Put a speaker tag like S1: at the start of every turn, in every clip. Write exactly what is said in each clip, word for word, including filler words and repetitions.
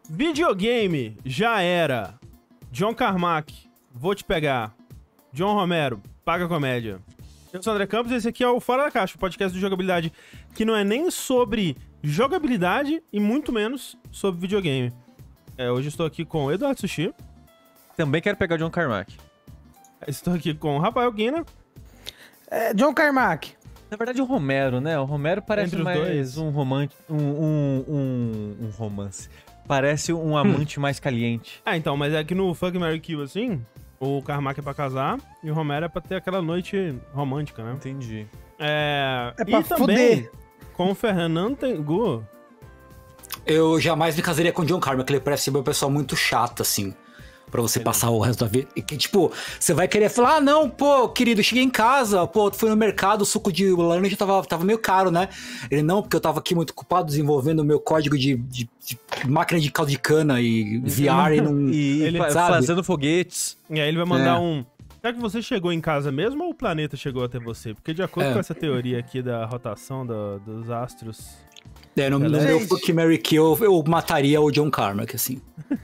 S1: Videogame, já era. John Carmack, vou te pegar. John Romero, paga comédia. Eu sou o André Campos e esse aqui é o Fora da Caixa, o podcast de jogabilidade que não é nem sobre jogabilidade e muito menos sobre videogame. É, hoje estou aqui com o Eduardo Sushi.
S2: Também quero pegar o John Carmack.
S1: Estou aqui com o Rafael Guina.
S3: É, John Carmack.
S2: Na verdade, o Romero, né? O Romero parece
S1: Entre os
S2: mais
S1: dois.
S2: um romance. Um, um, um, um romance. Parece um amante mais caliente.
S1: Ah, então, mas é que no Fuck, Marry, Kill, assim, o Carmack é pra casar e o Romero é pra ter aquela noite romântica, né?
S2: Entendi.
S1: É,
S3: É pra
S1: e também,
S3: fuder.
S1: com o Fernando Tengu.
S4: Eu jamais me casaria com o John Carmack, ele parece ser uma pessoa muito chata, assim. Pra você passar o resto da vida. E que, tipo, você vai querer falar, ah, não, pô, querido, eu cheguei em casa, pô, fui no mercado, o suco de laranja tava, tava meio caro, né? Ele, não, porque eu tava aqui muito ocupado desenvolvendo o meu código de, de, de máquina de caldo de cana e V R e não...
S2: E
S1: Ele
S2: fa-
S4: sabe?
S2: fazendo foguetes.
S1: E aí ele vai mandar
S4: É.
S1: um... Será que você chegou em casa mesmo ou o planeta chegou até você? Porque de acordo
S4: É.
S1: com essa teoria aqui da rotação do- dos astros...
S4: É, no, no
S3: Gente.
S4: meu Fuck, Marry, Kill, eu, eu mataria o John Carmack, assim.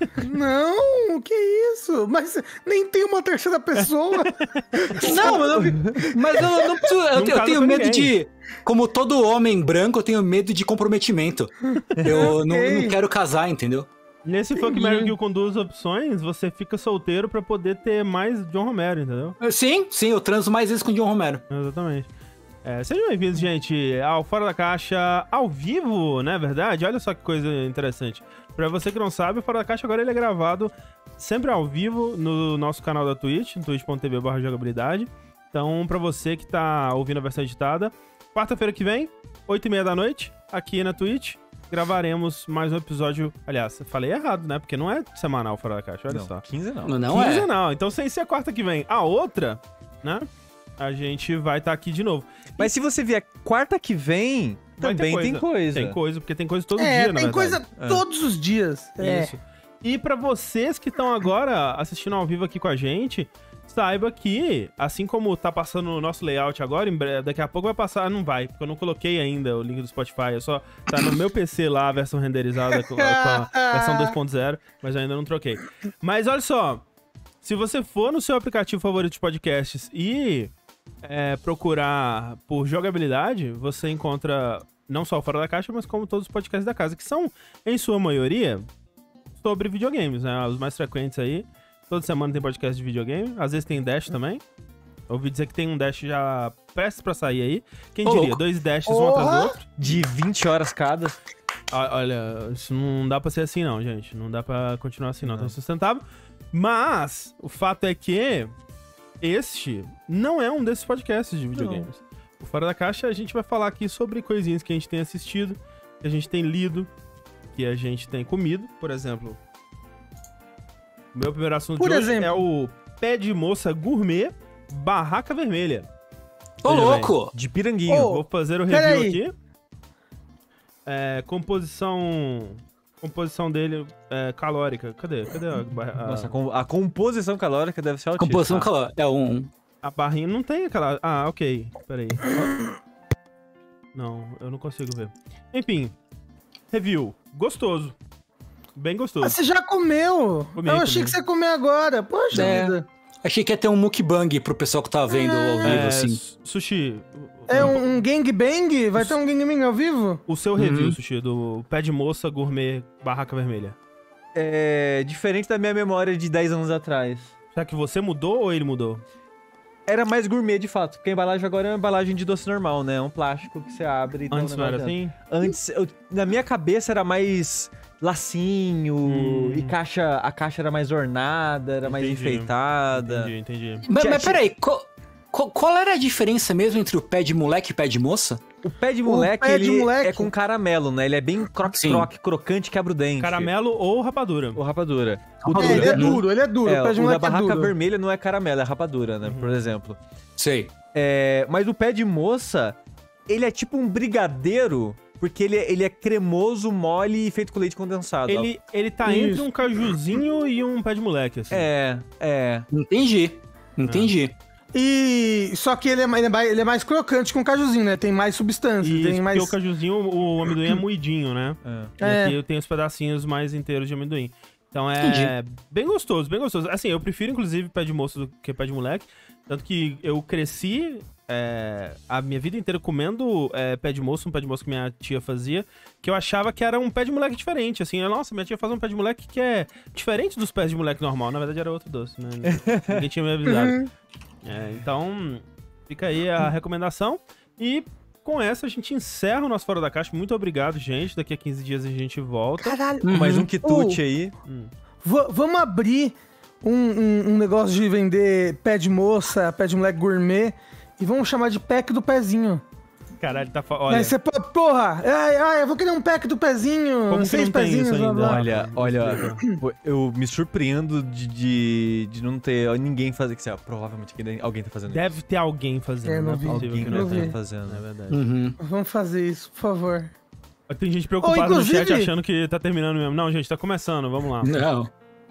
S3: Não, que isso? Mas nem tem uma terceira pessoa.
S4: Não, mas eu, mas eu não preciso. Eu,
S1: Não
S4: eu
S1: casa
S4: tenho
S1: com
S4: medo
S1: ninguém.
S4: de. Como todo homem branco, eu tenho medo de comprometimento. Eu não,
S3: Ok.
S4: não quero casar, entendeu?
S1: Nesse Fuck,
S3: Entendi.
S1: Marry, Kill com duas opções, você fica solteiro pra poder ter mais John Romero, entendeu?
S4: Sim, sim, eu transo mais vezes com o John Romero.
S1: Exatamente. É, sejam bem-vindos, gente, ao Fora da Caixa ao vivo, não é verdade? Olha só que coisa interessante. Pra você que não sabe, o Fora da Caixa agora ele é gravado sempre ao vivo no nosso canal da Twitch, no twitch ponto tv barra jogabilidade. Então, pra você que tá ouvindo a versão editada, quarta-feira que vem, oito e meia da noite, aqui na Twitch, gravaremos mais um episódio. Aliás, falei errado, né? Porque não é semanal Fora da Caixa, olha
S2: Não,
S1: só.
S2: quinze não.
S4: Não, não é?
S1: Quinzenal. Então, sem ser a quarta que vem, a outra, né? A gente vai estar aqui de novo.
S2: Mas se você vier quarta que vem,
S1: Vai ter
S2: também tem coisa.
S1: Tem coisa, porque tem coisa todo
S3: É,
S1: dia, na
S3: tem
S1: verdade.
S3: coisa todos os dias. É.
S1: Isso. E pra vocês que estão agora assistindo ao vivo aqui com a gente, saiba que, assim como tá passando o nosso layout agora, em breve, daqui a pouco vai passar, não vai, porque eu não coloquei ainda o link do Spotify, eu só tá no meu P C lá a versão renderizada com, com a versão dois ponto zero, mas eu ainda não troquei. Mas olha só, se você for no seu aplicativo favorito de podcasts e é, procurar por jogabilidade, você encontra não só o Fora da Caixa, mas como todos os podcasts da casa, que são, em sua maioria, sobre videogames, né? Os mais frequentes aí. Toda semana tem podcast de videogame. Às vezes tem Dash também. Ouvi dizer que tem um Dash já prestes pra sair aí. Quem
S4: Ô,
S1: diria?
S4: louco.
S1: Dois Dashes um atrás do
S3: Porra!
S1: outro.
S2: De vinte horas cada.
S1: Ah, olha, isso não dá pra ser assim não, gente. Não dá pra continuar assim não. Tá insustentável. Mas, o fato é que este não é um desses podcasts de videogames. O Fora da Caixa, a gente vai falar aqui sobre coisinhas que a gente tem assistido, que a gente tem lido, que a gente tem comido. Por exemplo, o meu primeiro assunto
S3: Por
S1: de hoje
S3: exemplo.
S1: é o Pé de Moça Gourmet Barraca Vermelha.
S4: Ô,
S1: Veja bem.
S4: louco!
S2: De piranguinho.
S3: Ô,
S1: Vou fazer o
S3: pera
S1: review
S3: aí.
S1: aqui. É, composição... Composição dele é calórica. Cadê? Cadê a, barra- a,
S2: Nossa, a com- a composição calórica deve ser altíssima.
S4: Composição calor. É um.
S1: a barrinha? Não tem aquela... Ah, ok. Peraí. Não, eu não consigo ver. Enfim. Review. Gostoso. Bem
S3: Ah,
S1: gostoso.
S3: você já comeu.
S1: Comi,
S3: eu achei
S1: comi.
S3: que você ia comer agora. Poxa
S4: É.
S3: vida.
S4: Achei que ia ter um mukbang pro pessoal que tá vendo ao vivo,
S1: É,
S4: assim.
S1: su- Sushi.
S3: É um, um gangbang? Vai ter um gangbang ao vivo?
S1: O seu review,
S4: Uhum.
S1: Sushi, do Pé de Moça Gourmet Barraca Vermelha.
S2: É diferente da minha memória de dez anos atrás.
S1: Será que você mudou ou ele mudou?
S2: Era mais gourmet, de fato, porque a embalagem agora é uma embalagem de doce normal, né? É um plástico que você abre e tem um
S1: Antes não era
S2: negócio dentro.
S1: assim?
S2: Antes, eu- na minha cabeça era mais lacinho,
S1: Hum.
S2: e caixa, a caixa era mais ornada, era mais
S1: Entendi.
S2: enfeitada.
S1: Entendi, entendi.
S4: Mas,
S2: Tinha-
S4: mas peraí, qual, qual, qual era a diferença mesmo entre o pé de moleque e o pé de moça?
S2: O pé de
S3: O
S2: moleque,
S3: pé de
S2: ele
S3: moleque.
S2: é com caramelo, né? Ele é bem croque-croque, crocante, quebra o dente.
S1: Caramelo ou rapadura?
S2: Ou rapadura. O,
S4: Rapadura.
S3: É, ele é
S4: Uhum.
S3: duro, ele é duro.
S2: é,
S3: o pé de
S2: o da
S3: moleque é
S2: barraca
S3: duro.
S2: vermelha não é caramelo, é rapadura, né?
S1: Uhum.
S2: Por exemplo.
S4: Sei.
S2: É, mas o pé de moça, ele é tipo um brigadeiro, porque ele é, ele é cremoso, mole e feito com leite condensado. ó.
S1: Ele, ele tá
S3: Isso.
S1: entre um cajuzinho e um pé de moleque, assim.
S2: É, é.
S4: Entendi. Entendi.
S3: E só que ele é, mais- ele é mais, ele é mais crocante que um cajuzinho, né? Tem mais substância,
S1: E
S3: tem mais...
S1: porque o cajuzinho, o, o amendoim é moidinho, né?
S2: É.
S1: E
S3: É.
S1: aqui eu tenho os pedacinhos mais inteiros de amendoim. Então é
S4: Entendi.
S1: bem gostoso, bem gostoso. Assim, eu prefiro, inclusive, pé de moço do que pé de moleque. Tanto que eu cresci é, a minha vida inteira comendo é, pé de moço, um pé de moço que minha tia fazia, que eu achava que era um pé de moleque diferente, assim. Nossa, minha tia faz um pé de moleque que é diferente dos pés de moleque normal. Na verdade, era outro doce, né? Ninguém tinha me avisado. É, então, fica aí a recomendação. E com essa, a gente encerra o nosso Fora da Caixa. Muito obrigado, gente. Daqui a quinze dias a gente volta.
S3: Caralho.
S2: Mais um
S3: Uh,
S2: quitute aí.
S3: va- vamos abrir um, um- um negócio de vender pé de moça, pé de moleque gourmet e vamos chamar de pack do pezinho.
S1: Caralho, tá... fa- Olha,
S3: Aí você, pô, porra, ai, ai, eu vou querer um pack do pezinho,
S1: Como que
S3: seis
S1: não tem
S3: pezinhos,
S1: isso
S3: blá,
S1: ainda?
S3: blá.
S2: Olha,
S1: Ah,
S2: olha, pô, eu me surpreendo de, de, de não ter ninguém fazer. Que, sei lá, provavelmente alguém tá fazendo
S1: deve ter alguém fazendo.
S3: É, não
S1: não é
S3: vi.
S1: possível
S2: Alguém
S1: que
S2: não
S1: não
S3: vi.
S1: tenha.
S2: tá fazendo.
S1: É verdade.
S4: Uhum.
S3: Vamos fazer isso, por favor.
S1: Tem gente preocupada
S3: Ô, inclusive-
S1: no chat achando que tá terminando mesmo. Não, gente, tá começando. Vamos lá.
S4: Não.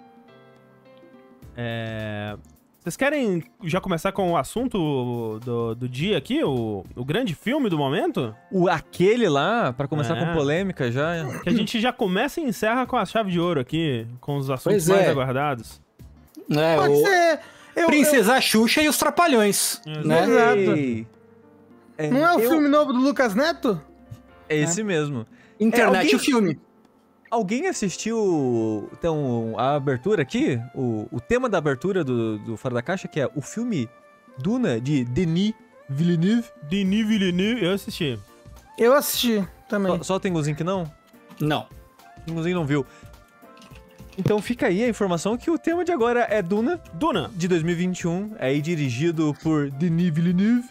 S1: É... Vocês querem já começar com o assunto do, do dia aqui? O, o grande filme do momento?
S2: O, aquele lá, pra começar
S1: É.
S2: com polêmica já.
S1: Que a gente já começa e encerra com a chave de ouro aqui, com os assuntos
S4: Pois
S1: mais
S4: é.
S1: aguardados.
S4: É,
S3: Pode
S4: o
S3: ser. Eu,
S4: Princesa Xuxa e os Trapalhões,
S1: Exato.
S4: né?
S3: Exato.
S2: Ei.
S3: eu- não é o
S2: eu-
S3: filme novo do Lucas Neto?
S2: É esse mesmo.
S4: Internet
S2: É, alguém-
S4: o filme.
S2: Alguém assistiu então, a abertura aqui? O, o tema da abertura do, do Fora da Caixa, que é o filme Duna, de Denis Villeneuve.
S1: Denis Villeneuve, eu assisti.
S3: Eu assisti também.
S2: Só, só tem Tenguzinho que não?
S4: Não.
S2: Tenguzinho não viu. Então fica aí a informação que o tema de agora é Duna,
S1: Duna.
S2: de dois mil e vinte e um, é aí dirigido por Denis Villeneuve.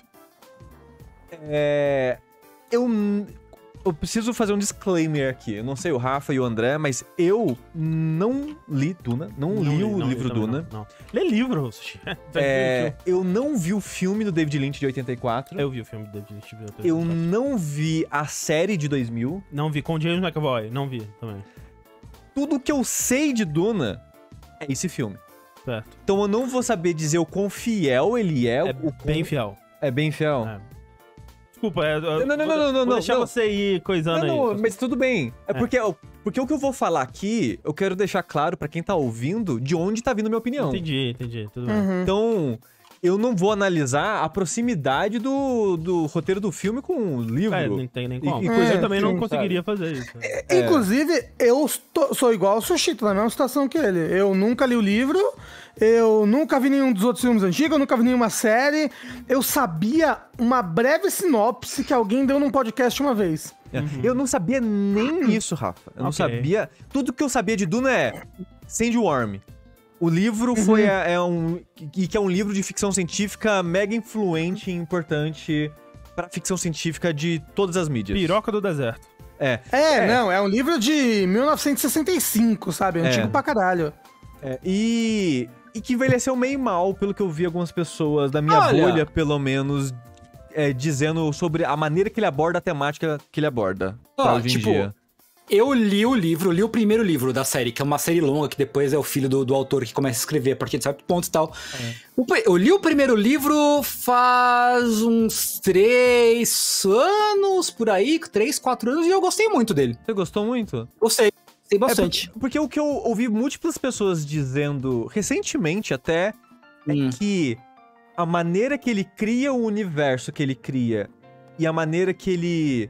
S2: É... Eu... Eu preciso fazer um disclaimer aqui. Eu não sei o Rafa e o André, mas eu não li Duna, não,
S1: Não
S2: li
S1: li,
S2: o
S1: não li
S2: livro
S1: também,
S2: Duna.
S1: Não, não. Lê livro, Sushi.
S2: É, eu não vi o filme do David Lynch de oitenta e quatro.
S1: Eu vi o filme do David Lynch. vi o
S2: Eu
S1: outro.
S2: não vi a série de dois mil.
S1: Não vi, com James McAvoy. Não vi também.
S2: Tudo que eu sei de Duna é esse filme.
S1: Certo.
S2: Então eu não vou saber dizer o quão fiel ele é.
S1: É
S2: o quão-
S1: bem fiel.
S2: É bem fiel.
S1: É. Desculpa, é,
S2: Não, não, não,
S1: vou,
S2: não, não,
S1: vou
S2: não,
S1: deixar
S2: não.
S1: você ir coisando
S2: Não, não,
S1: aí.
S2: mas tudo bem. É,
S1: É.
S2: Porque, porque o que eu vou falar aqui, eu quero deixar claro pra quem tá ouvindo de onde tá vindo a minha opinião.
S1: Entendi, entendi. Tudo bem.
S3: Uhum.
S2: Então, eu não vou analisar a proximidade do, do roteiro do filme com o livro.
S1: É, não tem nem
S2: E-
S1: como.
S2: e
S3: coisa
S1: eu também
S3: assim,
S1: não conseguiria fazer isso.
S2: É.
S3: Inclusive, eu estou- sou igual ao Sushi, tô na mesma situação que ele. Eu nunca li o livro, eu nunca vi nenhum dos outros filmes antigos, eu nunca vi nenhuma série. Eu sabia uma breve sinopse que alguém deu num podcast uma vez.
S2: É. Eu não sabia nem isso, Rafa. Eu não
S1: Ok.
S2: sabia. Tudo que eu sabia de Duna é Sandworm. O livro foi é, é um que, que é um livro de ficção científica mega influente e importante pra ficção científica de todas as mídias.
S1: Piroca do deserto.
S2: É.
S3: É,
S2: É.
S3: não, é um livro de mil novecentos e sessenta e cinco, sabe? Antigo
S2: É.
S3: pra caralho.
S2: É, e, e que envelheceu meio mal, pelo que eu vi algumas pessoas da minha
S4: Olha.
S2: bolha, pelo menos, é, dizendo sobre a maneira que ele aborda a temática que ele aborda.
S4: Ó,
S2: pra hoje em
S4: tipo,
S2: dia.
S4: Eu li o livro, li o primeiro livro da série, que é uma série longa, que depois é o filho do, do autor que começa a escrever a partir de certo ponto e tal. O pri- Eu li o primeiro livro faz uns três anos, por aí, três, quatro anos, e eu gostei muito dele.
S2: Você gostou muito?
S4: Gostei, gostei
S2: É
S4: bastante.
S2: por- porque o que eu ouvi múltiplas pessoas dizendo, recentemente até, é
S4: Hum.
S2: que a maneira que ele cria o universo que ele cria e a maneira que ele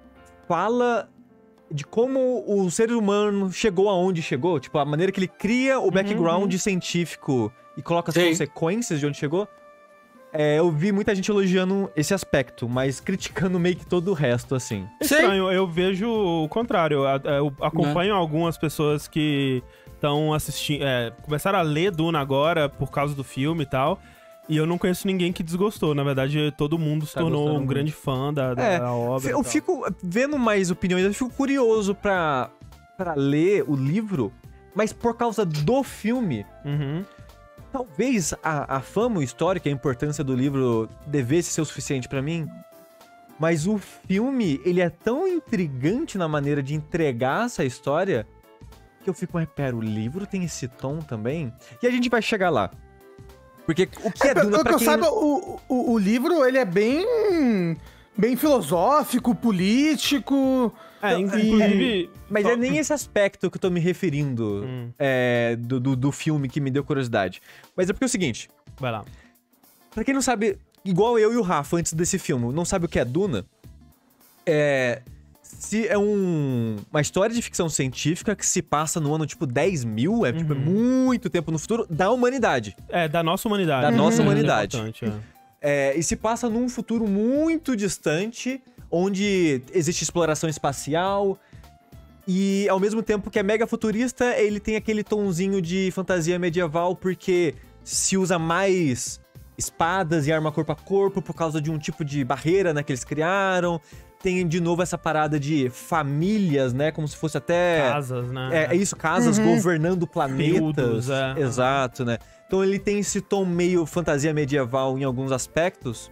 S2: fala de como o ser humano chegou aonde chegou, tipo, a maneira que ele cria o background científico e coloca as
S4: Sim.
S2: consequências de onde chegou, é, eu vi muita gente elogiando esse aspecto, mas criticando meio que todo o resto, assim.
S4: Sei.
S1: Estranho, eu vejo o contrário. Eu, eu acompanho algumas pessoas que estão assistindo. É, começaram a ler Duna agora por causa do filme e tal. E eu não conheço ninguém que desgostou. Na verdade, todo mundo se
S2: Tá
S1: tornou
S2: gostando
S1: um
S2: muito.
S1: grande fã da, da,
S2: É,
S1: da obra. e
S2: Eu
S1: tal.
S2: fico vendo mais opiniões, eu fico curioso pra, pra ler o livro, mas por causa do filme,
S1: Uhum.
S2: talvez a, a fama histórica, a importância do livro devesse ser o suficiente pra mim, mas o filme, ele é tão intrigante na maneira de entregar essa história que eu fico, mas pera, o livro tem esse tom também? E a gente vai chegar lá. Porque o que é,
S3: É,
S2: Duna
S3: pelo
S2: pra
S3: que eu
S2: quem...
S3: saiba, o, o, o livro, ele é bem... Bem filosófico, político...
S1: É, inclusive...
S2: Mas é nem esse aspecto que eu tô me referindo
S1: Hum.
S2: é, do, do, do filme que me deu curiosidade. Mas é porque é o seguinte,
S1: Vai lá.
S2: pra quem não sabe, igual eu e o Rafa antes desse filme, não sabe o que é Duna, é... Se é um, uma história de ficção científica que se passa no ano, tipo, dez mil, é, tipo, é muito tempo no futuro, da humanidade.
S1: É, da nossa humanidade.
S2: Da nossa
S1: Isso é
S2: humanidade.
S1: importante, é.
S2: É, e se passa num futuro muito distante, onde existe exploração espacial, e ao mesmo tempo que é mega futurista, ele tem aquele tonzinho de fantasia medieval, porque se usa mais espadas e arma corpo a corpo por causa de um tipo de barreira, né, que eles criaram. Tem de novo essa parada de famílias, né, como se fosse até...
S1: Casas, né?
S2: É, é isso, casas governando planetas.
S1: Feudos, é.
S2: Exato, né? Então ele tem esse tom meio fantasia medieval em alguns aspectos.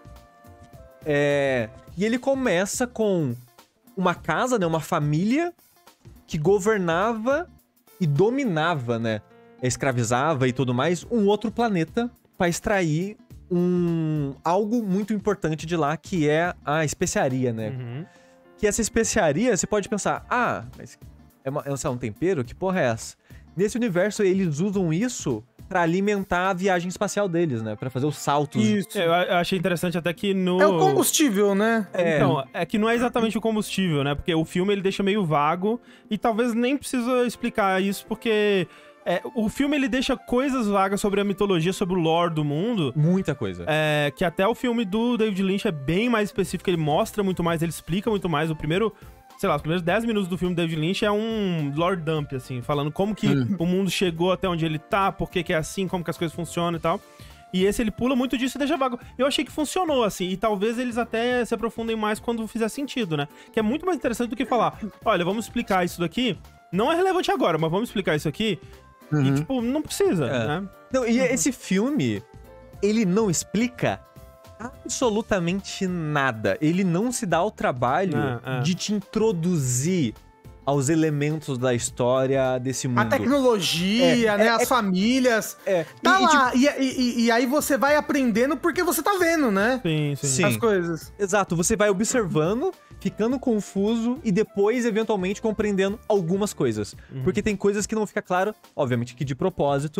S2: É... E ele começa com uma casa, né? Uma família que governava e dominava, né? Escravizava e tudo mais, um outro planeta para extrair um algo muito importante de lá, que é a especiaria, né?
S1: Uhum.
S2: Que essa especiaria, você pode pensar, ah, mas é, uma, é um tempero? Que porra é essa? Nesse universo, eles usam isso pra alimentar a viagem espacial deles, né? Pra fazer os saltos.
S3: Isso.
S1: É, eu, eu achei interessante até que no...
S3: É o combustível, né?
S2: É.
S1: Então, é que não é exatamente o combustível, né? Porque o filme ele deixa meio vago e talvez nem precisa explicar isso, porque é, o filme ele deixa coisas vagas sobre a mitologia, sobre o lore do mundo,
S2: Muita coisa.
S1: é, que até o filme do David Lynch é bem mais específico, ele mostra muito mais, ele explica muito mais. O primeiro, sei lá, os primeiros dez minutos do filme do David Lynch é um lore dump, assim, falando como que o mundo chegou até onde ele tá, por que que é assim, como que as coisas funcionam e tal. E esse ele pula muito disso e deixa vago. Eu achei que funcionou, assim, e talvez eles até se aprofundem mais quando fizer sentido, né? Que é muito mais interessante do que falar, olha, vamos explicar isso daqui, não é relevante agora, mas vamos explicar isso aqui. E, tipo, não precisa,
S2: É.
S1: né?
S2: Não, e esse filme, ele não explica absolutamente nada. Ele não se dá ao trabalho
S1: É, é.
S2: de te introduzir aos elementos da história desse mundo.
S3: A tecnologia,
S2: É,
S3: né?
S2: é,
S3: As
S2: é-
S3: famílias.
S2: É.
S3: Tá
S2: E- e, tipo,
S3: lá. E, e- e aí você vai aprendendo porque você tá vendo, né?
S1: Sim, sim.
S2: Sim.
S3: As coisas.
S2: Exato, você vai observando, ficando confuso e depois, eventualmente, compreendendo algumas coisas. Porque tem coisas que não fica claro, obviamente que de propósito,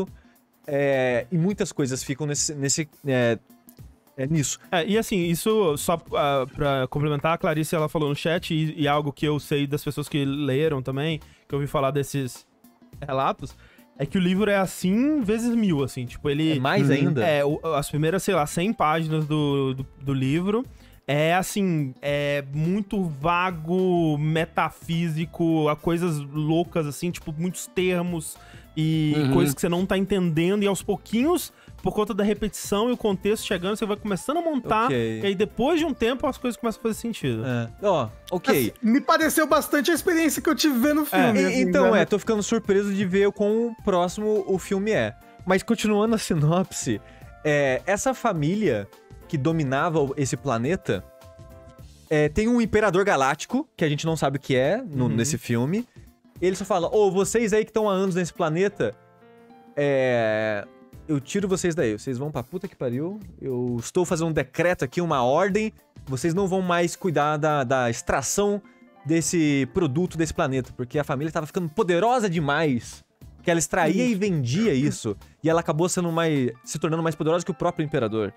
S2: é, e muitas coisas ficam nesse, nesse é, é nisso.
S1: É, e assim, isso só uh, pra complementar, a Clarice, ela falou no chat, e, e algo que eu sei das pessoas que leram também, que eu ouvi falar desses relatos, é que o livro é assim vezes mil, assim, tipo, ele...
S2: É mais ainda?
S1: É, o- as primeiras, sei lá, cem páginas do, do, do livro é, assim, é muito vago, metafísico, a coisas loucas, assim, tipo, muitos termos e
S4: Uhum.
S1: coisas que você não tá entendendo, e aos pouquinhos, por conta da repetição e o contexto chegando, você vai começando a montar,
S2: Ok.
S1: e aí depois de um tempo as coisas começam a fazer sentido.
S2: É. Ó, ok.
S3: Assim, me pareceu bastante a experiência que eu tive vendo o filme.
S2: E-
S3: assim,
S2: então,
S3: né?
S2: é, tô ficando surpreso de ver o quão próximo o filme é. Mas continuando a sinopse, é, essa família que dominava o- esse planeta é, tem um imperador galáctico, que a gente não sabe o que é no- nesse filme. Ele só fala, ô, vocês aí que estão há anos nesse planeta, é... eu tiro vocês daí, vocês vão pra puta que pariu, eu estou fazendo um decreto aqui, uma ordem, vocês não vão mais cuidar da, da extração desse produto desse planeta, porque a família tava ficando poderosa demais, que ela extraía e vendia isso, e ela acabou sendo mais, se tornando mais poderosa que o próprio imperador.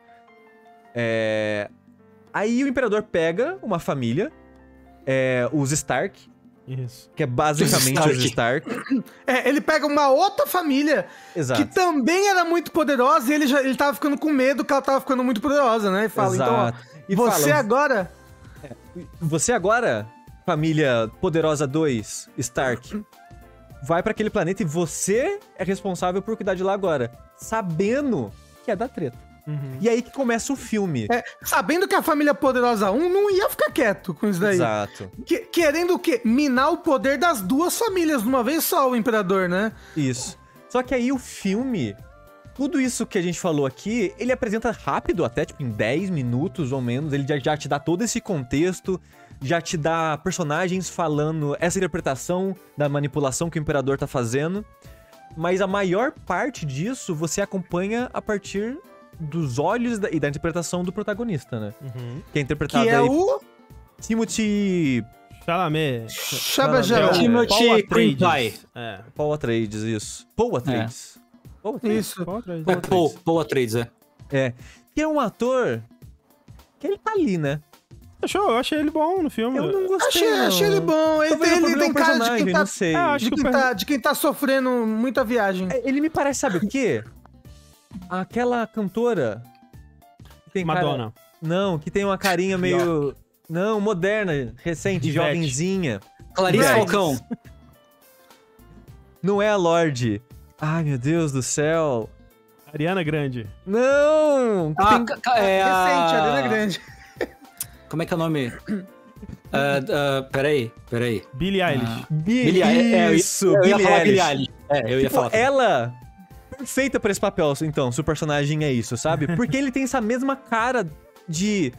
S2: É... Aí o imperador pega uma família, é, os Stark,
S1: Isso.
S2: que é basicamente
S4: Os
S2: os Stark.
S3: É, ele pega uma outra família
S2: Exato.
S3: que também era muito poderosa e ele, já, ele tava ficando com medo que ela tava ficando muito poderosa, né? E fala, então, ó,
S2: Exato. E
S3: você
S2: fala,
S3: agora...
S2: Você agora, família Poderosa dois, Stark, vai pra aquele planeta e você é responsável por cuidar de lá agora, sabendo que é da treta.
S1: Uhum.
S2: E aí que começa o filme.
S3: É, sabendo que a família Poderosa um não ia ficar quieto com isso daí.
S2: Exato.
S3: Que- querendo o quê? Minar o poder das duas famílias de uma vez só, o imperador, né?
S2: Isso. Só que aí o filme, tudo isso que a gente falou aqui, ele apresenta rápido, até tipo em dez minutos ou menos, ele já, já te dá todo esse contexto, já te dá personagens falando essa interpretação da manipulação que o imperador tá fazendo. Mas a maior parte disso você acompanha a partir dos olhos da- e da interpretação do protagonista, né?
S1: Uhum.
S2: Que é interpretado
S3: Que é
S2: aí
S3: o
S2: Timothy
S1: Chalamet.
S3: Chaba
S1: É
S3: Jabba.
S1: o
S4: Timothy
S1: Paul Atreides.
S4: Quintai.
S1: É.
S2: Paul Atreides, isso. Paul Atreides. Paul Atreides.
S3: Isso.
S1: Paul Atreides.
S2: Paul
S4: É, Paul, Paul Atreides, é.
S2: É. Que é um ator que ele tá ali, né?
S1: Achou? Eu achei ele bom no filme.
S2: Eu não gostei,
S3: Achei,
S2: não.
S3: achei ele bom. Ele,
S2: Talvez
S3: ele,
S2: eu
S3: ele
S2: problema
S3: tem
S2: o
S3: cara de
S2: personagem,
S3: quem tá,
S2: não sei.
S1: É, acho
S3: de
S1: que
S3: quem,
S1: o
S3: tá, de quem tá sofrendo muita viagem.
S2: É, Ele me parece, sabe o quê? Aquela cantora... que tem cara-
S1: Madonna.
S2: Não, que tem uma carinha meio... Não, moderna, recente,
S1: Ivete.
S2: jovenzinha.
S4: Clarice
S3: Right.
S4: Falcão.
S2: Não é a Lorde. Ai, meu Deus do céu.
S1: Ariana Grande.
S2: Não! que
S4: Ah,
S2: tem-
S4: ca- ca- é
S3: Recente, a
S4: a...
S3: Ariana Grande.
S4: Como é que é o nome? Ah, ah, peraí, peraí.
S1: Billie Eilish.
S4: Ah.
S2: Bi-
S4: Billie Eilish. É, eu ia-
S2: Isso,
S4: eu ia
S2: Billie
S4: falar Billie
S2: Eilish.
S4: Eilish. É, eu ia
S2: Tipo,
S4: falar.
S2: ela... Perfeita pra esse papel, então, se o personagem é isso, sabe? Porque ele tem essa mesma cara de...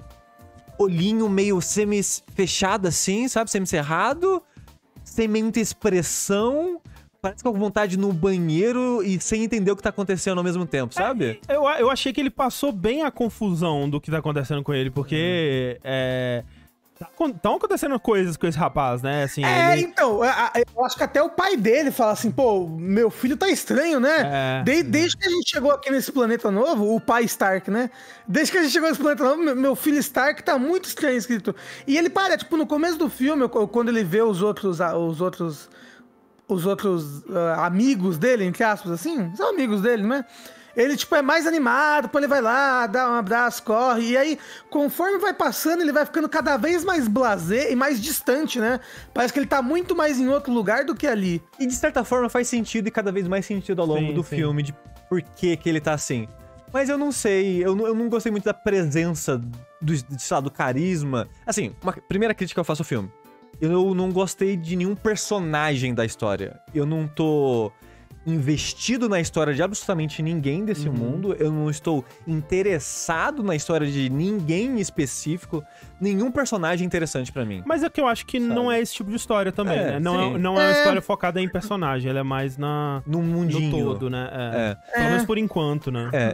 S2: olhinho meio semi-fechado assim, sabe? Semi-cerrado, sem muita expressão, parece com vontade no banheiro e sem entender o que tá acontecendo ao mesmo tempo, sabe?
S1: Eu, eu achei que ele passou bem a confusão do que tá acontecendo com ele, porque é, estão acontecendo coisas com esse rapaz, né? Assim,
S3: É,
S1: ele,
S3: então, a- a- eu acho que até o pai dele fala assim, pô, meu filho tá estranho, né?
S1: É.
S3: De- desde que a gente chegou aqui nesse planeta novo, o pai Stark, né? Desde que a gente chegou nesse planeta novo, meu, meu filho Stark tá muito estranho escrito. E ele para, tipo, no começo do filme, eu- quando ele vê os outros, ah, os outros, os outros ah, amigos dele, entre aspas, assim, são amigos dele, né? Ele, tipo, é mais animado, pô, ele vai lá, dá um abraço, corre. E aí, conforme vai passando, ele vai ficando cada vez mais blasé e mais distante, né? Parece que ele tá muito mais em outro lugar do que ali.
S2: E de certa forma faz sentido e cada vez mais sentido ao longo
S1: Sim,
S2: do
S1: sim.
S2: filme de por que que ele tá assim. Mas eu não sei, eu não, eu não gostei muito da presença do, de, sei lá, do carisma. Assim, uma primeira crítica que eu faço ao filme. Eu não gostei de nenhum personagem da história. Eu não tô investido na história de absolutamente ninguém desse
S1: Uhum.
S2: mundo. Eu não estou interessado na história de ninguém em específico. Nenhum personagem interessante pra mim.
S1: mas é que eu acho que
S2: Sabe?
S1: não é esse tipo de história também,
S2: É,
S1: né? Não,
S2: sim.
S1: é, não é uma
S3: É.
S1: história focada em personagem, ela é mais na,
S2: Num mundinho.
S1: no todo, né? É.
S2: É.
S1: Pelo
S3: É.
S1: menos por enquanto, né?
S2: É.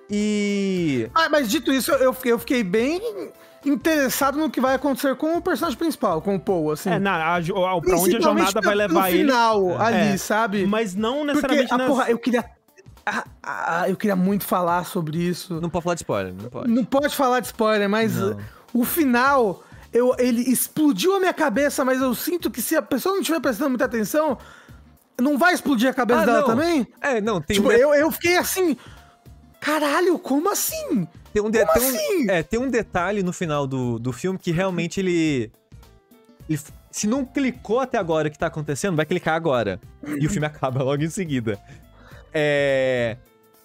S2: E...
S3: Ah, mas dito isso, eu fiquei, eu fiquei bem interessado no que vai acontecer com o personagem principal, com o Paul, assim.
S1: É, na, a, jo- a- pra onde a
S3: Principalmente
S1: jornada vai
S3: pelo
S1: levar ele.
S3: final ali,
S1: É.
S3: sabe?
S1: Mas não
S3: Porque,
S1: necessariamente
S3: a
S1: nas...
S3: porra, eu queria... ah, ah, eu queria muito falar sobre isso.
S2: Não pode falar de spoiler, não pode.
S3: Não pode falar de spoiler, mas
S2: Não.
S3: uh, o final, eu, ele explodiu a minha cabeça, mas eu sinto que se a pessoa não estiver prestando muita atenção, não vai explodir a cabeça
S2: Ah,
S3: dela
S2: não.
S3: também?
S2: É, não, tem
S3: Tipo,
S2: um, de-
S3: eu, eu fiquei assim, caralho, como assim?
S2: tem um, de-
S3: como
S2: tem um-
S3: assim?
S2: é, tem um detalhe no final do, do filme que realmente ele, ele f- se não clicou até agora o que tá acontecendo, vai clicar agora. E o filme acaba logo em seguida. É...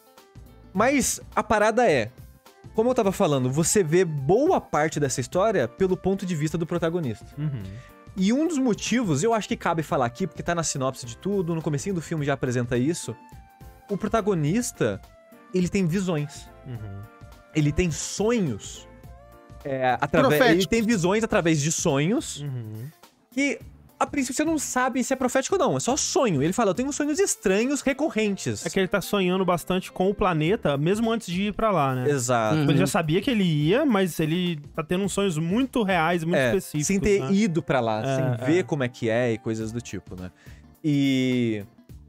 S2: Mas a parada é, como eu tava falando, você vê boa parte dessa história pelo ponto de vista do protagonista.
S1: Uhum.
S2: E um dos motivos, eu acho que cabe falar aqui, porque tá na sinopse de tudo, no comecinho do filme já apresenta isso. O protagonista, ele tem visões.
S1: Uhum.
S2: Ele tem sonhos. É, através, ele
S3: Proféticos.
S2: tem visões através de sonhos
S1: Uhum.
S2: que, a princípio, você não sabe se é profético ou não. É só sonho. Ele fala, eu tenho sonhos estranhos, recorrentes.
S1: É que ele tá sonhando bastante com o planeta, mesmo antes de ir pra lá, né?
S2: Exato.
S4: Hum.
S1: Ele já sabia que ele ia, mas ele tá tendo uns sonhos muito reais, muito
S2: É,
S1: específicos.
S2: sem ter
S1: né?
S2: ido pra lá,
S1: É,
S2: sem
S1: é.
S2: ver como é que é e coisas do tipo, né? E...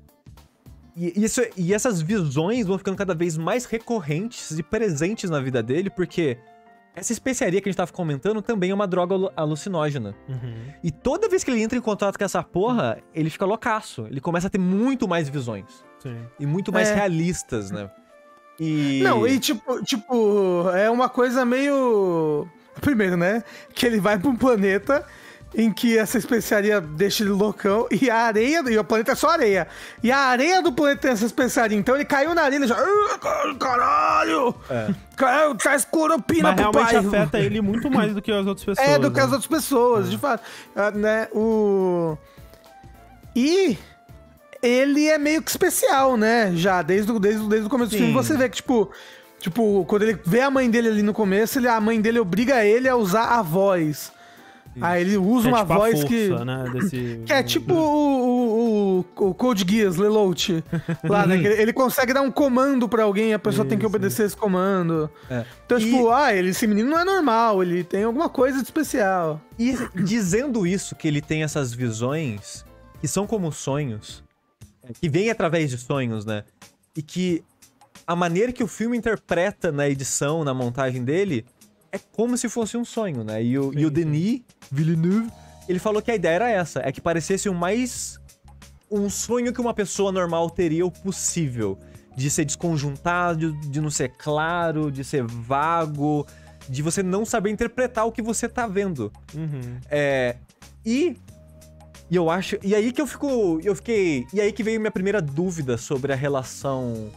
S2: E, isso, e essas visões vão ficando cada vez mais recorrentes e presentes na vida dele, porque essa especiaria que a gente tava comentando também é uma droga alu- alucinógena.
S1: Uhum.
S2: E toda vez que ele entra em contato com essa porra, ele fica loucaço. Ele começa a ter muito mais visões.
S1: Sim.
S2: E muito mais
S3: É.
S2: realistas, né? E...
S3: Não, e tipo, tipo, é uma coisa meio... Primeiro, né? Que ele vai pra um planeta em que essa especiaria deixa ele loucão e a areia, e o planeta é só areia. E a areia do planeta tem essa especiaria, então ele caiu na areia e já... "Ah, caralho!
S2: É.
S3: Caralho, traz cloropina
S1: Mas
S3: pro
S1: realmente
S3: pai.
S1: afeta ele muito mais do que as outras pessoas.
S3: É, do que as
S1: né?
S3: outras pessoas, de fato. Ah, né, o... E ele é meio que especial, né? Já, desde, o- desde, o- desde o começo do
S2: Sim.
S3: filme, você vê que, tipo... Tipo, quando ele vê a mãe dele ali no começo, ele, a mãe dele obriga ele a usar a voz. Aí ele usa
S1: É
S3: uma
S1: tipo a
S3: voz
S1: força,
S3: que...
S1: né, desse...
S3: Que é tipo o, o, o, o Code Geass, Lelouch. Lá, né? Ele, ele consegue dar um comando pra alguém e a pessoa
S1: Isso,
S3: tem que obedecer esse comando.
S2: É.
S3: Então,
S2: E-
S3: tipo, ah, ele, esse menino não é normal, ele tem alguma coisa de especial.
S2: E dizendo isso, que ele tem essas visões que são como sonhos, que vêm através de sonhos, né? E que a maneira que o filme interpreta na edição, na montagem dele, é como se fosse um sonho, né? E o,
S1: Sim,
S2: e o
S1: sim.
S2: Denis Villeneuve, ele falou que a ideia era essa, é que parecesse o mais um sonho que uma pessoa normal teria o possível. De ser desconjuntado, de não ser claro, de ser vago, de você não saber interpretar o que você tá vendo.
S1: Uhum.
S2: É, e, e eu acho. E aí que eu fico. Eu fiquei. E aí que veio minha primeira dúvida sobre a relação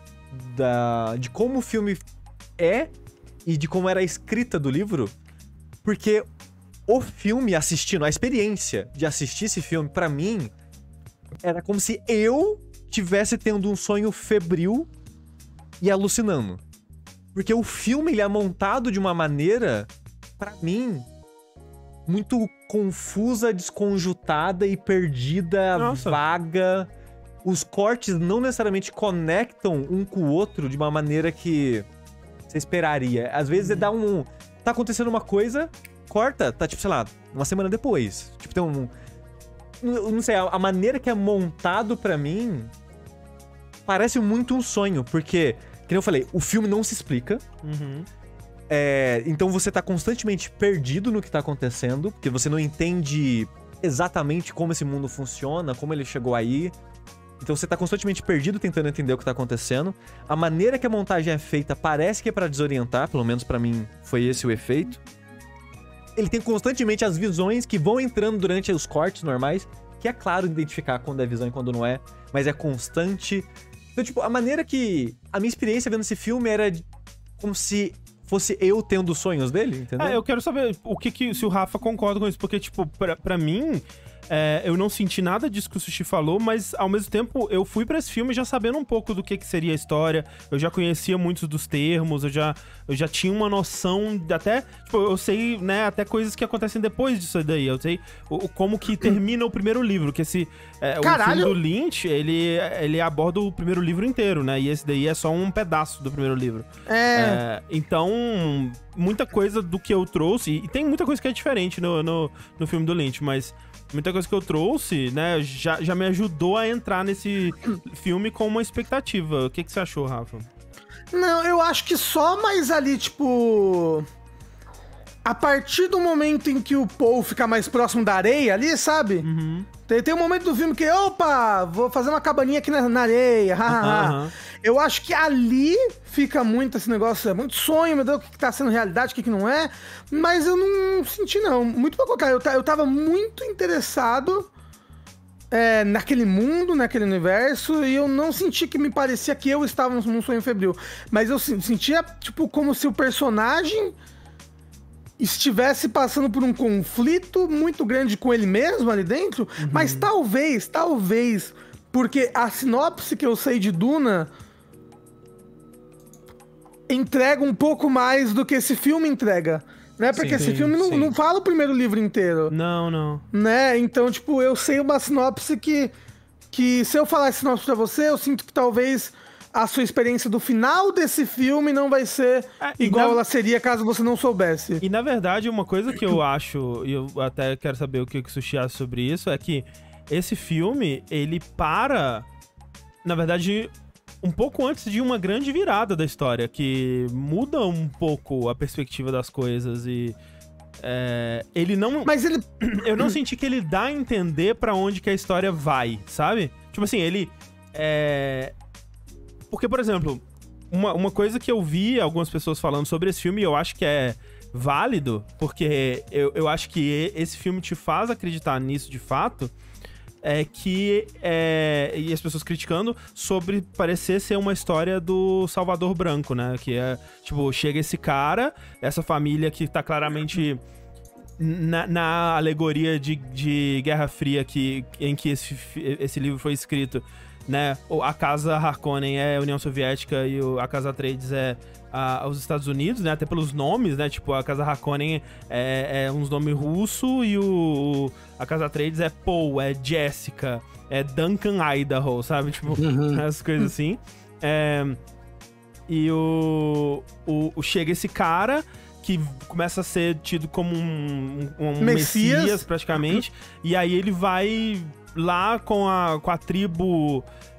S2: da, de como o filme é e de como era a escrita do livro. Porque o filme assistindo, a experiência de assistir esse filme, pra mim, era como se eu tivesse tendo um sonho febril e alucinando. Porque o filme ele é montado de uma maneira, pra mim, muito confusa, desconjutada e perdida,
S1: Nossa.
S2: vaga. Os cortes não necessariamente conectam um com o outro de uma maneira que você esperaria. Às vezes você dá um... Tá acontecendo uma coisa, corta, tá tipo, sei lá, uma semana depois. Tipo, tem um... Eu não sei, a a maneira que é montado pra mim parece muito um sonho, porque, como eu falei, o filme não se explica.
S1: Uhum.
S2: É, então você tá constantemente perdido no que tá acontecendo, porque você não entende exatamente como esse mundo funciona, como ele chegou aí. Então você tá constantemente perdido tentando entender o que tá acontecendo. A maneira que a montagem é feita parece que é pra desorientar, pelo menos pra mim foi esse o efeito. Ele tem constantemente as visões que vão entrando durante os cortes normais, que é claro identificar quando é visão e quando não é, mas é constante. Então, tipo, a maneira que... A minha experiência vendo esse filme era de- como se fosse eu tendo os sonhos dele, entendeu?
S1: É, eu quero saber o que, que se o Rafa concorda com isso, porque, tipo, pra, pra mim, é, eu não senti nada disso que o Sushi falou, mas ao mesmo tempo eu fui pra esse filme já sabendo um pouco do que, que seria a história, eu já conhecia muitos dos termos, eu já, eu já tinha uma noção, de até, tipo, eu sei, né, até coisas que acontecem depois disso daí, eu sei o, o- como que termina o primeiro livro, que esse, é, o
S3: Caralho!
S1: filme do Lynch, ele, ele aborda o primeiro livro inteiro, né, e esse daí é só um pedaço do primeiro livro.
S3: É.
S1: É, então, muita coisa do que eu trouxe, e tem muita coisa que é diferente no, no, no filme do Lynch, mas muita coisa que eu trouxe, né, já, já me ajudou a entrar nesse filme com uma expectativa. O que, que você achou, Rafa?
S3: Não, eu acho que só mais ali, tipo. A partir do momento em que o Paul fica mais próximo da areia ali, sabe?
S1: Uhum.
S3: Tem, tem um momento do filme que, opa, vou fazer uma cabaninha aqui na, na areia. hahaha.
S1: Aham.
S3: Eu acho que ali fica muito esse negócio, é muito sonho, meu Deus, o que, que tá sendo realidade, o que, que não é. Mas eu não senti, não. Muito pra colocar. Eu, ta- eu tava muito interessado é, naquele mundo, naquele universo, e eu não senti que me parecia que eu estava num, num sonho febril. Mas eu sen- sentia, tipo, como se o personagem estivesse passando por um conflito muito grande com ele mesmo ali dentro, mas talvez, talvez, porque a sinopse que eu sei de Duna entrega um pouco mais do que esse filme entrega, né? Porque
S2: Sim,
S3: esse
S1: sim,
S3: filme não,
S2: sim.
S3: não fala o primeiro livro inteiro,
S1: Não, não.
S3: né? Então, tipo, eu sei uma sinopse que, que se eu falar essa sinopse pra você, eu sinto que talvez a sua experiência do final desse filme não vai ser
S1: É, e
S3: igual
S1: na-
S3: ela seria caso você não soubesse.
S1: E na verdade, uma coisa que eu acho, e eu até quero saber o que o Sushi acha sobre isso, é que esse filme, ele para, na verdade, um pouco antes de uma grande virada da história, que muda um pouco a perspectiva das coisas e... é, ele não...
S3: Mas ele.
S1: Eu não senti que ele dá a entender pra onde que a história vai, sabe? Tipo assim, ele... É... Porque, por exemplo, uma, uma coisa que eu vi algumas pessoas falando sobre esse filme, e eu acho que é válido, porque eu, eu acho que esse filme te faz acreditar nisso de fato, é que... É, e as pessoas criticando sobre parecer ser uma história do Salvador Branco, né? Que é, tipo, chega esse cara, essa família que tá claramente... na, na alegoria de, de Guerra Fria que, em que esse, esse livro foi escrito, né? A Casa Harkonnen é a União Soviética e o, a Casa Atreides é a, os Estados Unidos, né? Até pelos nomes, né? Tipo, a Casa Harkonnen é, é uns nomes russos e o, a Casa Atreides é Paul, é Jessica, é Duncan Idaho, sabe? Tipo, uhum. As coisas assim. É, e o, o, o chega esse cara que começa a ser tido como um, um, um Messias. Messias, praticamente. E aí ele vai lá com a, com a tribo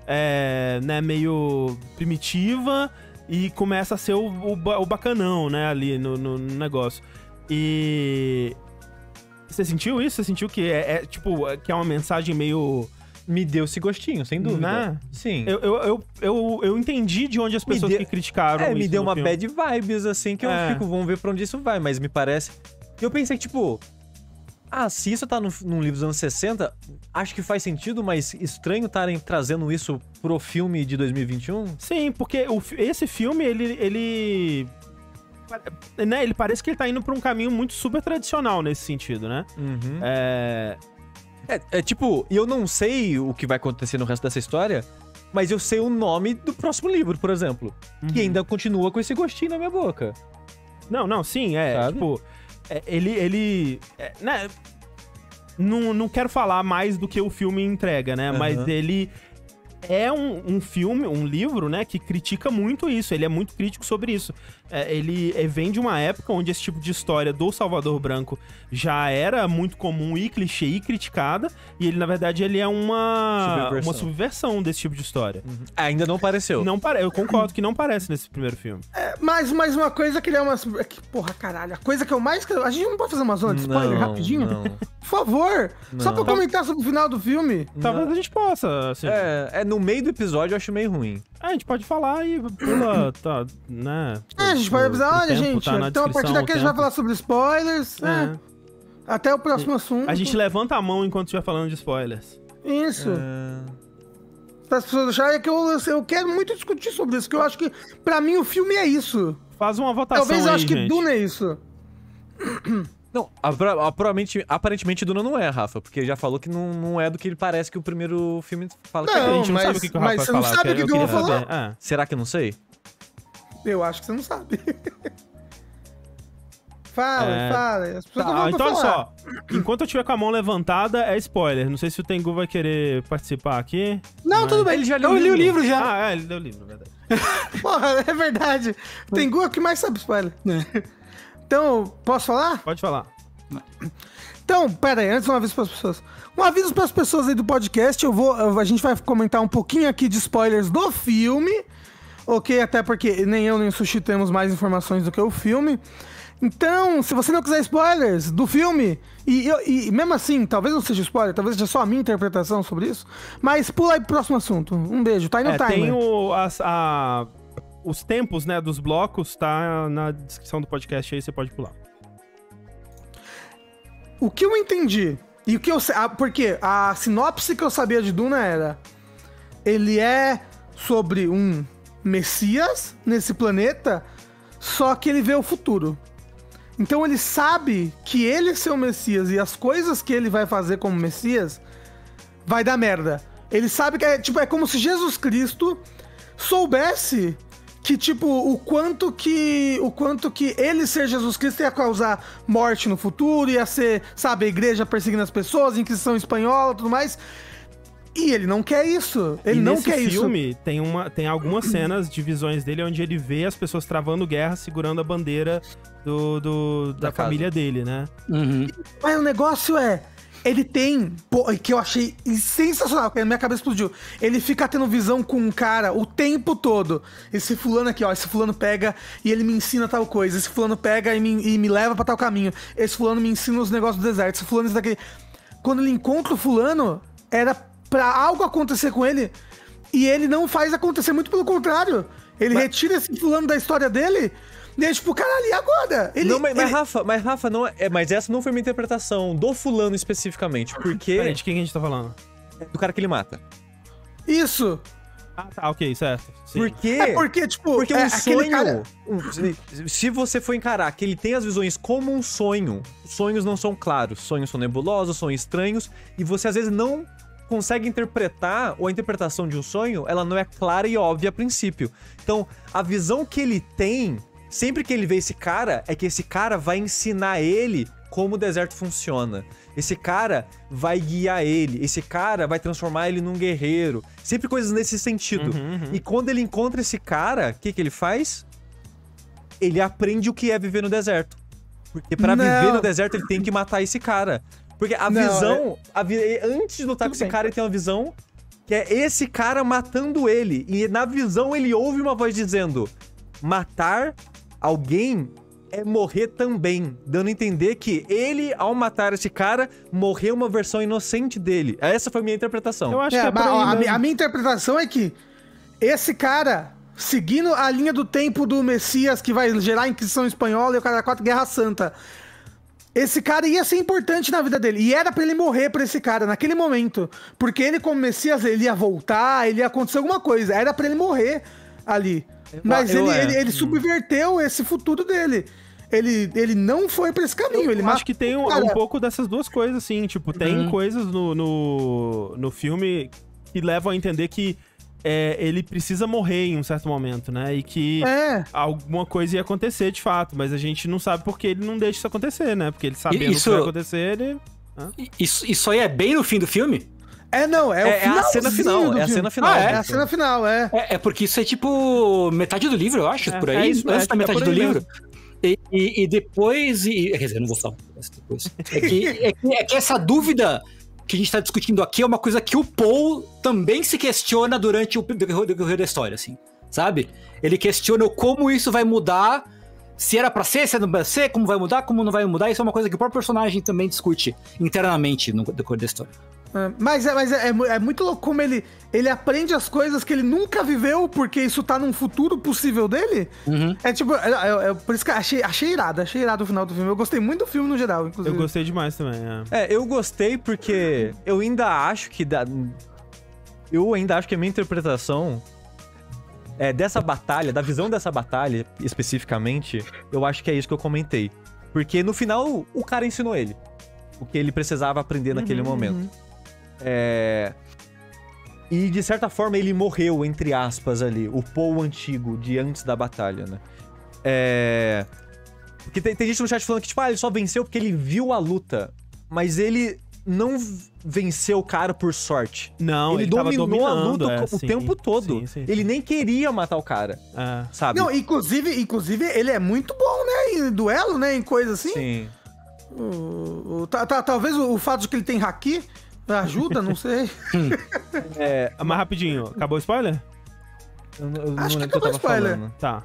S1: é, né, meio primitiva e começa a ser o, o, o bacanão, né, ali no, no, no negócio. E... Você sentiu isso? Você sentiu que é, é, tipo, que é uma mensagem meio...
S2: Me deu esse gostinho, sem dúvida.
S1: Né?
S2: Sim.
S1: Eu, eu, eu, eu, eu entendi de onde as pessoas
S2: deu...
S1: que criticaram
S2: É, me deu uma
S1: filme.
S2: bad vibes, assim, que
S1: é.
S2: eu fico, vamos ver pra onde isso vai, mas me parece... Eu pensei, tipo... Ah, se isso tá num, num livro dos anos sessenta, acho que faz sentido, mas estranho estarem trazendo isso pro filme de dois mil e vinte e um?
S1: Sim, porque o, esse filme, ele... ele... Né, ele parece que ele tá indo pra um caminho muito super tradicional nesse sentido, né?
S2: Uhum.
S1: É...
S2: É, é tipo, eu não sei o que vai acontecer no resto dessa história, mas eu sei o nome do próximo livro, por exemplo. Uhum. Que ainda continua com esse gostinho na minha boca.
S1: Não, não, sim, é,
S2: Sabe?
S1: tipo... É, ele, ele... É, né, não, não quero falar mais do que o filme entrega, né? Uhum. Mas ele... É um, um filme, um livro, né, que critica muito isso, ele é muito crítico sobre isso. É, ele é, vem de uma época onde esse tipo de história do Salvador Branco já era muito comum e clichê e criticada, e ele, na verdade, ele é uma subversão, uma subversão desse tipo de história.
S2: Uhum. Ainda não pareceu.
S1: Não pare... Eu concordo que não parece nesse primeiro filme.
S3: É, mas, mas uma coisa que ele é uma... Que, porra, caralho, a coisa que eu mais... A gente não pode fazer uma zona de spoiler
S2: não,
S3: rapidinho?
S2: Não.
S3: Por favor, não. Só pra eu comentar sobre o final do filme.
S1: Talvez não. A gente possa, assim.
S2: É, é, no meio do episódio eu acho meio ruim.
S1: É, a gente pode falar e pula, tá, né?
S3: É, a gente pode avisar, olha, gente,
S1: tá
S3: então a partir daqui a gente vai falar sobre spoilers, é. É. Até o próximo
S1: a,
S3: assunto.
S1: A gente levanta a mão enquanto estiver falando de spoilers.
S3: Isso.
S2: É...
S3: Para as pessoas acharem que eu, eu quero muito discutir sobre isso, que eu acho que, pra mim, o filme é isso.
S1: Faz uma votação
S3: Talvez eu
S1: aí,
S3: acho que
S1: gente.
S3: Duna é isso.
S2: Não, aparentemente, aparentemente Duna não é, Rafa, porque ele já falou que não, não é do que ele parece que o primeiro filme fala.
S3: Não,
S2: que é.
S1: A gente não
S3: mas,
S1: sabe o que, que o Rafa
S3: mas
S1: vai
S3: você não
S1: falar.
S3: sabe o que,
S1: eu
S3: que eu vou falar?
S1: saber. É.
S2: Será que eu não sei?
S3: Eu acho que você não sabe. Fala,
S1: É...
S3: fala. As pessoas
S1: Tá,
S3: não vão
S1: então olha
S3: falar.
S1: só. Enquanto eu tiver com a mão levantada, é spoiler. Não sei se o Tengu vai querer participar aqui.
S3: Não,
S1: mas...
S3: tudo bem.
S2: Ele já leu
S3: eu
S2: o
S3: li o
S2: livro.
S3: livro já.
S1: Ah, é, ele deu o livro, na verdade.
S3: Porra, é verdade. Tem Gu que mais sabe spoiler. Então, posso falar?
S1: Pode falar.
S3: Então, pera aí, antes um aviso para as pessoas. Um aviso para as pessoas aí do podcast, eu vou, a gente vai comentar um pouquinho aqui de spoilers do filme, ok? Até porque nem eu nem o Sushi temos mais informações do que o filme. Então, se você não quiser spoilers do filme, e, e, e mesmo assim, talvez não seja spoiler, talvez seja só a minha interpretação sobre isso, mas pula aí pro próximo assunto. Um beijo, tá aí no
S1: É,
S3: timer.
S1: tem o, as, a, os tempos, né, dos blocos, tá na descrição do podcast aí, você pode pular.
S3: O que eu entendi, e o que eu sei, ah, porque a sinopse que eu sabia de Duna era, ele é sobre um Messias nesse planeta, só que ele vê o futuro. Então ele sabe que ele ser o Messias e as coisas que ele vai fazer como Messias vai dar merda. Ele sabe que é, tipo, é como se Jesus Cristo soubesse que, tipo, o quanto que o quanto que ele ser Jesus Cristo ia causar morte no futuro, ia ser, sabe, a igreja perseguindo as pessoas, Inquisição espanhola e tudo mais. E ele não quer isso. Ele
S1: e
S3: não
S1: nesse
S3: quer isso.
S1: filme, tem, uma, tem algumas cenas de visões dele onde ele vê as pessoas travando guerra segurando a bandeira do, do da,
S2: Da
S1: família dele, né?
S4: Uhum.
S3: Mas o negócio é, ele tem, pô, que eu achei sensacional, que a minha cabeça explodiu. Ele fica tendo visão com um cara o tempo todo. Esse fulano aqui, ó, esse fulano pega e ele me ensina tal coisa. Esse fulano pega e me, e me leva pra tal caminho. Esse fulano me ensina os negócios do deserto. Esse fulano, isso daqui. Quando ele encontra o fulano, era pra algo acontecer com ele e ele não faz acontecer, muito pelo contrário. Ele mas... retira esse fulano da história dele e é tipo, caralho, e agora? Ele,
S2: não, mas,
S3: ele...
S2: mas Rafa, mas Rafa, não é, mas essa não foi minha interpretação do fulano especificamente, porque...
S1: Peraí, de quem a gente tá falando?
S2: Do cara que ele mata.
S3: Isso.
S1: Ah, tá, ok, certo. Sim.
S2: Porque...
S3: É porque, tipo,
S2: Porque
S3: é,
S2: um
S3: aquele
S2: sonho,
S3: cara-
S2: um- se você for encarar que ele tem as visões como um sonho, os sonhos não são claros, sonhos são nebulosos, são estranhos, e você às vezes não consegue interpretar, ou a interpretação de um sonho, ela não é clara e óbvia a princípio. Então, a visão que ele tem, sempre que ele vê esse cara, é que esse cara vai ensinar ele como o deserto funciona. Esse cara vai guiar ele, esse cara vai transformar ele num guerreiro. Sempre coisas nesse sentido.
S1: Uhum, uhum.
S2: E quando ele encontra esse cara, o que, que ele faz? Ele aprende o que é viver no deserto. Porque pra
S3: Não.
S2: viver no deserto ele tem que matar esse cara. Porque a
S3: Não,
S2: visão, a vi- antes de lutar
S3: Tudo
S2: com esse
S3: bem.
S2: cara, ele tem uma visão que é esse cara matando ele. E na visão ele ouve uma voz dizendo: matar alguém é morrer também. Dando a entender que ele, ao matar esse cara, morreu uma versão inocente dele. Essa foi a minha interpretação.
S1: Eu acho
S3: É,
S1: que é por
S3: mas, ó,
S1: aí
S3: a, mi-
S1: mesmo.
S3: a minha interpretação é que esse cara, seguindo a linha do tempo do Messias, que vai gerar a Inquisição Espanhola e o cara da Quatro Guerra Santa, esse cara ia ser importante na vida dele. E era pra ele morrer pra esse cara, naquele momento. Porque ele, como Messias, ele ia voltar, ele ia acontecer alguma coisa. Era pra ele morrer ali. Mas
S2: eu-
S3: ele,
S2: é.
S3: ele, ele subverteu esse futuro dele. Ele, ele não foi pra esse caminho. Ele
S1: Eu acho que tem um,
S3: Cara,
S1: um pouco dessas duas coisas, assim. Tipo, tem
S2: Uhum.
S1: coisas no, no, no filme que levam a entender que é, ele precisa morrer em um certo momento, né? E que
S3: É.
S1: alguma coisa ia acontecer, de fato. Mas a gente não sabe porque ele não deixa isso acontecer, né? Porque ele sabendo
S4: Isso-
S1: o que vai acontecer, ele...
S4: Isso, isso aí é bem no fim do filme?
S3: É, não, é, o
S2: É, é a cena
S3: finalzinho
S2: final,
S3: do
S2: é a
S3: filme.
S2: cena final.
S4: Ah, é?
S3: É a cena final, é.
S4: É, é porque isso é tipo metade do livro, eu acho,
S1: É,
S4: por
S1: é
S4: aí.
S1: isso,
S4: antes
S1: é,
S4: da
S1: é
S4: metade
S1: por
S4: do
S1: aí
S4: livro. E, e- e depois. E, quer dizer, eu não vou falar isso depois. É que, é, que, é que essa dúvida que a gente tá discutindo aqui é uma coisa que o Paul também se questiona durante o decorrer decorrer da história, assim. Sabe? Ele questiona como isso vai mudar. Se era pra ser, se não vai ser, como vai mudar, como não vai mudar. Isso é uma coisa que o próprio personagem também discute internamente no decorrer da história.
S3: É, Mas, é, mas é, é mu- é muito louco como ele, ele aprende as coisas que ele nunca viveu, porque isso tá num futuro possível dele.
S4: Uhum.
S3: É tipo, é, é- é por isso que eu achei, achei irado, achei irado o final do filme. Eu gostei muito do filme no geral,
S1: Eu
S3: inclusive.
S1: gostei demais também, é.
S2: É, eu gostei porque eu ainda acho que dá. Eu ainda acho que a minha interpretação é dessa batalha, da visão dessa batalha especificamente, eu acho que é isso que eu comentei. Porque no final o cara ensinou ele o que ele precisava aprender naquele momento. É... E de certa forma ele morreu, entre aspas, ali, o Paul antigo de antes da batalha, né? É... Porque tem, tem gente no chat falando que, tipo, ah, ele só venceu porque ele viu a luta. Mas ele não venceu o cara por sorte.
S1: Não,
S2: ele,
S1: ele tava
S2: dominou a
S1: dominando,
S2: luta
S1: é,
S2: o
S1: sim.
S2: tempo todo.
S1: Sim, sim,
S2: ele
S1: sim.
S2: nem queria matar o cara,
S1: É.
S2: sabe?
S3: Não, inclusive, inclusive, ele é muito bom, né? Em duelo, né? Em coisa assim.
S2: Sim.
S3: O- o- tá- tá- talvez o, o fato de que ele tem haki ajuda, não sei.
S2: É,
S1: Ah, mas rapidinho, acabou o spoiler?
S2: eu, não- eu não
S3: Acho que
S2: lembro o que eu
S3: acabou
S2: tava
S3: o spoiler.
S2: falando.
S1: Tá.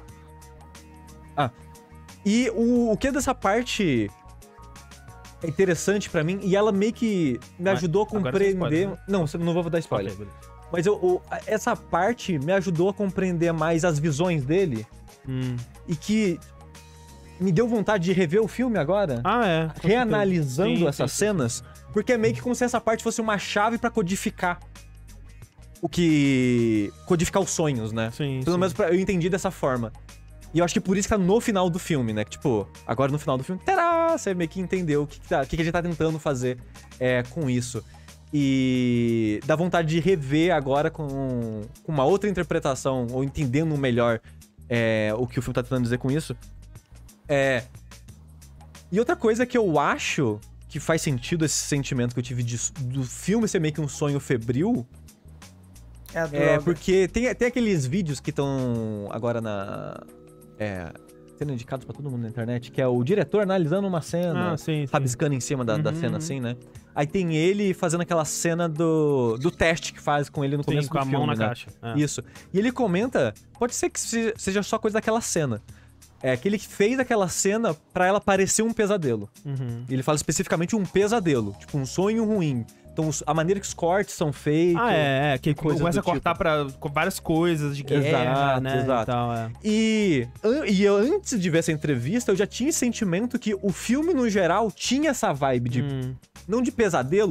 S2: E o, o que é dessa parte é interessante pra mim, e ela meio que me
S1: Mas
S2: ajudou a
S1: agora tem
S2: compreender...
S1: spoiler, né?
S2: Não, você- não vou dar spoiler.
S1: Ok, beleza.
S2: Mas eu, o- a- essa parte me ajudou a compreender mais as visões dele,
S1: Hum.
S2: e que me deu vontade de rever o filme agora,
S1: Ah, é. com certeza.
S2: reanalisando
S1: Sim,
S2: essas
S1: sim, sim.
S2: cenas, porque é meio que como se essa parte fosse uma chave pra codificar o que... codificar os sonhos, né?
S1: Sim,
S2: Pelo
S1: sim.
S2: menos pra- eu entendi dessa forma. E eu acho que por isso que tá no final do filme, né? Que, tipo, agora no final do filme, tará, você meio que entendeu o que, que, tá, o que, que a gente tá tentando fazer é, com isso. E dá vontade de rever agora com, com uma outra interpretação, ou entendendo melhor é, o que o filme tá tentando dizer com isso. É... E outra coisa que eu acho que faz sentido esse sentimento que eu tive de- do filme ser meio que um sonho febril.
S3: É a
S2: É,
S3: droga.
S2: porque tem, tem aqueles vídeos que estão agora na. É. Sendo indicados pra todo mundo na internet, que é o diretor analisando uma cena,
S1: Ah, sim, sim.
S2: rabiscando em cima da, da
S1: Uhum,
S2: cena,
S1: uhum.
S2: assim, né? Aí tem ele fazendo aquela cena do, do teste que faz com ele no
S1: Sim,
S2: começo
S1: com
S2: do
S1: a
S2: filme,
S1: mão na
S2: né?
S1: caixa. É.
S2: Isso. E ele comenta, pode ser que se- seja só coisa daquela cena. É que ele fez aquela cena pra ela parecer um pesadelo.
S1: Uhum.
S2: Ele fala especificamente um pesadelo, tipo um sonho ruim. Então os- a maneira que os cortes são feitos.
S1: Ah, é, é. Que
S2: coisas
S1: começa a
S2: do tipo.
S1: cortar pra com várias coisas de guerra,
S2: Exato,
S1: né?
S2: exato.
S1: E tal, é.
S2: E, an- e eu, antes de ver essa entrevista, eu já tinha esse sentimento que o filme, no geral, tinha essa vibe de.
S1: Hum.
S2: Não de pesadelo,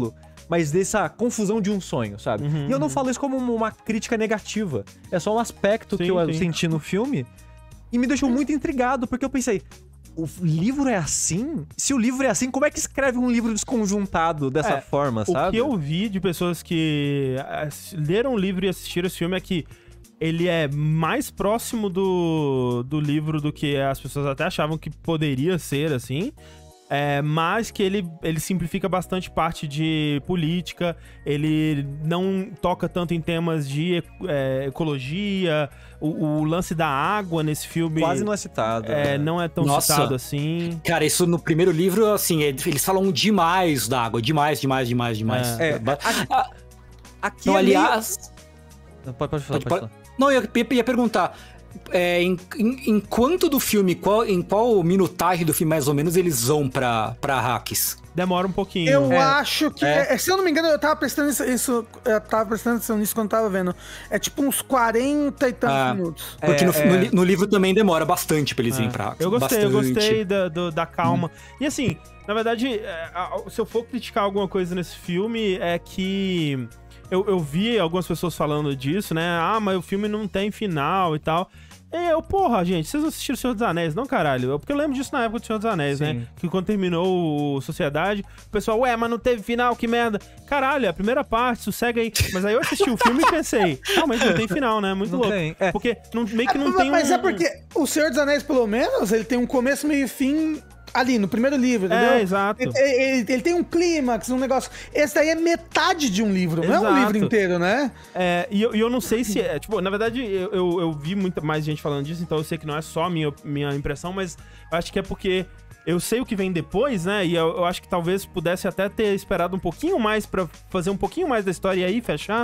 S2: mas dessa confusão de um sonho, sabe?
S1: Uhum,
S2: e eu não
S1: uhum.
S2: falo isso como uma crítica negativa. É só um aspecto
S1: Sim,
S2: que eu
S1: sim.
S2: senti no filme e me deixou muito intrigado, porque eu pensei, o livro é assim? Se o livro é assim, como é que escreve um livro desconjuntado dessa
S1: É,
S2: forma,
S1: O
S2: sabe?
S1: que eu vi de pessoas que ass- leram o livro e assistiram esse filme é que ele é mais próximo do, do livro do que as pessoas até achavam que poderia ser, assim. É, mas que ele, ele simplifica bastante parte de política, ele não toca tanto em temas de é, ecologia, o, o lance da água nesse filme
S2: Quase não é citado.
S1: é,
S2: né?
S1: não é tão
S4: Nossa.
S1: citado assim.
S4: Cara, isso no primeiro livro, assim, eles falam demais da água. Demais, demais, demais, demais.
S2: É.
S4: Ba- Ah,
S2: Aqui
S4: Não,
S2: é meio-
S4: aliás...
S2: Não, Pode, pode falar,
S4: Pode-
S2: pode
S4: pode-
S2: falar.
S4: Não, eu ia, ia perguntar. É, em, em, em quanto do filme, qual, em qual minutagem do filme, mais ou menos, eles vão pra, pra Arrakis?
S1: Demora um pouquinho.
S3: Eu
S2: É.
S3: acho que.
S4: É.
S3: é, se eu não me engano, eu tava prestando isso, isso. Eu tava prestando atenção nisso quando eu tava vendo. É tipo uns quarenta e tantos
S4: Ah.
S3: minutos.
S4: Porque no,
S2: É,
S4: no
S2: é.
S4: li- no livro também demora bastante pra eles irem pra Arrakis.
S1: Eu gostei, eu
S4: Bastante.
S1: gostei da, do- da calma. E assim, na verdade, é, a- se eu for criticar alguma coisa nesse filme, é que eu, eu vi algumas pessoas falando disso, né? Ah, mas o filme não tem final e tal. E eu, porra, gente, vocês assistiram O Senhor dos Anéis, não, caralho? Porque eu lembro disso na época do Senhor dos Anéis,
S2: Sim.
S1: né? Que quando terminou o Sociedade, o pessoal, ué, mas não teve final, que merda. Caralho, é a primeira parte, sossega aí. Mas aí eu assisti o filme e pensei, realmente não tem final, né? Muito
S2: Não
S1: louco.
S2: tem, é.
S1: Porque não- meio que não
S3: Ah,
S1: tem um...
S3: mas é porque o Senhor dos Anéis, pelo menos, ele tem um começo, meio e fim ali, no primeiro livro, entendeu?
S1: É, exato.
S3: Ele, ele- ele tem um clímax, um negócio. Esse daí é metade de um livro, não é um
S1: Exato.
S3: livro inteiro, né?
S1: É, e eu, e eu não sei se é. Tipo, na verdade, eu, eu, eu vi muita mais gente falando disso, então eu sei que não é só a minha, minha impressão, mas eu acho que é porque eu sei o que vem depois, né? E eu, eu acho que talvez pudesse até ter esperado um pouquinho mais pra fazer um pouquinho mais da história e aí fechar.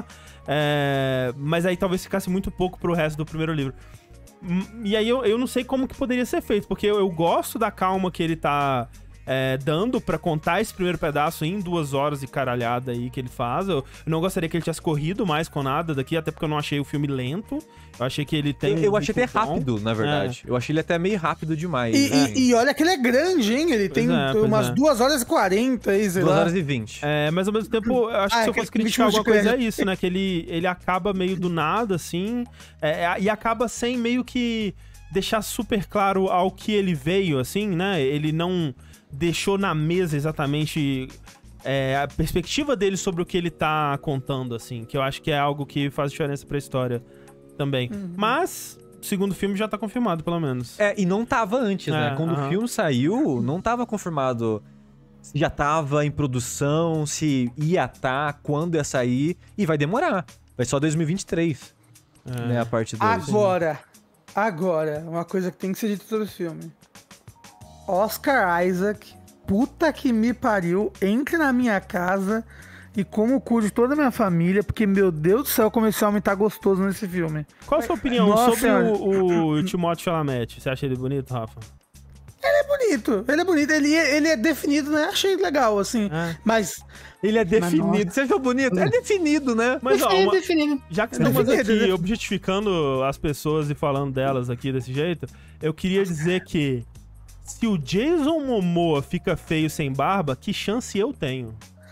S1: É, mas aí talvez ficasse muito pouco pro resto do primeiro livro. Hum, E aí eu, eu não sei como que poderia ser feito, porque eu, eu gosto da calma que ele tá é, dando pra contar esse primeiro pedaço em duas horas e caralhada aí que ele faz. Eu, eu não gostaria que ele tivesse corrido mais com nada daqui, até porque eu não achei o filme lento. Eu achei que ele tem...
S2: Eu, eu
S1: um
S2: achei até
S1: ritmo bom.
S2: rápido, na verdade. Eu achei ele até meio rápido demais.
S3: E,
S2: assim.
S3: e- e olha que ele é grande, hein? Ele tem
S1: é, pois
S3: umas
S1: é.
S3: duas horas e quarenta aí, sei
S2: duas
S3: lá.
S2: horas e vinte.
S1: É, mas ao mesmo tempo, eu acho
S3: Ah,
S1: que se eu
S3: aquele
S1: fosse criticar
S3: ritmo
S1: alguma
S3: de
S1: coisa é
S3: crédito.
S1: isso, né? Que ele, ele acaba meio do nada, assim, é, é, e acaba sem meio que deixar super claro ao que ele veio, assim, né? Ele não deixou na mesa exatamente é, a perspectiva dele sobre o que ele tá contando, assim, que eu acho que é algo que faz diferença pra história também. Mas, o segundo filme já tá confirmado, pelo menos.
S2: É, e não tava antes, né?
S1: É,
S2: Quando
S1: aham.
S2: o filme saiu, não tava confirmado se já tava em produção, se ia estar, quando ia sair. E vai demorar. Vai só dois mil e vinte e três,
S1: É.
S2: né? A parte dois.
S3: Agora, agora, uma coisa que tem que ser dita sobre o filme. Oscar Isaac, puta que me pariu, entre na minha casa e como o cu de toda a minha família, porque, meu Deus do céu, como esse homem tá gostoso nesse filme.
S1: Qual a sua opinião
S3: Nossa
S1: sobre
S3: Senhora.
S1: o, o Timothée Chalamet? Você acha ele bonito, Rafa?
S3: Ele é bonito, ele é bonito, ele é, ele é definido, né? Achei legal, assim,
S1: É.
S3: mas...
S2: Ele é definido.
S3: nossa.
S2: Você achou bonito? É definido, né?
S1: Mas, ó,
S3: é
S1: uma-
S3: definido.
S1: já que estamos
S3: Definido,
S1: aqui
S3: né?
S1: objetificando as pessoas e falando delas aqui desse jeito, eu queria dizer que se o Jason Momoa fica feio sem barba, que chance eu tenho?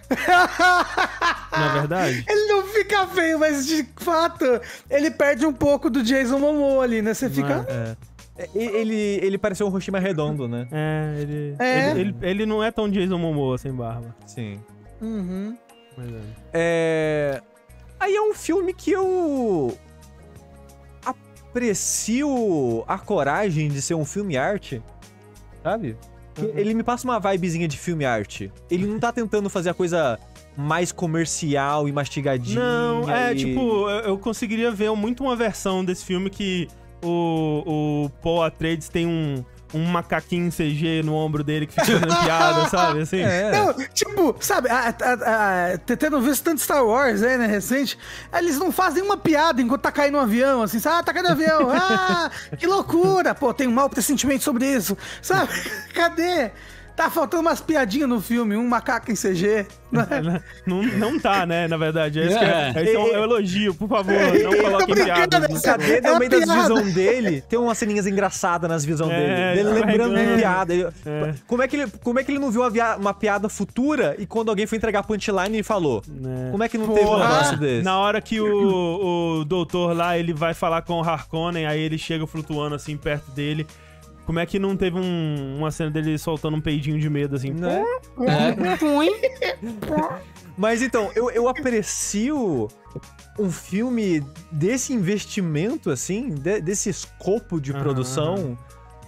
S1: Não é verdade?
S3: Ele não fica feio, mas de fato, ele perde um pouco do Jason Momoa ali, né? Você fica...
S1: É,
S2: É, Ele, ele pareceu um rostinho mais redondo, né?
S1: é, ele,
S3: É.
S1: Ele, ele, ele não é tão Jason Momoa sem barba.
S2: Sim.
S3: Uhum.
S1: Mas é.
S2: É... Aí é um filme que eu aprecio a coragem de ser um filme arte, sabe? Que Ele me passa uma vibezinha de filme arte. Ele não tá tentando fazer a coisa mais comercial e mastigadinha.
S1: Não, é
S2: e-
S1: tipo, eu, eu conseguiria ver muito uma versão desse filme que o, o Paul Atreides tem um, um macaquinho C G no ombro dele que fica fazendo piada, sabe? Assim.
S2: É.
S3: Não, tipo, sabe, a, a, a, tendo visto tanto Star Wars aí, né, recente, eles não fazem uma piada enquanto tá caindo um avião, assim, sabe? Ah, tá caindo um avião, ah, que loucura, pô, tenho um mau pressentimento sobre isso, sabe? Cadê? Tá faltando umas piadinhas no filme, um macaco em C G. Né?
S1: Não, não tá, né, na verdade. Esse,
S4: É.
S1: é, esse é, um, é um elogio, por favor, não coloquem piadas.
S2: Cadê no
S3: É
S2: meio das
S3: piada.
S2: visões dele? Tem umas ceninhas engraçadas nas visões
S1: É,
S2: dele. Dele
S1: tá
S2: lembrando de
S1: carregando.
S2: piada. Ele-
S1: É.
S2: Como, é que ele, como é que ele não viu uma, via- uma piada futura e quando alguém foi entregar punchline ele falou?
S1: É.
S2: Como é que não teve um
S3: Porra.
S2: negócio desse?
S1: Na hora que o, o doutor lá, ele vai falar com o Harkonnen, aí ele chega flutuando assim perto dele. Como é que não teve um- uma cena dele soltando um peidinho de medo assim?
S2: Né?
S4: É.
S2: Mas então, eu, eu aprecio um filme desse investimento, assim, de- desse escopo de
S1: Aham,
S2: produção,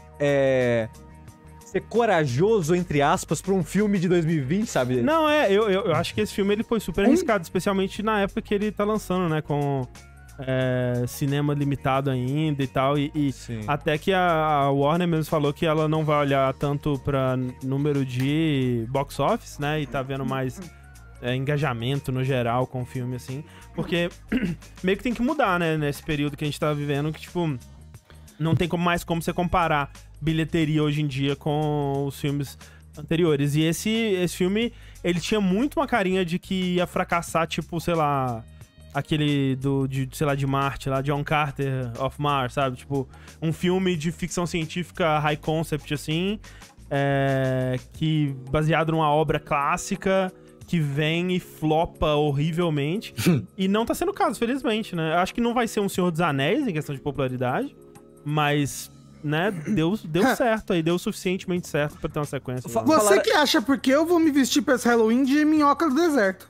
S2: é, ser corajoso, entre aspas, pra um filme de dois mil e vinte, sabe?
S1: Não, é, eu, eu, eu acho que esse filme ele foi super arriscado, especialmente na época que ele tá lançando, né? Com é, cinema limitado ainda e tal. E, e
S2: Sim.
S1: até que a, a Warner mesmo falou que ela não vai olhar tanto pra número de box office, né? E tá vendo mais é, engajamento no geral com o filme, assim. Porque meio que tem que mudar, né? Nesse período que a gente tá vivendo, que, tipo, não tem como- mais como você comparar bilheteria hoje em dia com os filmes anteriores. E esse, esse filme, ele tinha muito uma carinha de que ia fracassar, tipo, sei lá, aquele do, de, sei lá, de Marte, lá, John Carter of Mars, sabe? Tipo, um filme de ficção científica high concept, assim, é, que baseado numa obra clássica, que vem e flopa horrivelmente. E não tá sendo o caso, felizmente, né? Eu acho que não vai ser um Senhor dos Anéis em questão de popularidade, mas, né, deu, deu certo aí, deu suficientemente certo pra ter uma sequência.
S2: Fa-
S1: né?
S3: Você
S2: Falaram-
S3: que acha porque eu vou me vestir pra esse Halloween de minhoca do deserto.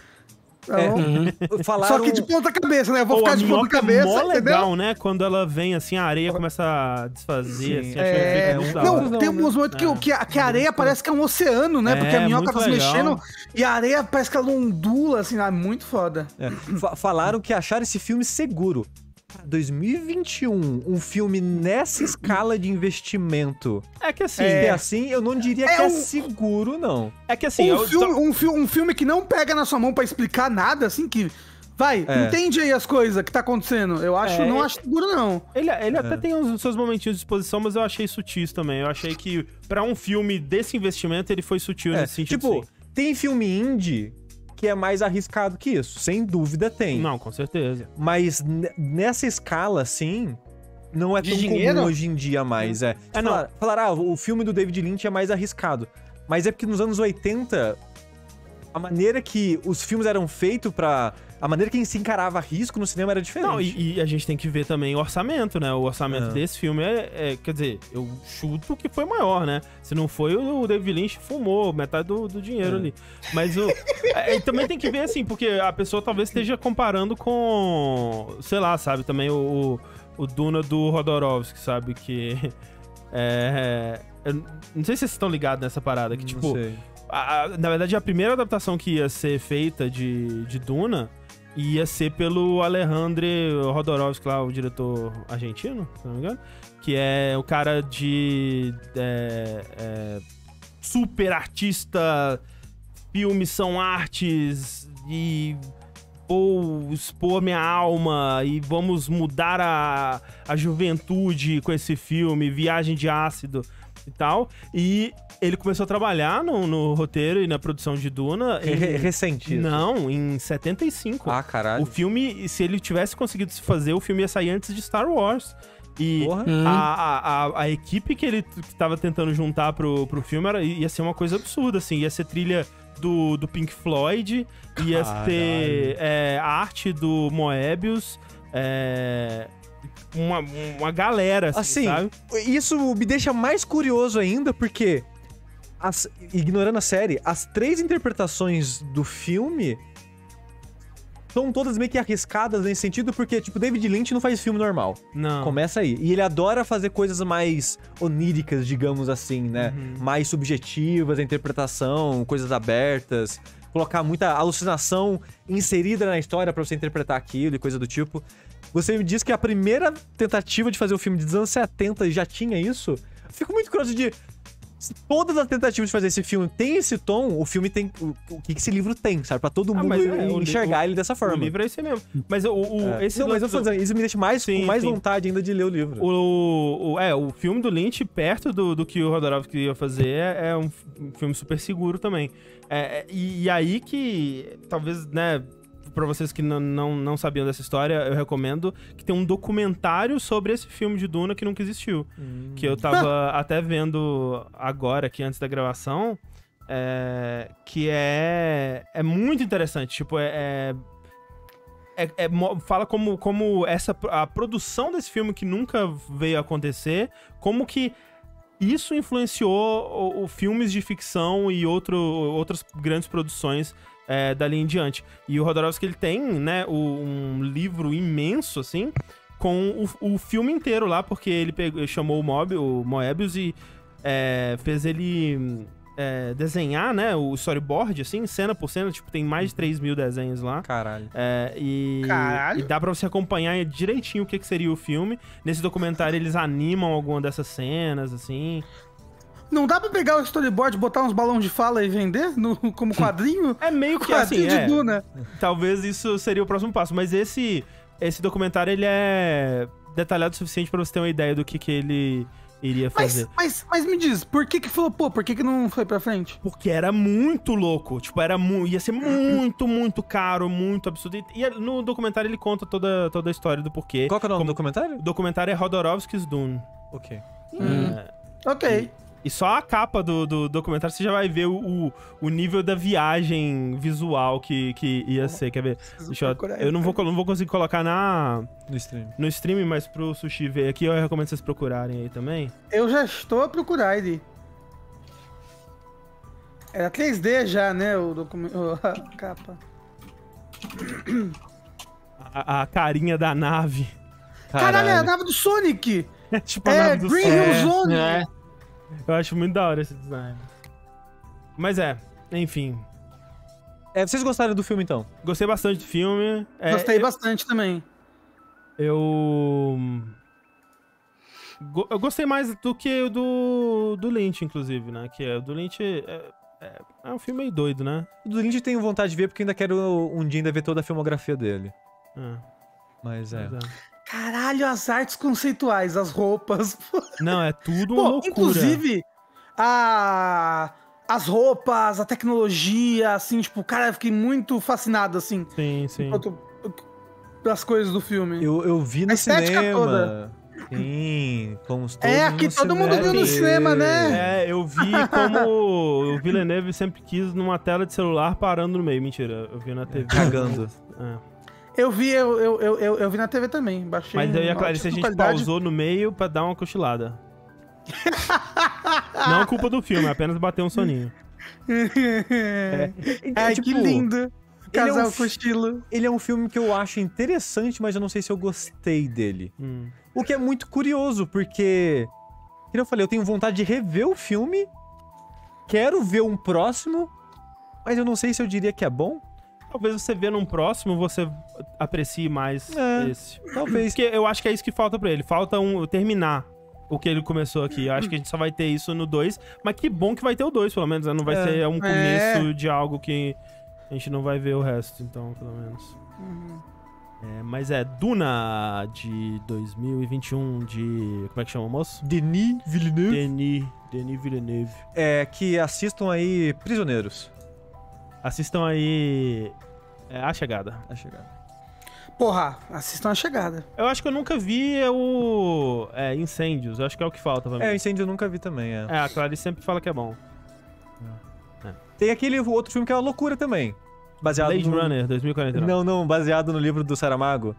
S3: Tá
S2: É,
S3: bom?
S2: falaram...
S3: Só que de ponta cabeça, né? Eu vou
S1: Pô,
S3: ficar
S1: a
S3: de ponta
S1: minhoca é
S3: cabeça,
S1: mó
S3: entendeu?
S1: legal, né? Quando ela vem assim, a areia começa a desfazer,
S2: Sim.
S1: assim, acho que
S3: É,
S1: é muito da
S3: não,
S1: hora.
S3: tem
S2: né?
S3: uns momentos que, o- que, a, que a areia parece que é um oceano, né?
S1: É,
S3: Porque a minhoca
S1: muito
S3: tá se
S1: legal.
S3: mexendo e a areia parece que ela ondula, assim, ah, muito foda.
S2: É, fa- falaram que acharam esse filme seguro. Pra dois mil e vinte e um, um filme nessa escala de investimento.
S1: É que assim,
S2: É,
S1: é,
S2: assim, eu não diria
S3: É
S2: que é
S3: um-
S2: seguro, não.
S1: é que assim,
S3: um,
S1: eu-
S3: filme, um, fi- um filme que não pega na sua mão pra explicar nada, assim, que... Vai,
S2: É.
S3: entende aí as coisas que tá acontecendo. Eu acho,
S1: É,
S3: não
S1: é-
S3: acho seguro, não.
S1: ele, ele até tem os seus momentinhos de exposição, mas eu achei sutis também. Eu achei que pra um filme desse investimento, ele foi sutil
S2: É,
S1: nesse sentido.
S2: tipo,
S1: sim.
S2: tem filme indie que é mais arriscado que isso. Sem dúvida tem.
S1: Não, com certeza.
S2: Mas ne- nessa escala, assim, não é
S3: De
S2: tão
S3: dinheiro?
S2: comum hoje em dia mais. É.
S1: É, não.
S2: Falar, falar, ah, o filme do David Lynch é mais arriscado. Mas é porque nos anos oitenta, a maneira que os filmes eram feitos pra... A maneira que se encarava risco no cinema era diferente.
S1: Não, e, e a gente tem que ver também o orçamento, né? O orçamento
S2: É.
S1: desse filme é, é- Quer dizer, eu chuto que foi maior, né? Se não foi, o David Lynch fumou metade do, do dinheiro
S2: É.
S1: ali. Mas o. é, e também tem que ver assim, porque a pessoa talvez esteja comparando com. Sei lá, sabe? Também o, o, o Duna do Rodorovsky, sabe? Que. É. Eu não sei se vocês estão ligados nessa parada, que
S2: Não
S1: tipo.
S2: sei.
S1: A- a- na verdade, a primeira adaptação que ia ser feita de, de Duna ia ser pelo Alejandro Jodorowsky, lá, o diretor argentino, se não me engano, que é o cara de é, é, super artista, filmes são artes e vou expor minha alma e vamos mudar a, a juventude com esse filme, Viagem de Ácido e tal. E ele começou a trabalhar no, no roteiro e na produção de Duna.
S2: É re-
S1: em-
S2: recente. isso.
S1: Não, em setenta e cinco.
S2: Ah, caralho.
S1: O filme, se ele tivesse conseguido se fazer, o filme ia sair antes de Star Wars. E
S2: Porra.
S4: Hum.
S1: a, a, a, a equipe que ele t- que tava tentando juntar pro, pro filme era, ia ser uma coisa absurda, assim. Ia ser trilha do, do Pink Floyd, ia
S2: Caralho.
S1: ter é, arte do Moebius, é, uma, uma galera, assim,
S2: Assim,
S1: sabe?
S2: isso me deixa mais curioso ainda, porque, as- ignorando a série, as três interpretações do filme são todas meio que arriscadas nesse sentido, porque, tipo, David Lynch não faz filme normal.
S1: Não.
S2: Começa aí. E ele adora fazer coisas mais oníricas, digamos assim, né? Mais subjetivas, a interpretação, coisas abertas. Colocar muita alucinação inserida na história pra você interpretar aquilo e coisa do tipo. Você me diz que a primeira tentativa de fazer um filme dos anos setenta já tinha isso? Eu fico muito curioso de... todas as tentativas de fazer esse filme tem esse tom, o filme tem... O, o que esse livro tem, sabe? Pra todo
S1: Ah,
S2: mundo
S1: mas é, o
S2: enxergar
S1: li-
S2: ele dessa forma.
S1: O livro é esse mesmo. Mas o, o,
S2: É.
S1: esse
S2: Não, mas eu tô dizendo, isso me deixa mais,
S1: Sim,
S2: com mais
S1: sim.
S2: vontade ainda de ler o livro.
S1: O, o, é, o filme do Lynch, perto do, do que o Jodorowsky ia fazer, é, é um, f- um filme super seguro também. É, é, e, e aí que, talvez, né, pra vocês que não, não, não sabiam dessa história, eu recomendo que tem um documentário sobre esse filme de Duna que nunca existiu.
S2: Hum.
S1: Que eu tava até vendo agora, aqui antes da gravação, é, que é, é muito interessante. Tipo, é... é É, é mo- fala como, como essa, a produção desse filme que nunca veio a acontecer, como que isso influenciou o, o filmes de ficção e outro, outras grandes produções é, dali em diante. E o Jodorowsky, ele tem, né, o- um livro imenso, assim, com o, o filme inteiro lá, porque ele pegou, chamou o, Mob, o Moebius e é, fez ele... é, desenhar, né, o storyboard, assim, cena por cena, tipo, tem mais de três mil desenhos lá.
S2: Caralho.
S1: É, e,
S3: Caralho.
S1: e dá pra você acompanhar direitinho o que, que seria o filme. Nesse documentário eles animam alguma dessas cenas, assim.
S3: Não dá pra pegar o storyboard, botar uns balões de fala e vender no, como quadrinho?
S1: É meio que assim,
S3: Quadrinho de
S1: é,
S3: Duna.
S1: talvez isso seria o próximo passo. Mas esse, esse documentário, ele é detalhado o suficiente pra você ter uma ideia do que, que ele iria fazer.
S3: Mas, mas, mas me diz, por que que flopou? Por que que não foi pra frente?
S1: Porque era muito louco. Tipo, era mu ia ser muito, muito caro, muito absurdo. E, e no documentário ele conta toda, toda a história do porquê.
S2: Qual que é o nome
S1: Como-
S2: do documentário?
S1: O documentário é Jodorowsky's Dune.
S2: Ok.
S3: Ok.
S1: E só a capa do, do documentário você já vai ver o, o, o nível da viagem visual que, que ia ser. Quer ver? Deixa eu,
S3: procurar
S1: eu não vou, colo- não vou conseguir colocar na,
S2: No stream.
S1: no stream, mas pro Sushi ver aqui, eu recomendo vocês procurarem aí também.
S3: Eu já estou a procurar ele. Era três D já, né? O documento. A capa.
S1: A, a carinha da nave.
S3: Caralho, é a nave do Sonic!
S1: É tipo a
S3: É,
S1: nave do
S3: Green
S1: Sol.
S3: Hill Zone!
S4: É.
S1: Eu acho muito da hora esse design. Mas é, enfim.
S2: É, vocês gostaram do filme, então?
S1: Gostei bastante do filme. É,
S3: Gostei
S1: eu-
S3: bastante também.
S1: Eu. Go- Eu gostei mais do que o do, do Lynch, inclusive, né? Que é, o do Lynch é, é, é um filme meio doido, né?
S2: O do Lynch eu tenho vontade de ver, porque ainda quero um dia ainda ver toda a filmografia dele.
S1: É,
S2: Mas é.
S1: mas é.
S3: Caralho, as artes conceituais, as roupas.
S1: Não, é tudo uma
S3: Pô,
S1: loucura.
S3: inclusive, a... as roupas, a tecnologia, assim, tipo, cara, eu fiquei muito fascinado, assim,
S1: Sim, sim.
S3: enquanto das coisas do filme.
S2: Eu, eu vi no
S3: A estética
S2: cinema.
S3: toda.
S2: Sim, como todos
S3: É, aqui
S2: no
S3: todo mundo viu no cinema, né?
S1: É, eu vi como o Villeneuve sempre quis numa tela de celular parando no meio. Mentira, eu vi na T V.
S2: Cagando.
S1: É.
S3: Eu vi, eu, eu, eu, eu, eu vi na T V também, baixei.
S1: Mas eu e a
S3: em
S1: Clarice, a
S3: altíssima
S1: gente
S3: qualidade.
S1: pausou no meio pra dar uma cochilada. Não é culpa do filme, é apenas bater um soninho.
S3: Ai,
S2: tipo,
S3: que lindo.
S2: ele é
S3: Casal
S2: um
S3: com estilo.
S2: Ele é um filme que eu acho interessante, mas eu não sei se eu gostei dele.
S1: Hum.
S2: O que é muito curioso, porque... Como eu falei, eu tenho vontade de rever o filme, quero ver um próximo, mas eu não sei se eu diria que é bom.
S1: Talvez você vê num próximo, você aprecie mais
S2: É.
S1: esse.
S2: Talvez.
S1: Porque eu acho que é isso que falta pra ele. Falta um terminar o que ele começou aqui. Eu acho que a gente só vai ter isso no dois. Mas que bom que vai ter o dois, pelo menos. Né? Não vai
S2: É.
S1: ser um
S3: É.
S1: começo de algo que a gente não vai ver o resto, então, pelo menos. É, mas é Duna de dois mil e vinte e um, de... Como é que chama o moço?
S2: Denis Villeneuve.
S1: Denis, Denis Villeneuve.
S2: É, que assistam aí Prisioneiros.
S1: Assistam aí... É, A Chegada.
S2: A chegada.
S3: Porra, assistam a chegada.
S1: Eu acho que eu nunca vi o... É, Incêndios. Eu acho que é o que falta pra mim.
S2: É, o Incêndio eu nunca vi também, é.
S1: É, a Clarice sempre fala que é bom.
S2: Tem aquele outro filme que é uma loucura também. Baseado
S1: Blade
S2: no...
S1: Runner, dois mil e quarenta e nove.
S2: Não, não, baseado no livro do Saramago.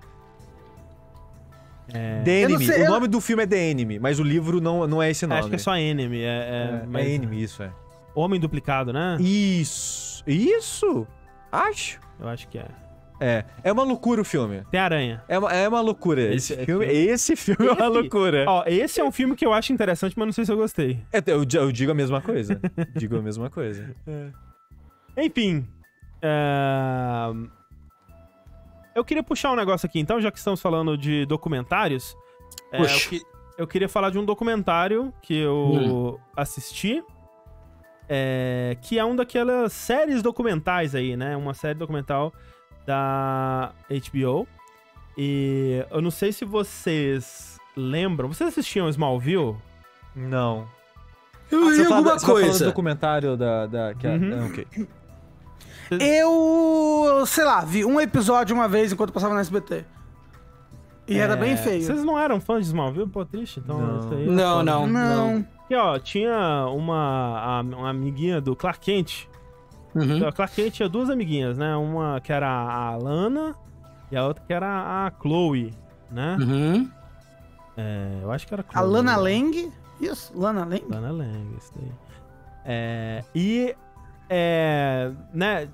S1: É...
S2: The
S3: Eu não
S2: Enemy.
S3: sei,
S2: O
S3: eu-
S2: nome do filme é The Enemy, mas o livro não, não é esse nome.
S1: Acho que é só Enemy. É, é,
S2: É,
S1: mas-
S2: é Enemy, isso é.
S1: Homem Duplicado, né?
S2: Isso. Isso? Acho.
S1: Eu acho que é.
S2: É. É uma loucura o filme.
S1: Tem aranha.
S2: É uma, é uma loucura. Esse,
S1: Esse-
S2: filme,
S1: esse-
S2: esse filme é uma
S1: Esse-
S2: loucura.
S1: Ó, esse é um filme que eu acho interessante, mas não sei se eu gostei.
S2: É, eu, eu digo a mesma coisa. Digo a mesma coisa.
S1: Enfim. é, Eu queria puxar um negócio aqui, então, já que estamos falando de documentários. é, eu,
S4: Puxa.
S1: que- eu queria falar de um documentário que eu
S4: Hum.
S1: assisti. é, que é um daquelas séries documentais aí, né? Uma série documental da H B O. E eu não sei se vocês lembram. Vocês assistiam Smallville?
S2: Não.
S3: Eu
S2: Ah,
S3: li
S2: você fala-
S3: alguma
S2: você tá falando do
S3: coisa.
S2: documentário da... da que é-
S1: Uhum.
S2: ah, ok.
S3: Eu, sei lá, vi um episódio uma vez enquanto passava no S B T. E era
S1: É,
S3: bem feio.
S1: Vocês não eram fãs de Smallville? Pô, triste. Então,
S2: Não.
S1: isso aí é
S4: Não,
S1: foda.
S4: não.
S3: Não.
S1: Aqui, ó, tinha uma, a- uma amiguinha do Clark Kent.
S4: Uhum.
S1: O Clark Kent tinha duas amiguinhas, né? Uma que era a Lana e a outra que era a Chloe, né?
S4: Uhum.
S1: É, eu acho que era a Chloe.
S3: A Lana Lang. Isso, Lana Lang.
S1: Lana Lang, isso daí. É, e, é, né,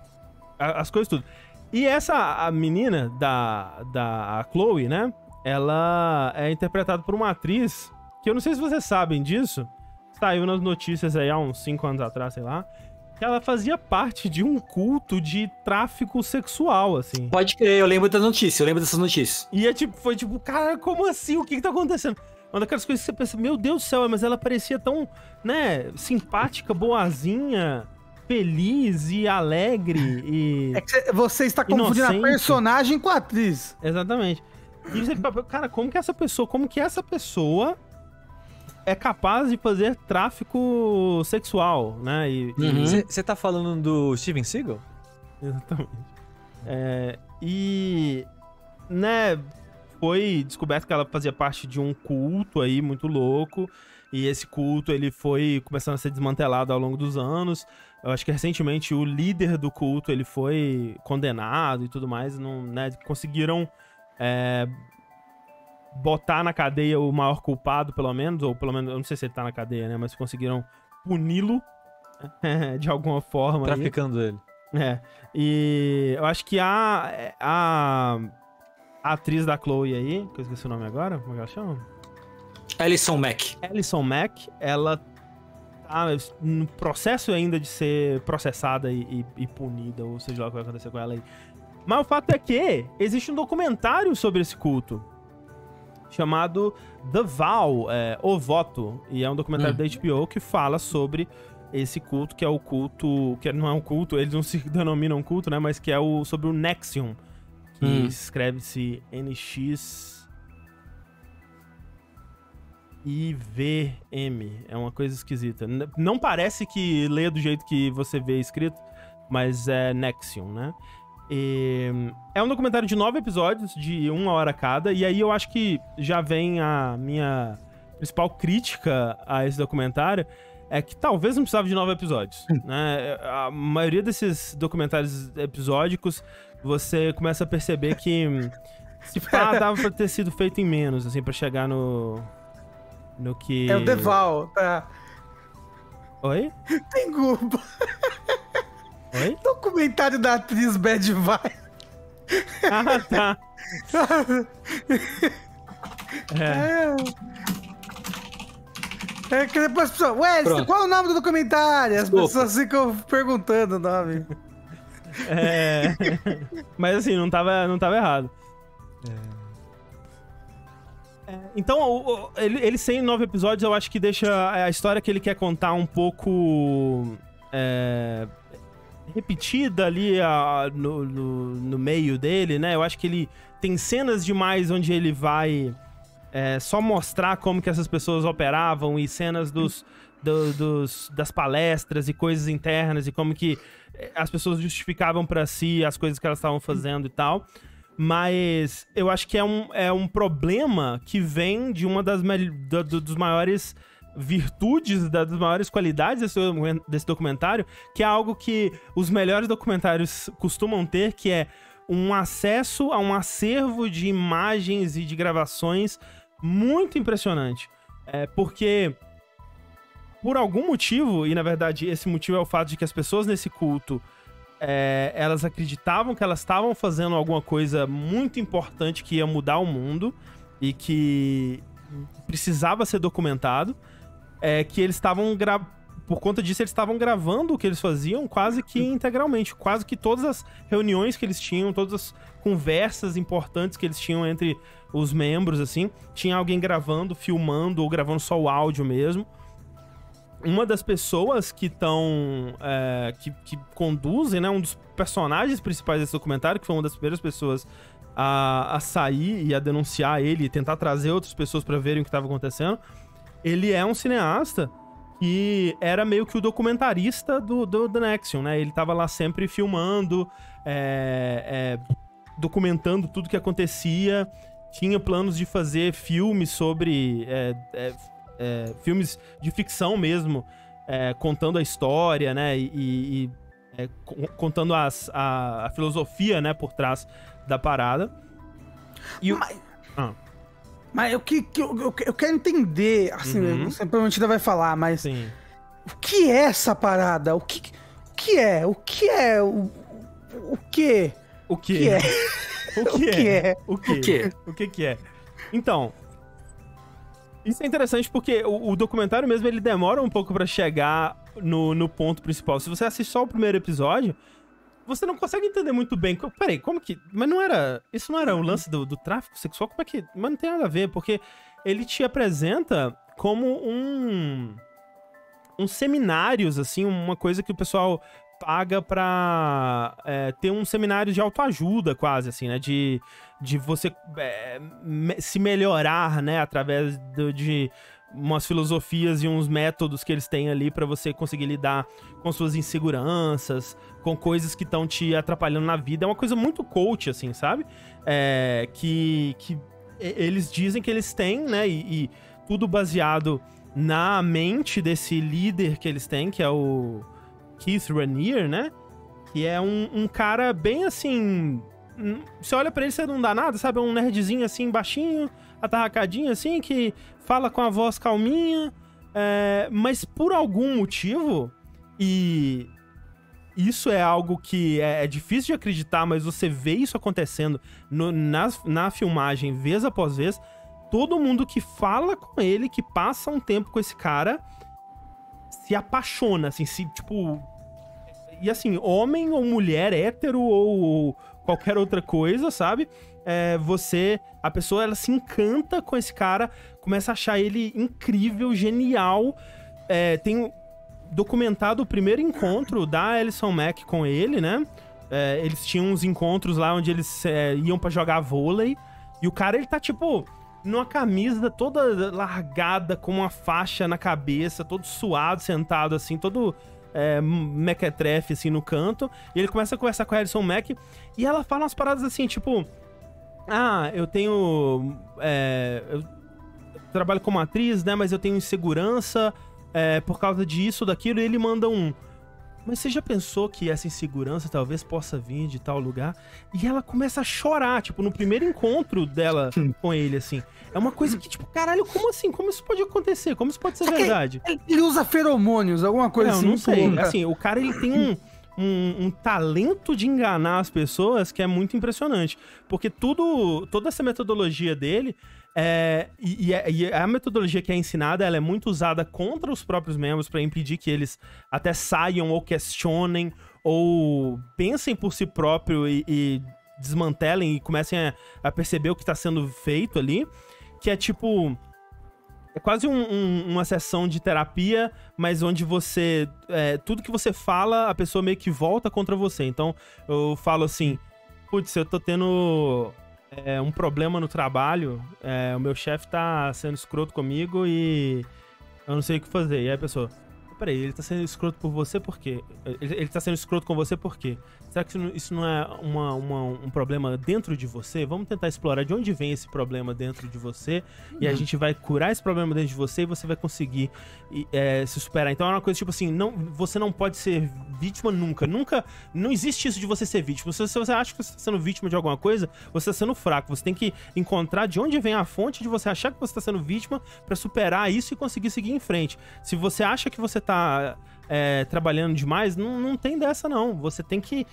S1: a- as coisas tudo. E essa, a menina da, da a Chloe, né, ela é interpretada por uma atriz que eu não sei se vocês sabem disso, saiu nas notícias aí há uns cinco anos atrás, sei lá, que ela fazia parte de um culto de tráfico sexual, assim.
S4: Pode crer, eu lembro da notícia, eu lembro dessas notícias.
S1: E é tipo, foi tipo, cara, como assim? O que que tá acontecendo? Uma daquelas coisas que você pensa, meu Deus do céu, mas ela parecia tão, né, simpática, boazinha, feliz e alegre e...
S3: É que cê- você está confundindo
S1: Inocente.
S3: a personagem com a atriz.
S1: Exatamente. E você fica, cara, como que essa pessoa, como que essa pessoa é capaz de fazer tráfico sexual, né? E, e-
S4: Uhum.
S2: Você tá falando do Steven Seagal?
S1: Exatamente. É, e, né, foi descoberto que ela fazia parte de um culto aí muito louco, e esse culto ele foi começando a ser desmantelado ao longo dos anos. Eu acho que recentemente o líder do culto ele foi condenado e tudo mais, não, né, conseguiram é, botar na cadeia o maior culpado, pelo menos, ou pelo menos, eu não sei se ele tá na cadeia, né, mas conseguiram puni-lo de alguma forma. aí.
S2: Traficando ele.
S1: É, e eu acho que a, a, a atriz da Chloe aí, que eu esqueci o nome agora, como é que ela chama?
S4: Alison Mack.
S1: Alison Mack, ela tá no processo ainda de ser processada e, e- e punida, ou seja lá o que vai acontecer com ela aí. Mas o fato é que existe um documentário sobre esse culto, chamado The Vow, é, O Voto, e é um documentário
S4: Hum.
S1: da H B O que fala sobre esse culto, que é o culto, que não é um culto, eles não se denominam culto, né, mas que é o sobre o Nexium, que
S4: Hum.
S1: escreve-se N X I V M, é uma coisa esquisita. N- Não parece que lê do jeito que você vê escrito, mas é Nexium, né? E é um documentário de nove episódios, de uma hora cada, e aí eu acho que já vem a minha principal crítica a esse documentário, é que talvez não precisava de nove episódios, né? A maioria desses documentários episódicos, você começa a perceber que se pá, dava pra ter sido feito em menos, assim, pra chegar no... no que...
S3: É o Deval, tá?
S1: Oi?
S3: Tem Google.
S1: Oi?
S3: Documentário da atriz Bad Vibe.
S1: Ah, tá. É.
S3: É. É que depois as pessoas, ué,
S4: Pronto.
S3: qual é o nome do documentário? As
S4: Desculpa.
S3: pessoas ficam perguntando o nome.
S1: É. Mas assim, não tava, não tava errado. É, então, o- o- ele, ele sem nove episódios, eu acho que deixa a história que ele quer contar um pouco é, repetida ali a- no, no, no meio dele, né? Eu acho que ele tem cenas demais onde ele vai é, só mostrar como que essas pessoas operavam e cenas dos, do- dos, das palestras e coisas internas e como que é, as pessoas justificavam pra si as coisas que elas estavam fazendo e tal. Mas eu acho que é um, é um problema que vem de uma das mel- da- do- dos maiores virtudes, da- das maiores qualidades desse, docu- desse documentário, que é algo que os melhores documentários costumam ter, que é um acesso a um acervo de imagens e de gravações muito impressionante. É porque, por algum motivo, e na verdade esse motivo é o fato de que as pessoas nesse culto É, elas acreditavam que elas estavam fazendo alguma coisa muito importante que ia mudar o mundo e que precisava ser documentado, é, que eles estavam gra... por conta disso eles estavam gravando o que eles faziam quase que integralmente, quase que todas as reuniões que eles tinham, todas as conversas importantes que eles tinham entre os membros, assim, tinha alguém gravando, filmando ou gravando só o áudio mesmo. uma das pessoas que estão... É, que, que conduzem, né? Um dos personagens principais desse documentário, que foi uma das primeiras pessoas a, a sair e a denunciar ele e tentar trazer outras pessoas pra verem o que estava acontecendo. Ele é um cineasta que era meio que o documentarista do, do The Nexium, né? Ele tava lá sempre filmando, é, é, documentando tudo que acontecia, tinha planos de fazer filmes sobre... É, é, é, filmes de ficção mesmo, é, contando a história, né? E, e é, contando as, a, a filosofia, né? Por trás da parada. E o...
S3: Mas,
S1: ah.
S3: mas eu, que, que, eu, eu quero entender, assim,
S1: Uhum.
S3: você provavelmente ainda vai falar, mas
S1: Sim.
S3: o que é essa parada? O que, o que é? O que é? O, o que?
S1: O
S3: O
S1: que
S3: que é?
S1: O que,
S3: O que
S1: é?
S3: é?
S1: O que?
S4: O quê?
S1: O que que é? Então, isso é interessante porque o, o documentário mesmo, ele demora um pouco pra chegar no, no ponto principal. Se você assiste só o primeiro episódio, você não consegue entender muito bem. Peraí, como que... Mas não era... Isso não era o lance do, do tráfico sexual? Como é que... Mas não tem nada a ver, porque ele te apresenta como um... uns seminários, assim, uma coisa que o pessoal paga pra é, ter um seminário de autoajuda, quase, assim, né? De, de você é, me, se melhorar, né? Através do, de umas filosofias e uns métodos que eles têm ali pra você conseguir lidar com suas inseguranças, com coisas que estão te atrapalhando na vida. É uma coisa muito coach, assim, sabe? É, que, que eles dizem que eles têm, né? E, e tudo baseado na mente desse líder que eles têm, que é o Keith Raniere, né? Que é um, um cara bem assim... Você olha pra ele, você não dá nada, sabe? É um nerdzinho assim, baixinho, atarracadinho assim, que fala com a voz calminha, é, mas por algum motivo, e isso é algo que é, é difícil de acreditar, mas você vê isso acontecendo no, na, na filmagem, vez após vez, todo mundo que fala com ele, que passa um tempo com esse cara, se apaixona, assim, se, tipo... E assim, homem ou mulher, hétero ou, ou qualquer outra coisa, sabe? É, você... A pessoa, ela se encanta com esse cara, começa a achar ele incrível, genial. É, tem documentado o primeiro encontro da Alison Mack com ele, né? É, eles tinham uns encontros lá onde eles é, iam pra jogar vôlei. E o cara, ele tá, tipo... numa camisa toda largada, com uma faixa na cabeça, todo suado, sentado assim, todo é, mequetrefe assim no canto. E ele começa a conversar com a Alison Mack e ela fala umas paradas assim, tipo... Ah, eu tenho... É, eu trabalho como atriz, né? Mas eu tenho insegurança é, por causa disso, daquilo. E ele manda um... Mas você já pensou que essa insegurança talvez possa vir de tal lugar? E ela começa a chorar, tipo, no primeiro encontro dela com ele, assim. É uma coisa que, tipo, caralho, como assim? Como isso pode acontecer? Como isso pode ser verdade?
S3: Ele usa feromônios, alguma coisa
S1: não,
S3: assim.
S1: não sei.
S3: Louca.
S1: Assim, o cara, ele tem um, um, um talento de enganar as pessoas que é muito impressionante. Porque tudo, toda essa metodologia dele... É, e, e a metodologia que é ensinada, ela é muito usada contra os próprios membros para impedir que eles até saiam ou questionem ou pensem por si próprio e, e desmantelem e comecem a, a perceber o que está sendo feito ali, que é tipo... É quase um, um, uma sessão de terapia, mas onde você... É, tudo que você fala, a pessoa meio que volta contra você. Então, eu falo assim... Putz, eu tô tendo... É, um problema no trabalho, é, o meu chefe tá sendo escroto comigo e eu não sei o que fazer. E aí a pessoa, peraí, ele tá sendo escroto por você por quê? Ele, ele tá sendo escroto com você por quê? Será que isso não, isso não é uma, uma, um problema dentro de você? Vamos tentar explorar de onde vem esse problema dentro de você uhum. e a gente vai curar esse problema dentro de você e você vai conseguir é, se superar. Então é uma coisa tipo assim, não, você não pode ser vítima nunca. Nunca, não existe isso de você ser vítima. Se você acha que você está sendo vítima de alguma coisa, você está sendo fraco. Você tem que encontrar de onde vem a fonte de você achar que você está sendo vítima para superar isso e conseguir seguir em frente. Se você acha que você tá... É, trabalhando demais, não, não tem dessa não. Você tem que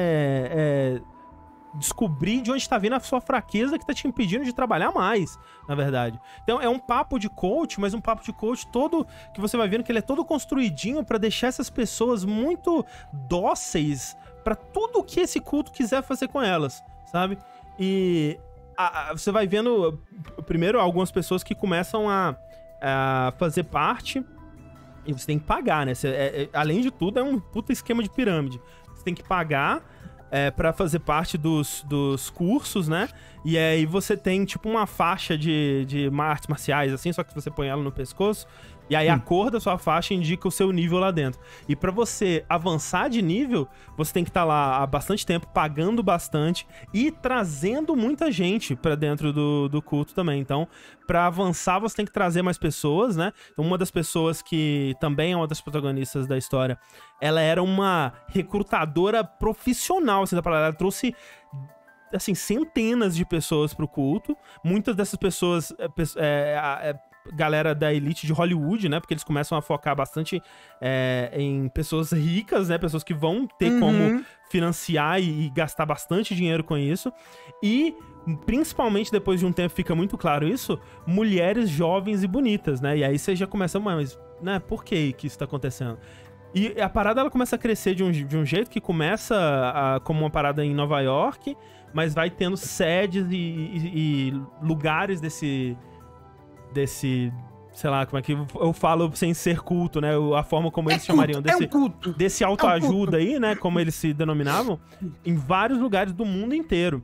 S1: é, é, descobrir de onde está vindo a sua fraqueza que tá te impedindo de trabalhar mais, na verdade. Então é um papo de coach, mas um papo de coach todo que você vai vendo que ele é todo construidinho para deixar essas pessoas muito dóceis para tudo que esse culto quiser fazer com elas, sabe? E a, a, você vai vendo primeiro algumas pessoas que começam a, a fazer parte. E você tem que pagar, né? Você, é, é, além de tudo, é um puta esquema de pirâmide. Você tem que pagar é, pra fazer parte dos, dos cursos, né? E aí você tem, tipo, uma faixa de, de artes marciais, assim, só que você põe ela no pescoço. E aí hum. a cor da sua faixa indica o seu nível lá dentro. E pra você avançar de nível, você tem que estar tá lá há bastante tempo, pagando bastante e trazendo muita gente pra dentro do, do culto também. Então, pra avançar, você tem que trazer mais pessoas, né? Então, uma das pessoas que também é uma das protagonistas da história, ela era uma recrutadora profissional, assim, da palavra. Ela trouxe, assim, centenas de pessoas pro culto. Muitas dessas pessoas... É, é, é, galera da elite de Hollywood, né? Porque eles começam a focar bastante é, em pessoas ricas, né? Pessoas que vão ter uhum. como financiar e, e gastar bastante dinheiro com isso. E, principalmente, depois de um tempo fica muito claro isso, mulheres jovens e bonitas, né? E aí você já começa, mas, né? Por que que isso tá acontecendo? E a parada, ela começa a crescer de um, de um jeito que começa a, como uma parada em Nova York, mas vai tendo sedes e, e, e lugares desse... desse, sei lá, como é que eu falo sem ser culto, né? A forma como eles é chamariam
S3: culto,
S1: desse,
S3: é um culto.
S1: desse autoajuda é um aí, né? Como eles se denominavam, em vários lugares do mundo inteiro.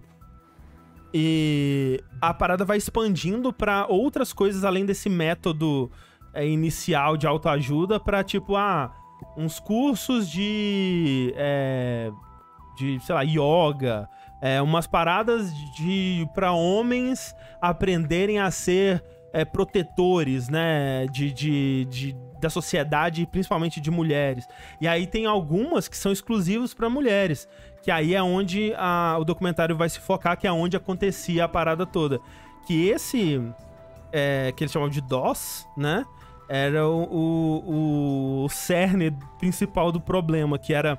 S1: E a parada vai expandindo pra outras coisas além desse método é, inicial de autoajuda, pra tipo, ah, uns cursos de, é, de, sei lá, yoga, é, umas paradas de para homens aprenderem a ser É, protetores, né, de, de, de, da sociedade, principalmente de mulheres. E aí tem algumas que são exclusivos para mulheres, que aí é onde a, o documentário vai se focar, que é onde acontecia a parada toda. Que esse, é, que eles chamam de D O S, né, era o, o, o cerne principal do problema, que era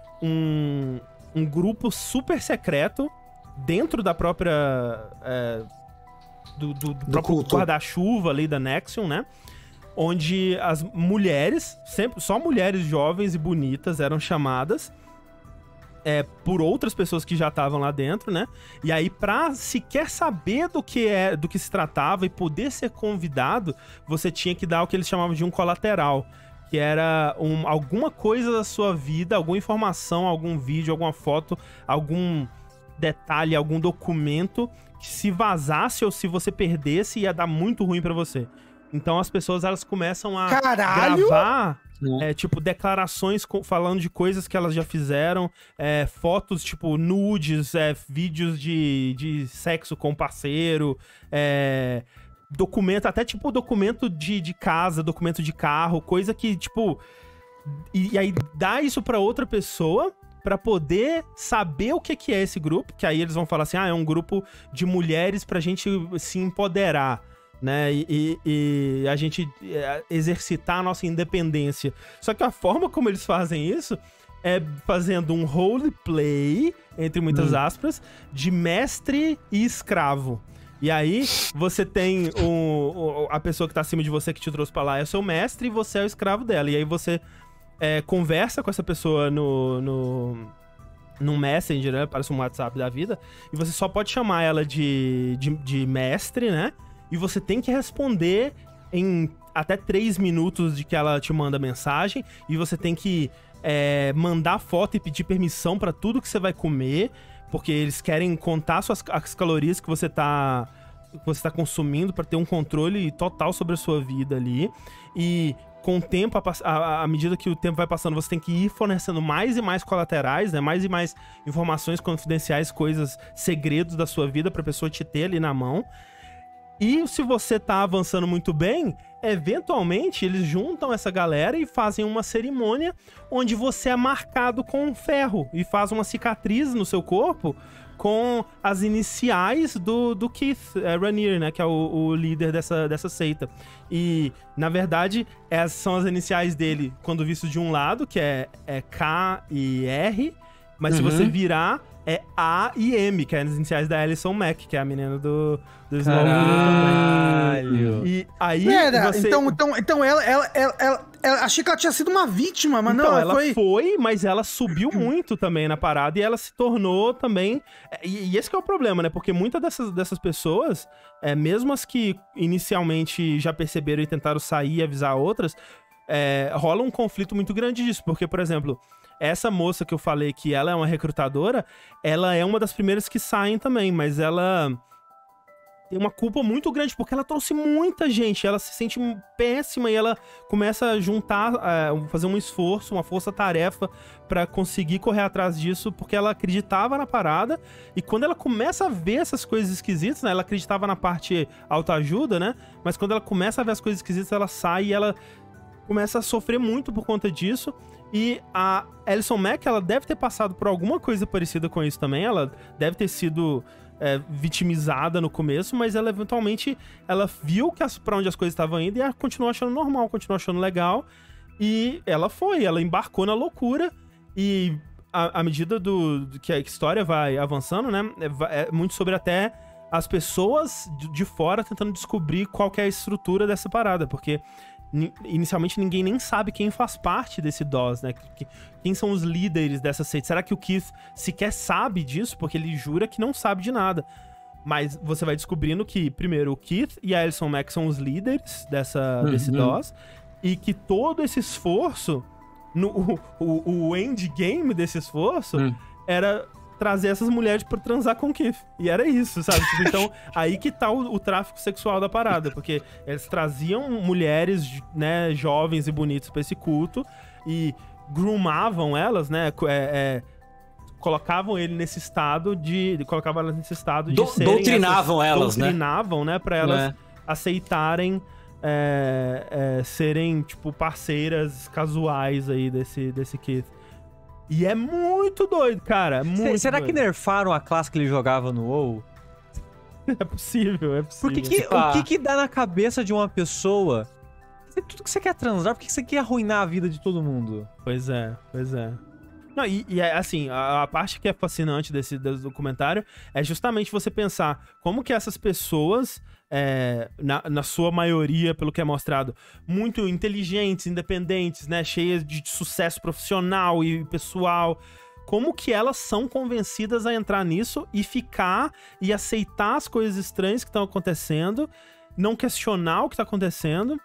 S1: um, um grupo super secreto dentro da própria... É, do, do, do próprio guarda-chuva ali da Nexium, né? Onde as mulheres, sempre só mulheres jovens e bonitas eram chamadas é, por outras pessoas que já estavam lá dentro, né? E aí, pra sequer saber do que, é, do que se tratava e poder ser convidado, você tinha que dar o que eles chamavam de um colateral, que era um, alguma coisa da sua vida, alguma informação, algum vídeo, alguma foto, algum detalhe, algum documento que se vazasse ou se você perdesse ia dar muito ruim pra você. Então as pessoas, elas começam a
S3: Caralho!
S1: gravar é, tipo, declarações com, falando de coisas que elas já fizeram, é, fotos, tipo, nudes, é, vídeos de, de sexo com parceiro, é, documento, até tipo documento de, de casa, documento de carro, coisa que, tipo... E, e aí dá isso pra outra pessoa pra poder saber o que, que é esse grupo, que aí eles vão falar assim, ah, é um grupo de mulheres pra gente se empoderar, né, e, e, e a gente exercitar a nossa independência. Só que a forma como eles fazem isso é fazendo um roleplay, entre muitas hum. aspas, de mestre e escravo. E aí, você tem o, o, a pessoa que tá acima de você, que te trouxe pra lá, é o seu mestre, e você é o escravo dela. E aí você... É, conversa com essa pessoa no, no, no Messenger, né? Parece um WhatsApp da vida. E você só pode chamar ela de, de, de mestre, né? E você tem que responder em até três minutos de que ela te manda mensagem. E você tem que é, mandar foto e pedir permissão pra tudo que você vai comer. Porque eles querem contar suas, as calorias que você tá, que você tá consumindo pra ter um controle total sobre a sua vida ali. E... com o tempo, à medida que o tempo vai passando, você tem que ir fornecendo mais e mais colaterais, né? Mais e mais informações confidenciais, coisas, segredos da sua vida pra pessoa te ter ali na mão. E se você tá avançando muito bem, eventualmente eles juntam essa galera e fazem uma cerimônia onde você é marcado com um ferro e faz uma cicatriz no seu corpo com as iniciais do, do Keith é, Raniere, né? Que é o, o líder dessa, dessa seita. E, na verdade, essas são as iniciais dele quando visto de um lado, que é, é K e R. Mas uhum. se você virar, é A e M, que é as iniciais da Alison Mack, que é a menina do, do
S2: Caralho!
S1: E aí
S3: Pera,
S1: você...
S3: então, então, então ela, ela, ela, ela, ela... Achei que ela tinha sido uma vítima, mas
S1: então,
S3: não,
S1: ela
S3: foi...
S1: foi, mas ela subiu muito também na parada e ela se tornou também... E, e esse que é o problema, né? Porque muitas dessas, dessas pessoas, é, mesmo as que inicialmente já perceberam e tentaram sair e avisar outras... é, rola um conflito muito grande disso, porque, por exemplo, essa moça que eu falei que ela é uma recrutadora, ela é uma das primeiras que saem também, mas ela tem uma culpa muito grande, porque ela trouxe muita gente, ela se sente péssima e ela começa a juntar, a fazer um esforço, uma força-tarefa pra conseguir correr atrás disso, porque ela acreditava na parada, e quando ela começa a ver essas coisas esquisitas, né, ela acreditava na parte autoajuda, né, mas quando ela começa a ver as coisas esquisitas, ela sai e ela começa a sofrer muito por conta disso. E a Alison Mack, ela deve ter passado por alguma coisa parecida com isso também, ela deve ter sido É, vitimizada no começo, mas ela eventualmente ela viu que as, pra onde as coisas estavam indo e ela continuou achando normal, continuou achando legal, e ela foi, ela embarcou na loucura, e à medida do, do que a história vai avançando, né, é, é muito sobre até as pessoas de, de fora tentando descobrir qual que é a estrutura dessa parada, porque inicialmente ninguém nem sabe quem faz parte desse D O S, né? Quem são os líderes dessa seita? Será que o Keith sequer sabe disso? Porque ele jura que não sabe de nada. Mas você vai descobrindo que, primeiro, o Keith e a Alison Mack são os líderes dessa, uhum. desse D O S, e que todo esse esforço, no, o, o, o endgame desse esforço, uhum. era trazer essas mulheres pra transar com o Keith. E era isso, sabe? Tipo, então, aí que tá o, o tráfico sexual da parada, porque eles traziam mulheres, né, jovens e bonitas pra esse culto, e groomavam elas, né, é, é, colocavam ele nesse estado de... colocavam elas nesse estado de
S4: Do,
S1: serem...
S4: doutrinavam
S1: essas,
S4: elas,
S1: doutrinavam, né? né, pra elas
S4: é.
S1: aceitarem é, é, serem, tipo, parceiras casuais aí desse, desse Keith. E é muito doido, cara. Muito
S2: Será
S1: doido.
S2: que nerfaram a classe que ele jogava no WoW?
S1: É possível, é possível.
S2: Porque que, o que que dá na cabeça de uma pessoa? Tudo que você quer transar, por que você quer arruinar a vida de todo mundo?
S1: Pois é, pois é. Não, e, e assim, a, a parte que é fascinante desse, desse documentário é justamente você pensar como que essas pessoas... É, na, na sua maioria, pelo que é mostrado, muito inteligentes, independentes, né, cheias de sucesso profissional e pessoal, como que elas são convencidas a entrar nisso e ficar e aceitar as coisas estranhas que estão acontecendo, não questionar o que está acontecendo.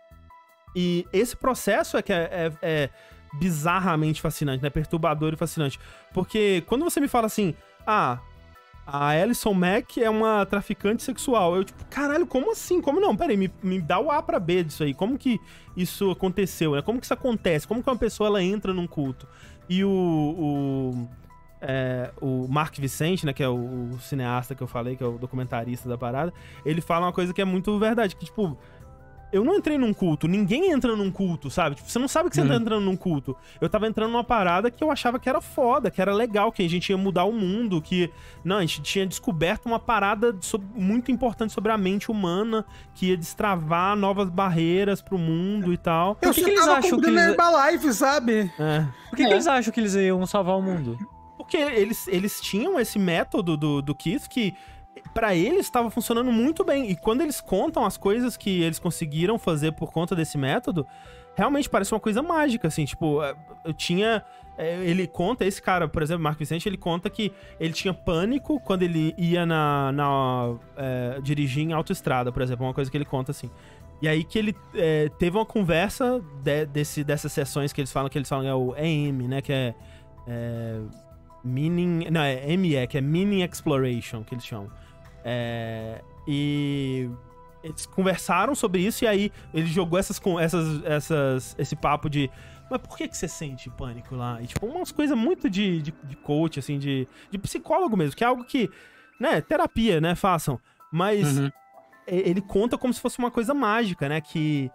S1: E esse processo é que é, é, é bizarramente fascinante, né, perturbador e fascinante, porque quando você me fala assim, ah, a Alison Mack é uma traficante sexual. Eu, tipo, caralho, como assim? Como não? Pera aí, me, me dá o A pra B disso aí. Como que isso aconteceu, né? Como que isso acontece? Como que uma pessoa, ela entra num culto? E o... o, é, o Mark Vicente, né, que é o, o cineasta que eu falei, que é o documentarista da parada, ele fala uma coisa que é muito verdade, que, tipo... Eu não entrei num culto, ninguém entra num culto, sabe? Tipo, você não sabe que você uhum. tá entrando num culto. Eu tava entrando numa parada que eu achava que era foda, que era legal, que a gente ia mudar o mundo, que... Não, a gente tinha descoberto uma parada sobre, muito importante sobre a mente humana, que ia destravar novas barreiras pro mundo e tal.
S3: Eu
S2: Por que, que eles acham que eles...
S3: Herbalife, sabe?
S2: É. Por que, é. que eles acham que eles iam salvar o mundo?
S1: Porque eles, eles tinham esse método do, do Keith que... Pra eles estava funcionando muito bem. E quando eles contam as coisas que eles conseguiram fazer por conta desse método, realmente parece uma coisa mágica, assim. Tipo, eu tinha... Ele conta, esse cara, por exemplo, Marco Vicente, ele conta que ele tinha pânico quando ele ia na... na é, dirigir em autoestrada, por exemplo. Uma coisa que ele conta, assim. E aí que ele é, teve uma conversa de, desse, dessas sessões que eles falam, que eles falam é o E M, né? Que é... é Meaning... Não, é M E, que é Meaning Exploration, que eles chamam. É, e eles conversaram sobre isso, e aí ele jogou essas, essas, essas, esse papo de mas por que, que você sente pânico lá? E tipo, umas coisas muito de, de, de coach, assim, de, de psicólogo mesmo, que é algo que, né, terapia, né, façam. Mas uhum. ele conta como se fosse uma coisa mágica, né, que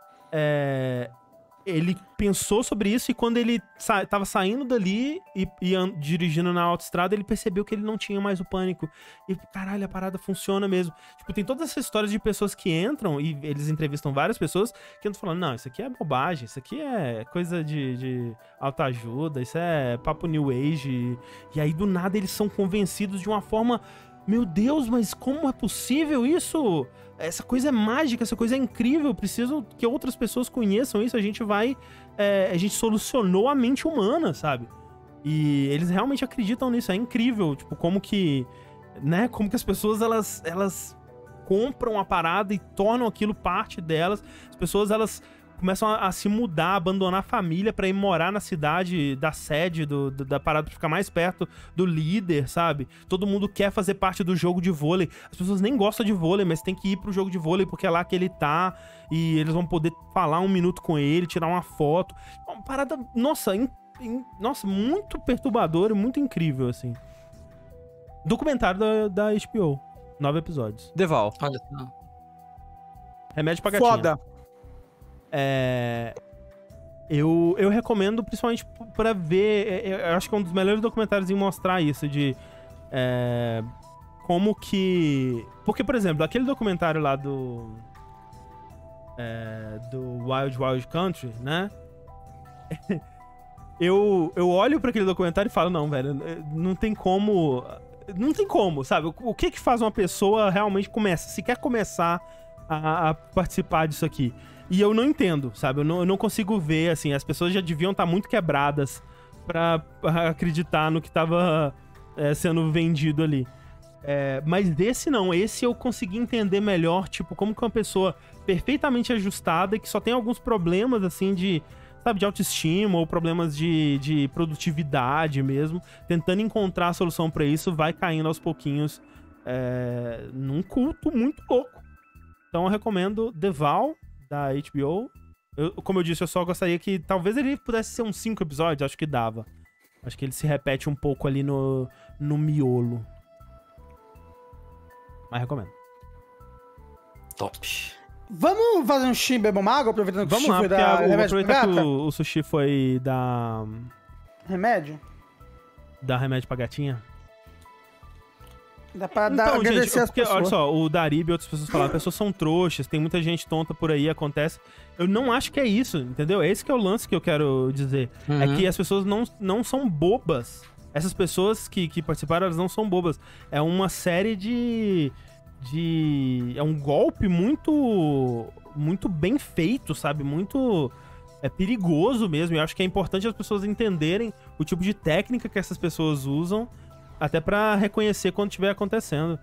S1: é, ele pensou sobre isso e quando ele sa- tava saindo dali e, e an- dirigindo na autoestrada, ele percebeu que ele não tinha mais o pânico. E, caralho, a parada funciona mesmo. Tipo, tem todas essas histórias de pessoas que entram, e eles entrevistam várias pessoas, que entram falando, não, isso aqui é bobagem, isso aqui é coisa de, de autoajuda, isso é papo new age. E, e aí, do nada, eles são convencidos de uma forma... Meu Deus, mas como é possível isso? Essa coisa é mágica, essa coisa é incrível. Eu preciso que outras pessoas conheçam isso. A gente vai... É, a gente solucionou a mente humana, sabe? E eles realmente acreditam nisso. É incrível, tipo, como que... Né? Como que as pessoas, elas... elas compram a parada e tornam aquilo parte delas. As pessoas, elas começam a, a se mudar, abandonar a família pra ir morar na cidade da sede do, do- da parada, pra ficar mais perto do líder, sabe? Todo mundo quer fazer parte do jogo de vôlei. As pessoas nem gostam de vôlei, mas tem que ir pro jogo de vôlei porque é lá que ele tá e eles vão poder falar um minuto com ele, tirar uma foto. Uma parada, nossa, in- in- nossa, muito perturbador e muito incrível, assim. Documentário da, da H B O. Nove episódios.
S2: Deval.
S4: Olha só.
S1: Remédio pra gatinha.
S3: Foda.
S1: É... Eu, eu recomendo principalmente p- pra ver. é, é, Eu acho que é um dos melhores documentários em mostrar isso, de. é, Como que. Porque, por exemplo, aquele documentário lá do. é, do Wild Wild Country, né? eu, eu olho pra aquele documentário e falo, não, velho, não tem como. Não tem como, sabe? O, o que que faz uma pessoa realmente começa, se quer começar a, a participar disso aqui? E eu não entendo, sabe? Eu não, eu não consigo ver, assim, as pessoas já deviam estar muito quebradas pra, pra acreditar no que tava é, sendo vendido ali. É, mas desse não, esse eu consegui entender melhor, tipo, como que uma pessoa perfeitamente ajustada e que só tem alguns problemas, assim, de, sabe, de autoestima ou problemas de, de produtividade mesmo, tentando encontrar a solução pra isso, vai caindo aos pouquinhos é, num culto muito louco. Então eu recomendo The Val, da H B O. Eu, como eu disse, eu só gostaria que talvez ele pudesse ser uns cinco episódios, acho que dava. Acho que ele se repete um pouco ali no, no miolo. Mas recomendo.
S4: Top.
S3: Vamos fazer um Shin Bebam Água, aproveitando que
S1: Vamos
S3: o Shin
S1: lá,
S3: foi
S1: porque
S3: da
S1: a, o,
S3: remédio pra
S1: aproveitar que
S3: gata?
S1: o, o sushi foi da,
S3: Remédio?
S1: da remédio pra gatinha.
S3: Dá pra dar,
S1: Então, gente,
S3: agradecer as
S1: porque, olha
S3: pessoas.
S1: só, o Darib e outras pessoas falaram, pessoas são trouxas, tem muita gente tonta por aí, acontece. Eu não acho que é isso, entendeu? É esse que é o lance que eu quero dizer. É
S4: Uhum.
S1: que as pessoas não, não são bobas. Essas pessoas que, que participaram, elas não são bobas. É uma série de... de... É um golpe muito... muito bem feito, sabe? Muito... É perigoso mesmo. E eu acho que é importante as pessoas entenderem o tipo de técnica que essas pessoas usam, até pra reconhecer quando estiver acontecendo.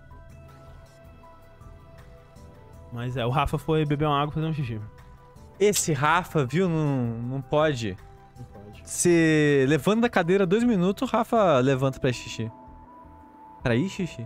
S1: Mas é, o Rafa foi beber uma água e fazer um xixi.
S2: Esse Rafa, viu, não, não pode.
S1: Não pode.
S2: Você levanta da cadeira dois minutos, o Rafa levanta pra ir xixi. Pra ir xixi?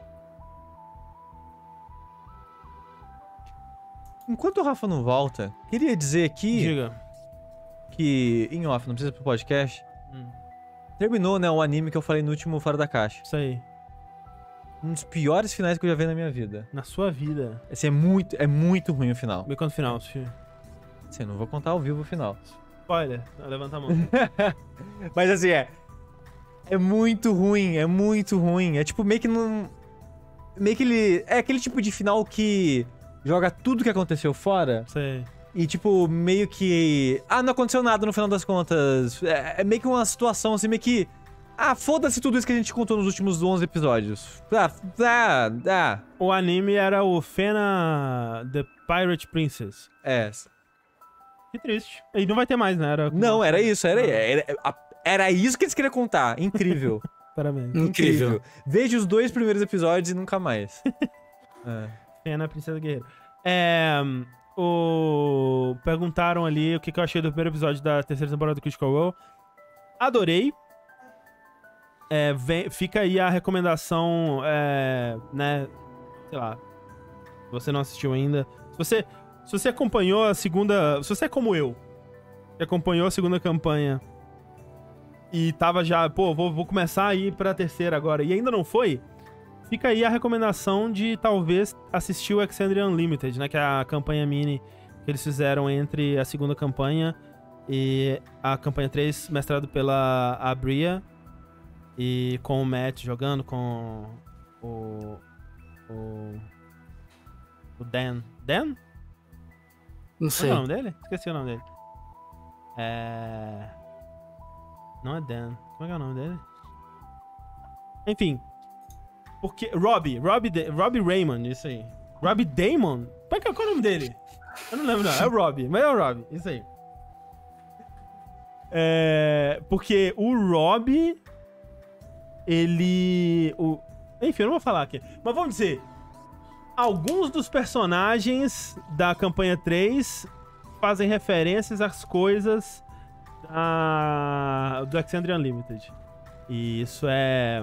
S2: Enquanto o Rafa não volta, queria dizer aqui
S1: Diga.
S2: que, em off, não precisa pro podcast,
S1: Hum,
S2: terminou, né, o anime que eu falei no último Fora da Caixa.
S1: isso aí.
S2: Um dos piores finais que eu já vi na minha vida.
S1: Na sua vida.
S2: Esse é muito, é muito ruim o final.
S1: Me conta o final, sushi.
S2: Assim, eu não vou contar ao vivo o final.
S1: Spoiler. Levanta a mão.
S2: Mas assim, é. É muito ruim, é muito ruim. É tipo, meio que não. Meio que ele. É aquele tipo de final que joga tudo que aconteceu fora.
S1: Sei.
S2: E tipo, meio que. Ah, não aconteceu nada no final das contas. É, é meio que uma situação assim, meio que. Ah, foda-se tudo isso que a gente contou nos últimos onze episódios. Ah, ah, ah.
S1: O anime era o Fena The Pirate Princess.
S2: É.
S1: Que triste. E não vai ter mais, né? Era...
S2: Não, era isso, era, era, era isso que eles queriam contar. Incrível.
S1: Parabéns.
S4: Incrível.
S2: Veja os dois primeiros episódios e nunca mais. É.
S1: Fena Princesa Guerreira. É... O... Perguntaram ali o que que eu achei do primeiro episódio da terceira temporada do Critical Role. Adorei. É, vem- fica aí a recomendação, é, né, sei lá, se você não assistiu ainda, se você, se você acompanhou a segunda, se você é como eu, que acompanhou a segunda campanha e tava já, pô, vou, vou começar a ir pra terceira agora e ainda não foi, fica aí a recomendação de talvez assistir o Exandria Unlimited, né, que é a campanha mini que eles fizeram entre a segunda campanha e a campanha três, mestrado pela Abria. E com o Matt jogando, com o. O. O Dan. Dan?
S4: Não
S1: Qual
S4: sei.
S1: é o nome dele? Esqueci o nome dele. É. Não é Dan. Como é que é o nome dele? Enfim. Porque. Robbie. Robbie, Da- Robbie Raymond, isso aí. Robbie Damon? Qual é, qual é o nome dele? Eu não lembro, não. É o Robbie, mas é o Robbie, isso aí. É. Porque o Robbie. Ele... O... Enfim, eu não vou falar aqui. Mas vamos dizer... Alguns dos personagens da campanha três fazem referências às coisas da... do Exandria Unlimited. E isso é...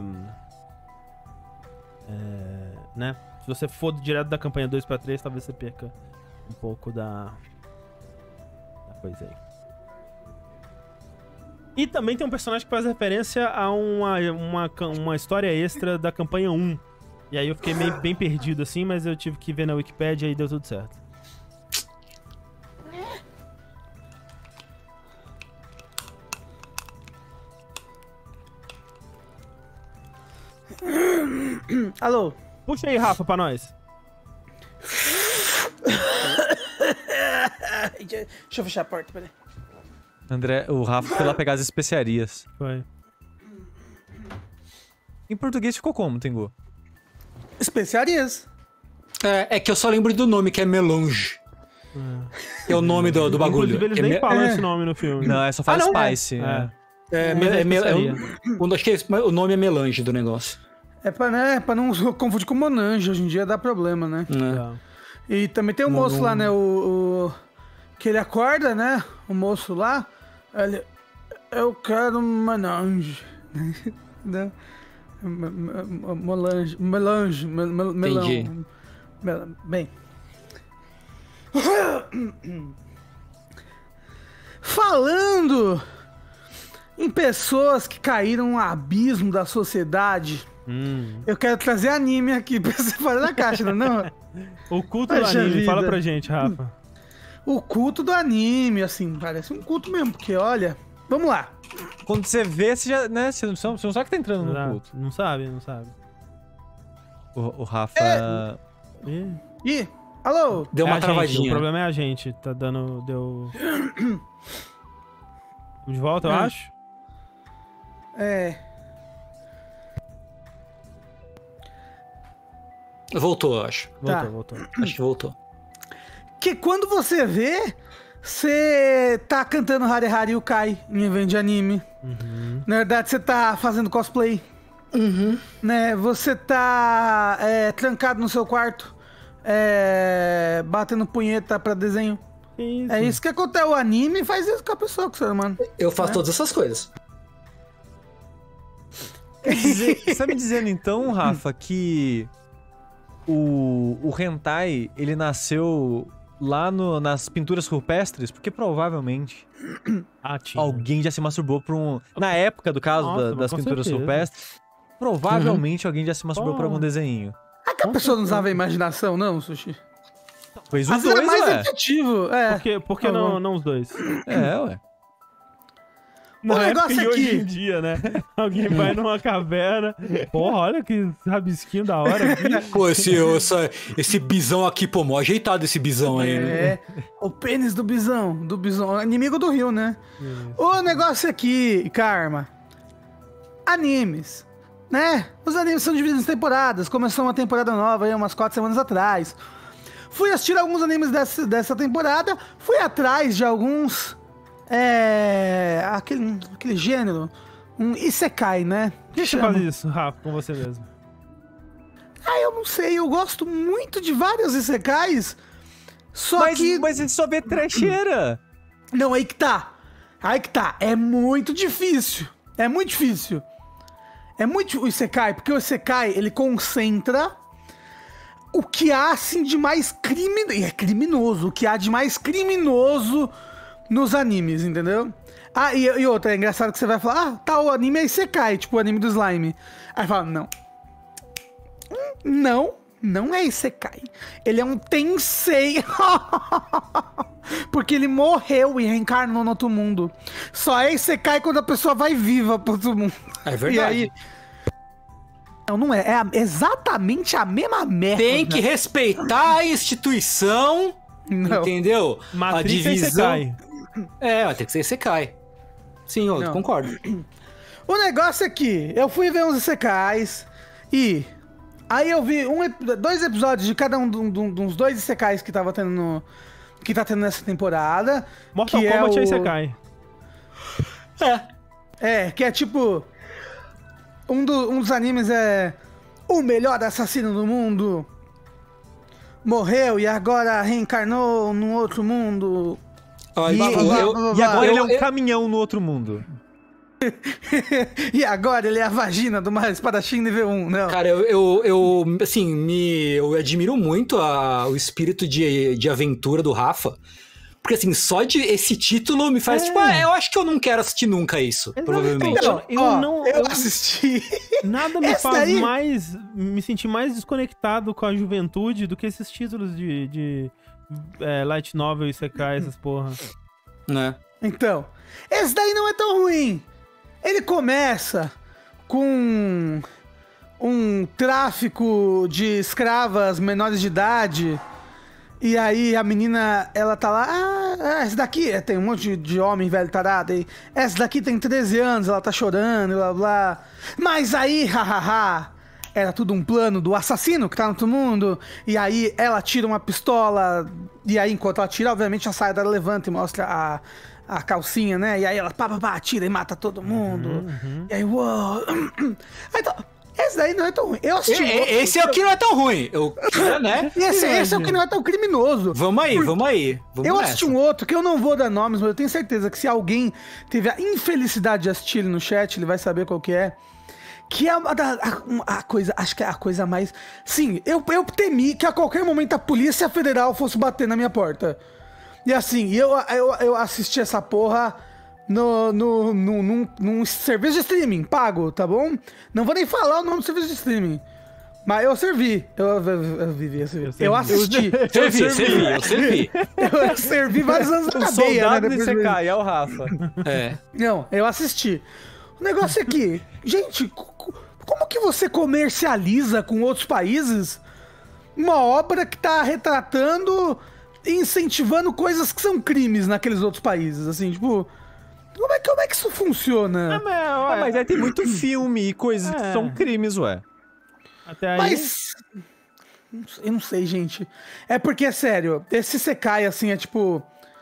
S1: é... né? Se você for direto da campanha dois pra três, talvez você perca um pouco da... da coisa aí. E também tem um personagem que faz referência a uma, uma, uma história extra da campanha um. E aí eu fiquei meio, bem perdido assim, mas eu tive que ver na Wikipedia e deu tudo certo.
S3: Alô?
S1: Puxa aí, Rafa, pra nós.
S3: Deixa eu fechar a porta, peraí.
S2: André, o Rafa foi lá pegar as especiarias.
S1: Foi.
S2: Em português ficou como, Tengu?
S3: Especiarias.
S4: É, é que eu só lembro do nome, que é melange. É, é o nome do, do bagulho.
S1: Inclusive, eles
S4: é
S1: nem
S4: me...
S1: falam
S3: é.
S1: esse nome no filme.
S2: Não, é só fala
S4: Ah, não,
S2: Spice.
S1: É.
S2: É.
S4: É, me, é, me, é, um, acho que é, o nome é melange do negócio.
S3: É pra, né, pra não confundir com Monange, hoje em dia dá problema, né?
S4: É.
S3: E também tem o
S4: Mon-
S3: moço lá, né, o, o... que ele acorda, né, o moço lá, ele... Eu quero Monange. Não. Melange, melange, mel- mel- melão.
S4: Entendi.
S3: Mel- Bem. Falando em pessoas que caíram no abismo da sociedade,
S1: Hum.
S3: eu quero trazer anime aqui pra você fora da caixa, não é não?
S1: O culto do
S3: Poxa
S1: anime,
S3: vida.
S1: fala pra gente, Rafa.
S3: O culto do anime, assim, parece um culto mesmo, porque olha, vamos lá.
S2: Quando você vê, você já, né, você não, você não sabe que tá entrando no
S1: Não,
S2: culto.
S1: não sabe, não sabe.
S2: O, o Rafa...
S1: Ih,
S3: Ih, alô?
S4: Deu
S1: é
S4: uma
S1: a gente,
S4: travadinha.
S1: o problema é a gente, tá dando... deu... De volta, eu
S3: Hum.
S1: acho?
S3: É,
S4: Voltou, eu acho.
S1: Voltou,
S3: Tá.
S1: voltou.
S4: Acho que voltou.
S3: que quando você vê, você tá cantando Hare Hare Yukai em evento de anime.
S1: Uhum.
S3: Na verdade, você tá fazendo cosplay. Né? Você tá é, trancado no seu quarto, é, batendo punheta pra desenho.
S1: Que isso?
S3: É isso que acontece. O anime faz isso com a pessoa, com o ser humano.
S4: Eu faço todas essas coisas.
S2: Quer dizer, você tá me dizendo então, Rafa, que o, o hentai, ele nasceu lá no- nas pinturas rupestres? Porque provavelmente
S1: Ah, tinha.
S2: alguém já se masturbou por um... Na época, do caso
S1: Nossa,
S2: da-
S1: mas
S2: das
S1: com
S2: pinturas
S1: certeza.
S2: rupestres, provavelmente alguém já se masturbou por
S1: Oh.
S2: algum desenho.
S3: É que a pessoa não usava a imaginação, não, Sushi?
S2: Pois
S3: Às
S2: os
S3: vezes
S2: dois,
S3: é mais
S2: ué.
S3: efetivo. É.
S1: Por que, por que
S3: Tá
S1: não,
S3: bom.
S1: não os dois?
S2: É, ué.
S1: Na
S3: negócio
S1: época e hoje
S3: aqui-
S1: em dia, né? Alguém vai numa caverna. Porra, olha que rabisquinho da hora. aqui.
S4: Pô, esse, essa- esse bisão aqui, pô, mó ajeitado esse bisão aí, né?
S3: É, o pênis do bisão, do bisão, inimigo do rio, né? O negócio aqui, Karma, animes, né? Os animes são divididos em temporadas, começou uma temporada nova aí umas quatro semanas atrás. Fui assistir alguns animes dessa, dessa temporada, fui atrás de alguns, é, aquele, aquele gênero, um isekai, né?
S1: Por que você faz isso, Rafa, com você mesmo?
S3: Ah, eu não sei, eu gosto muito de vários isekais, só
S2: Mas,
S3: que...
S2: mas ele só vê trecheira.
S3: Não, aí que tá. Aí que tá. É muito difícil. É muito difícil. É muito o Isekai, porque o Isekai, ele concentra o que há, assim, de mais criminoso. E é criminoso. O que há de mais criminoso nos animes, entendeu? Ah, e, e outra, é engraçado que você vai falar, ah, tá, o anime é Isekai, tipo o anime do slime. Aí fala, não. Hum, Não, não é Isekai. Ele é um Tensei. Porque ele morreu e reencarnou no outro mundo. Só é Isekai quando a pessoa vai viva pro outro mundo.
S4: É verdade.
S3: E aí... Não, não é. É a- exatamente a mesma merda.
S4: Tem que respeitar a instituição,
S3: Não.
S4: entendeu?
S1: Matrix
S4: a
S1: aí você
S4: divisão.
S1: cai.
S4: É, vai ter que ser Isekai. Sim, eu
S3: Não.
S4: concordo.
S3: O negócio é que eu fui ver uns Isekais e... Aí eu vi um, ep- dois episódios de cada um do- do- dos dois Isekais que tava tendo no... Que tá tendo nessa temporada.
S1: Mortal
S3: que
S1: Kombat
S3: é
S1: aí
S3: o...
S1: você cai.
S3: É, que é tipo... Um, do- um dos animes é... O melhor assassino do mundo morreu e agora reencarnou num outro mundo
S4: Ó,
S2: E,
S4: eu-
S2: e-
S4: eu-
S2: e agora
S4: eu-
S2: ele é um
S4: eu-
S2: caminhão no outro mundo.
S3: E agora ele é a vagina do mais espadachim nível um, não.
S4: Cara, eu, eu, eu, assim, me, eu admiro muito a- o espírito de, de aventura do Rafa. Porque, assim, só de esse título me faz,
S1: É.
S4: tipo, ah, eu acho que eu não quero assistir nunca isso, provavelmente.
S1: Então, eu
S3: Ó,
S1: não-
S3: Eu
S1: eu-
S3: assisti.
S1: Nada me
S3: Esse
S1: faz
S3: daí-
S1: mais. Me sentir mais desconectado com a juventude do que esses títulos de, de é, light novel e secar essas porra.
S4: Né?
S3: Então, esse daí não é tão ruim. Ele começa com um tráfico de escravas menores de idade. E aí a menina, ela tá lá, ah, essa daqui, é, tem um monte de, de homem velho tarado aí. Essa daqui tem treze anos, ela tá chorando, blá blá. Mas aí, hahaha, era tudo um plano do assassino que tá no outro mundo. E aí ela tira uma pistola, e aí enquanto ela tira, obviamente a saia dela levanta e mostra a, a calcinha, né? E aí ela pá, pá, pá, tira e mata todo mundo. E aí, uou. Aí, então, esse daí não é tão ruim. Eu assisti
S4: E-
S3: outro,
S4: e- Esse é o que não é tão ruim. Eu, né?
S3: esse, esse é o que não é tão criminoso.
S4: Vamos aí,
S3: Por-
S4: vamos aí. Vamos
S3: Eu
S4: nessa.
S3: assisti um outro que eu não vou dar nomes, mas eu tenho certeza que se alguém teve a infelicidade de assistir ele no chat, ele vai saber qual que é. Que é uma da, a, uma- a coisa, acho que é a coisa mais... Sim, eu, eu temi que a qualquer momento a Polícia Federal fosse bater na minha porta. E assim, eu, eu, eu assisti essa porra no, no, no, num, num serviço de streaming, pago, tá bom? Não vou nem falar o nome do serviço de streaming. Mas eu servi. Eu, eu, eu, eu vivi, eu servi. Eu,
S1: Eu
S3: assisti.
S4: Servi, servi, eu servi.
S3: Eu servi vários anos
S2: O
S3: na cadeia, né?
S2: soldado de
S3: depois
S2: C
S3: do-
S2: K, é o Rafa.
S4: É.
S3: Não, eu assisti. O negócio é que, gente, co- co- como que você comercializa com outros países uma obra que tá retratando e incentivando coisas que são crimes naqueles outros países? Assim, tipo, como é, como é que isso funciona?
S1: mas,
S2: Ah, mas aí tem muito filme e coisas que
S1: É.
S2: são crimes, ué.
S1: Até aí.
S3: Mas. Eu não sei, gente. É porque, sério, esse Sekai, assim, é tipo.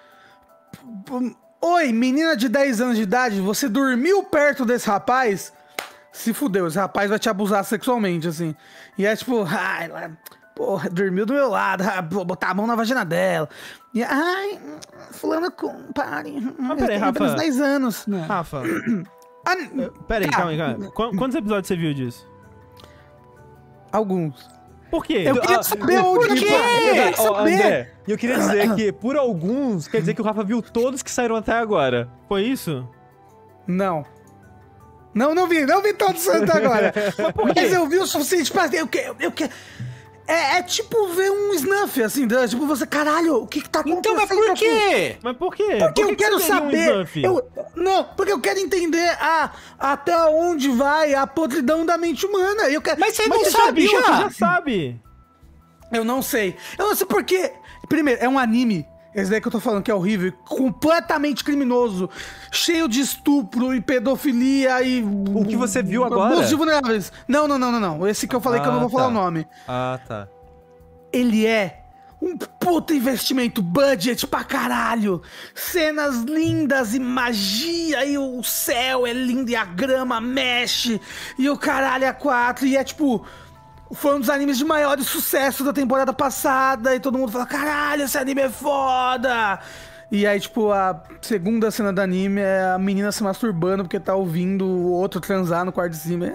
S3: Oi, menina de dez anos de idade, você dormiu perto desse rapaz? Se fudeu, esse rapaz vai te abusar sexualmente, assim. E é tipo, ai, ela, porra, dormiu do meu lado, ah, vou botar a mão na vagina dela. E, ai, fulano, com, pare.
S1: Mas
S3: eu
S1: peraí,
S3: tenho apenas
S1: Rafa.
S3: dez anos.
S1: Rafa,
S3: Ah,
S1: peraí,
S3: tá.
S1: calma aí, calma aí. Qu- Quantos episódios você viu disso?
S3: Alguns.
S1: Por quê?
S3: Eu queria
S2: Ah,
S3: saber onde
S2: por
S3: que
S2: quê?
S3: vai. Eu queria
S2: Ó,
S3: saber.
S2: André, e eu queria dizer que, por alguns, quer dizer que o Rafa viu todos que saíram até agora.
S1: Foi isso?
S3: Não. Não, não vi, não vi todos até agora. Mas eu vi o suficiente pra. Eu que, eu que... É, é tipo ver um snuff, assim, né? Tipo você, caralho, o que que tá acontecendo?
S4: Então, mas por
S3: aqui?
S4: quê?
S1: Mas por quê?
S3: Porque
S1: Por que
S3: eu
S1: que
S3: quero
S1: você teria um
S3: saber.
S1: snuff?
S3: eu, não, porque eu quero entender a, até onde vai a podridão da mente humana. Eu quero,
S4: Mas você não
S1: Você
S4: sabe
S1: sabia,
S4: já.
S1: você já sabe.
S3: Eu não sei. Eu não sei porque. Primeiro, é um anime. Esse daí que eu tô falando que é horrível, completamente criminoso, cheio de estupro e pedofilia e.
S2: O que você viu agora?
S3: Abusos de vulneráveis. Não, não, não, não, não. Esse que eu falei que eu não
S2: Ah,
S3: vou falar
S2: tá.
S3: o nome.
S2: Ah, tá.
S3: Ele é um puta investimento, budget pra caralho. Cenas lindas e magia, e o céu é lindo, e a grama mexe, e o caralho é quatro, e é tipo. Foi um dos animes de maior sucesso da temporada passada, e todo mundo fala: caralho, esse anime é foda! E aí, tipo, a segunda cena do anime é a menina se masturbando porque tá ouvindo o outro transar no quarto de cima.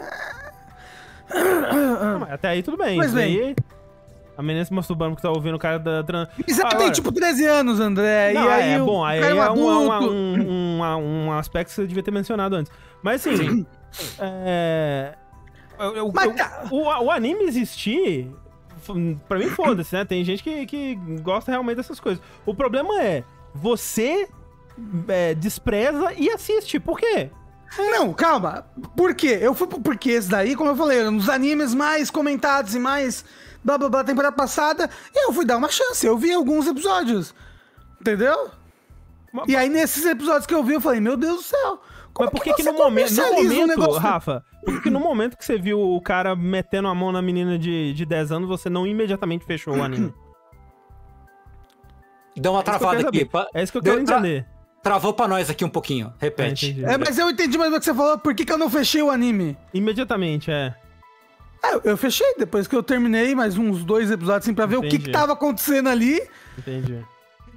S1: Não, mas até aí tudo bem.
S3: Mas
S1: Isso
S3: bem.
S1: aí, a menina se masturbando que tá ouvindo o cara da trans.
S3: Mas ela tem tipo treze anos, André.
S1: Não,
S3: e aí
S1: é
S3: o
S1: bom, aí
S3: cara
S1: é
S3: é um
S1: um,
S3: adulto.
S1: um, um, um aspecto que você devia ter mencionado antes. Mas assim, é, eu- eu-
S3: Mas
S1: eu-
S3: tá.
S1: o, o anime existir, f- pra mim foda-se, né? Tem gente que, que gosta realmente dessas coisas. O problema é, você é, despreza e assiste. Por quê?
S3: Não, calma. Por quê? Eu fui pro- porque esse daí, como eu falei, era um dos animes mais comentados e mais blá blá blá da temporada passada, e eu fui dar uma chance. Eu vi alguns episódios. Entendeu?
S1: Mas-
S3: E aí, nesses episódios que eu vi, eu falei, meu Deus do céu. Como
S1: Mas por que, que
S3: você
S1: no momento, no
S3: comercializa um
S1: momento
S3: negócio-
S1: Rafa, por que, que no momento que você viu o cara metendo a mão na menina de, de dez anos, você não imediatamente fechou o anime?
S4: Dá uma
S1: É isso que eu
S4: travada
S1: quero
S4: aqui.
S1: saber.
S4: pa-
S1: É isso que eu
S4: Deu
S1: quero
S4: tra-
S1: entender.
S4: Travou pra nós aqui um pouquinho.
S1: É,
S4: Repete.
S1: entendi.
S3: É, mas eu entendi mais o que você falou. Por que, que eu não fechei o anime?
S1: Imediatamente, é.
S3: Ah, eu, eu fechei depois que eu terminei mais uns dois episódios assim pra ver o que,
S1: Entendi.
S3: que tava acontecendo ali.
S1: Entendi.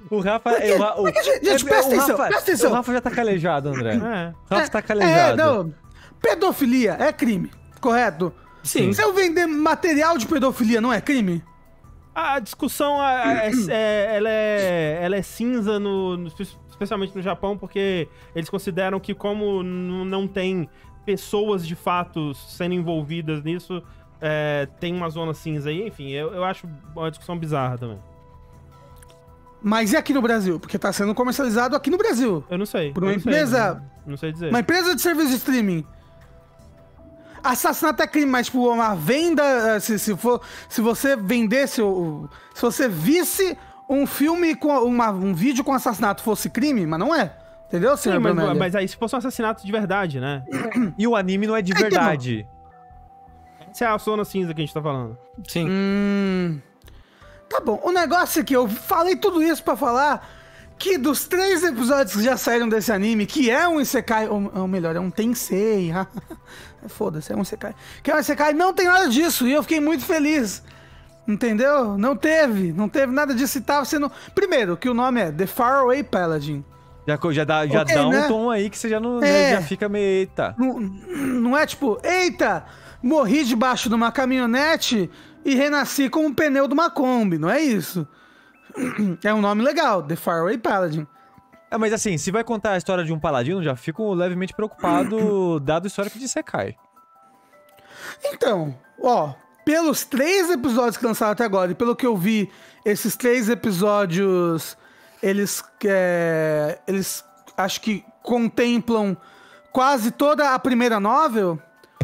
S2: O Rafa...
S3: Porque-
S2: é, o, Ra- o,
S3: porque, gente, gente,
S2: é,
S3: presta
S2: o
S3: atenção,
S2: Rafa,
S3: presta atenção.
S2: O Rafa já tá calejado, André.
S1: É.
S2: O Rafa tá
S3: É,
S2: calejado.
S3: não. Pedofilia é crime, correto?
S4: Sim.
S3: Se eu vender material de pedofilia, não é crime?
S1: A discussão é, é- é- ela, é, ela é cinza, no, no- especialmente no Japão, porque eles consideram que como n- não tem pessoas de fato sendo envolvidas nisso, é, tem uma zona cinza aí. Enfim, eu, eu acho uma discussão bizarra também.
S3: Mas e aqui no Brasil? Porque tá sendo comercializado aqui no Brasil.
S1: Eu não sei.
S3: Por uma
S1: eu não sei,
S3: empresa-
S1: não, não sei dizer.
S3: Uma empresa de serviço de streaming. Assassinato é crime, mas tipo, uma venda. eh, Se, se, for, se você vendesse. o- Se você visse um filme com. Uma, um vídeo com assassinato fosse crime, mas não é. Entendeu,
S1: Sim,
S3: senhor
S1: mas,
S3: Brunelli?
S1: mas aí se fosse um assassinato de verdade, né?
S2: E o anime não é de
S3: É que não.
S2: verdade.
S1: Essa é a zona cinza que a gente tá falando.
S4: Sim.
S3: Hum. Tá bom. O negócio é que eu falei tudo isso pra falar que dos três episódios que já saíram desse anime, que é um Isekai, ou, ou melhor, é um Tensei. Foda-se, é um Isekai. Que é um Isekai, não tem nada disso. E eu fiquei muito feliz. Entendeu? Não teve. Não teve nada disso e tava sendo. Primeiro, que o nome é The Faraway Paladin.
S2: Já, já dá, já
S3: Ok,
S2: dá um
S3: né?
S2: tom aí que você já não
S3: É.
S2: já fica meio... Eita.
S3: Não, não é tipo, eita, morri debaixo de uma caminhonete e renasci com um pneu de uma Kombi. Não é isso. É um nome legal, The Faraway Paladin.
S2: É, mas assim, se vai contar a história de um paladino, já fico levemente preocupado, dado o histórico de Sekai.
S3: Então, ó, pelos três episódios que lançaram até agora, e pelo que eu vi, esses três episódios, eles, é, eles acho que contemplam quase toda a primeira novel.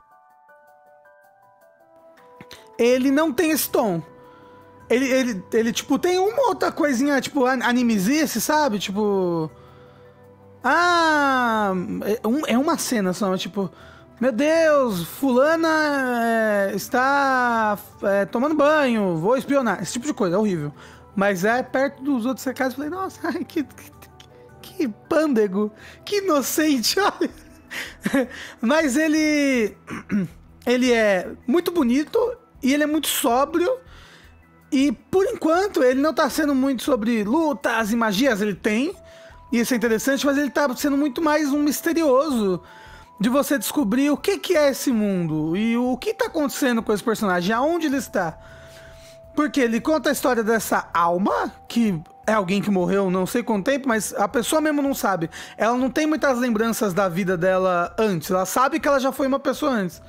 S3: Ele não tem esse tom. Ele, ele, ele, tipo, tem uma outra coisinha, tipo, an- animesice, sabe? Tipo... Ah... É, um- é uma cena só, mas, tipo... Meu Deus, fulana é, está é, tomando banho, vou espionar. Esse tipo de coisa, é horrível. Mas é perto dos outros secais, eu falei, nossa, ai, que, que, que pândego, que inocente, olha. Mas ele... Ele é muito bonito e ele é muito sóbrio. E, por enquanto, ele não tá sendo muito sobre lutas e magias, ele tem. E isso é interessante, mas ele tá sendo muito mais um misterioso de você descobrir o que, que é esse mundo e o que tá acontecendo com esse personagem, aonde ele está. Porque ele conta a história dessa alma, que é alguém que morreu não sei quanto tempo, mas a pessoa mesmo não sabe. Ela não tem muitas lembranças da vida dela antes, ela sabe que ela já foi uma pessoa antes.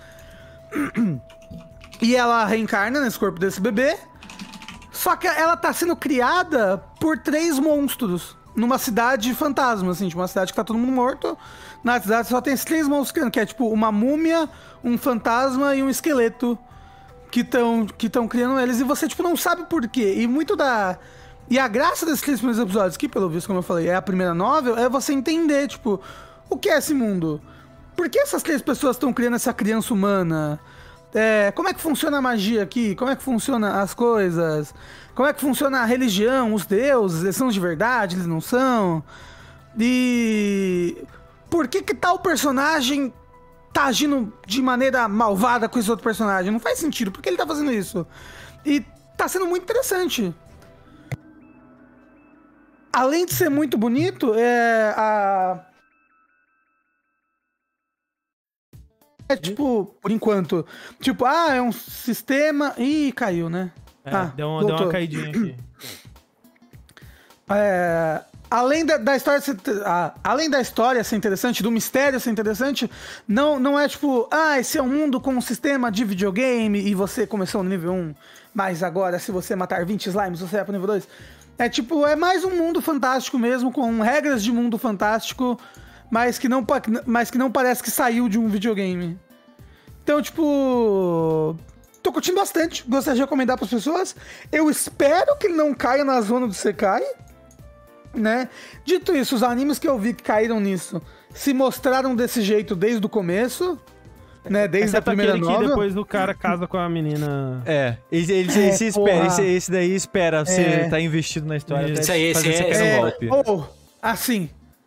S3: E ela reencarna nesse corpo desse bebê, só que ela tá sendo criada por três monstros numa cidade fantasma, assim, tipo uma cidade que tá todo mundo morto. Na cidade só tem esses três monstros criando, que é tipo uma múmia, um fantasma e um esqueleto que estão que estão criando eles. E você, tipo, não sabe por quê. E muito da... E a graça desses três primeiros episódios, que pelo visto, como eu falei, é a primeira novel, é você entender, tipo, o que é esse mundo? Por que essas três pessoas estão criando essa criança humana? É, como é que funciona a magia aqui? Como é que funciona as coisas? Como é que funciona a religião, os deuses? Eles são de verdade? Eles não são? E... por que que tal personagem tá agindo de maneira malvada com esse outro personagem? Não faz sentido. Por que ele tá fazendo isso? E tá sendo muito interessante. Além de ser muito bonito, é... a... É tipo, por enquanto, tipo, ah, é um sistema... Ih, caiu, né?
S1: É,
S3: ah,
S1: deu, uma, deu uma caidinha aqui.
S3: É, além da, da história ser, ah, além da história ser interessante, do mistério ser interessante, não, não é tipo, ah, esse é um mundo com um sistema de videogame e você começou no nível um, mas agora se você matar vinte slimes você vai pro nível dois. É tipo, é mais um mundo fantástico mesmo, com regras de mundo fantástico, mas que não, mas que não parece que saiu de um videogame. Então, tipo... tô curtindo bastante, gostaria de recomendar para as pessoas. Eu espero que ele não caia na zona do Sekai, né? Dito isso, os animes que eu vi que caíram nisso se mostraram desse jeito desde o começo, né? Desde
S1: Exceto
S3: a primeira
S1: aquele
S3: novel.
S1: que depois o cara casa com a menina...
S2: É, esse, esse,
S3: É,
S2: esse espera,
S3: porra.
S2: esse, esse daí espera você
S3: É.
S2: tá investido na história.
S4: Esse
S2: até
S4: aí, esse
S2: fazer
S4: aí,
S2: você
S4: esse
S2: cair
S4: é-
S2: no golpe.
S3: Ou, assim,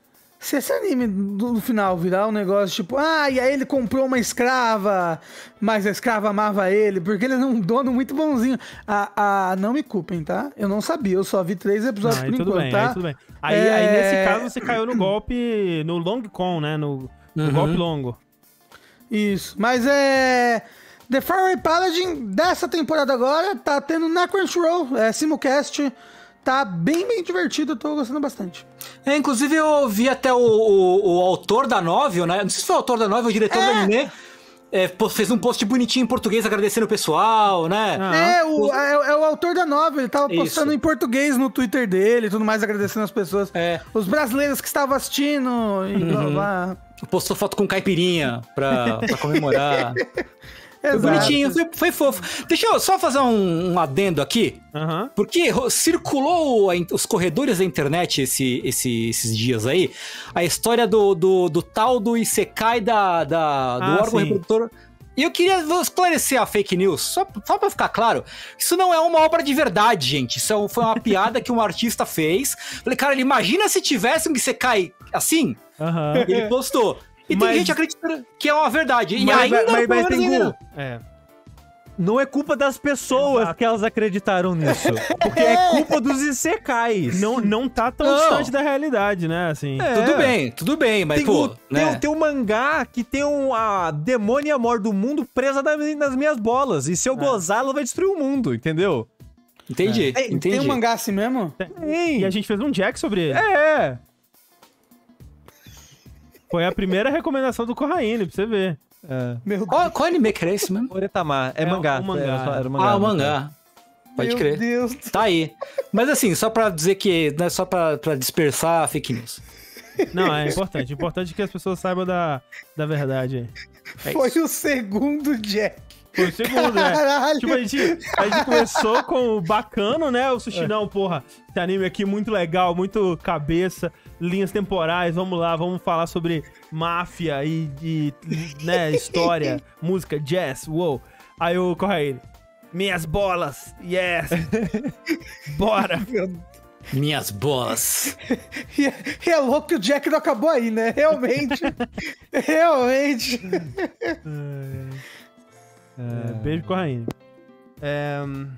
S3: se esse anime no final virar um negócio tipo, ah, e aí ele comprou uma escrava, mas a escrava amava ele, porque ele é um dono muito bonzinho. Ah, ah, não me culpem, tá? Eu não sabia, eu só vi três episódios
S1: Não,
S3: por
S1: aí tudo
S3: enquanto,
S1: bem,
S3: tá?
S1: aí tudo bem. Aí,
S3: É...
S1: aí, nesse caso, você caiu no golpe, no long con, né? No, no
S4: Uhum.
S1: golpe longo.
S3: Isso, mas é... The Faraway Paladin, dessa temporada agora, tá tendo na Crunchyroll, é simulcast, tá bem, bem divertido, eu tô gostando bastante.
S4: É, inclusive eu vi até o, o, o autor da novel, né? Não sei se foi o autor da novel ou o diretor
S3: É.
S4: do anime. É, pô, fez um post bonitinho em português agradecendo o pessoal, né?
S1: Ah.
S3: É, o, é, é o autor da novela, ele tava postando
S4: Isso.
S3: em português no Twitter dele e tudo mais, agradecendo as pessoas.
S4: É.
S3: Os brasileiros que estavam assistindo e blá, blá, blá.
S4: Postou foto com caipirinha pra, pra comemorar. Foi
S3: Exato.
S4: bonitinho, foi, foi fofo. Deixa eu só fazer um, um adendo aqui.
S1: Aham.
S4: Porque ro- circulou a in- os corredores da internet esse, esse- esses dias aí a história do, do, do tal do Isekai da, da, do
S1: Ah,
S4: órgão
S1: sim.
S4: reprodutor. E eu queria esclarecer a fake news, só, só pra ficar claro. Isso não é uma obra de verdade, gente. Isso é um- foi uma piada que um artista fez. Falei, cara, imagina se tivesse um Isekai assim.
S1: Aham.
S4: Ele postou. E
S1: Mas-
S4: tem gente acreditando que é uma verdade. E
S2: Mas-
S4: ainda,
S2: mas-
S4: pelo
S2: mas,
S4: menos, ainda
S2: Tengu,
S4: não.
S1: É.
S2: Não é culpa das pessoas
S1: Exato.
S2: que elas acreditaram nisso. Porque é culpa dos isekais.
S1: Não, não tá tão
S4: Não.
S1: distante da realidade, né? Assim.
S2: É.
S4: Tudo bem, tudo bem, mas
S2: Tem,
S4: pô,
S2: o, tem,
S4: né?
S2: o- tem um mangá que tem um, a demônio e a morte do mundo presa na- nas minhas bolas. E se eu gozar, ela vai destruir o mundo, entendeu?
S4: Entendi,
S3: É,
S4: entendi.
S3: tem um mangá assim mesmo?
S2: Tem.
S1: E a gente fez um jack sobre ele.
S2: É.
S1: Foi a primeira recomendação do Corraine, pra você ver.
S2: é.
S3: Meu
S4: Qual, qual anime que era esse mesmo?
S2: Oretama. É,
S1: É
S2: mangá.
S1: o mangá.
S2: Era, só- era
S4: Ah, o mangá. Pode
S3: Meu
S4: crer.
S3: Deus.
S4: Tá aí. Mas assim, só pra dizer que não é só pra, pra dispersar a fake news.
S1: Não, é importante. Importante que as pessoas saibam da, da verdade aí. É
S3: Foi o segundo Jack.
S1: Foi o segundo, né?
S3: Caralho.
S1: Tipo, a gente, a gente começou com o bacano, né? O Sushi, não, porra, esse anime aqui muito legal, muito cabeça, linhas temporais, vamos lá, vamos falar sobre máfia e, e né, história, música, jazz, uou. Aí o Corraine, minhas bolas, yes, bora.
S4: Minhas bolas.
S3: E, e é louco que o Jack não acabou aí, né? Realmente. Realmente.
S1: É, beijo, Corraine. É...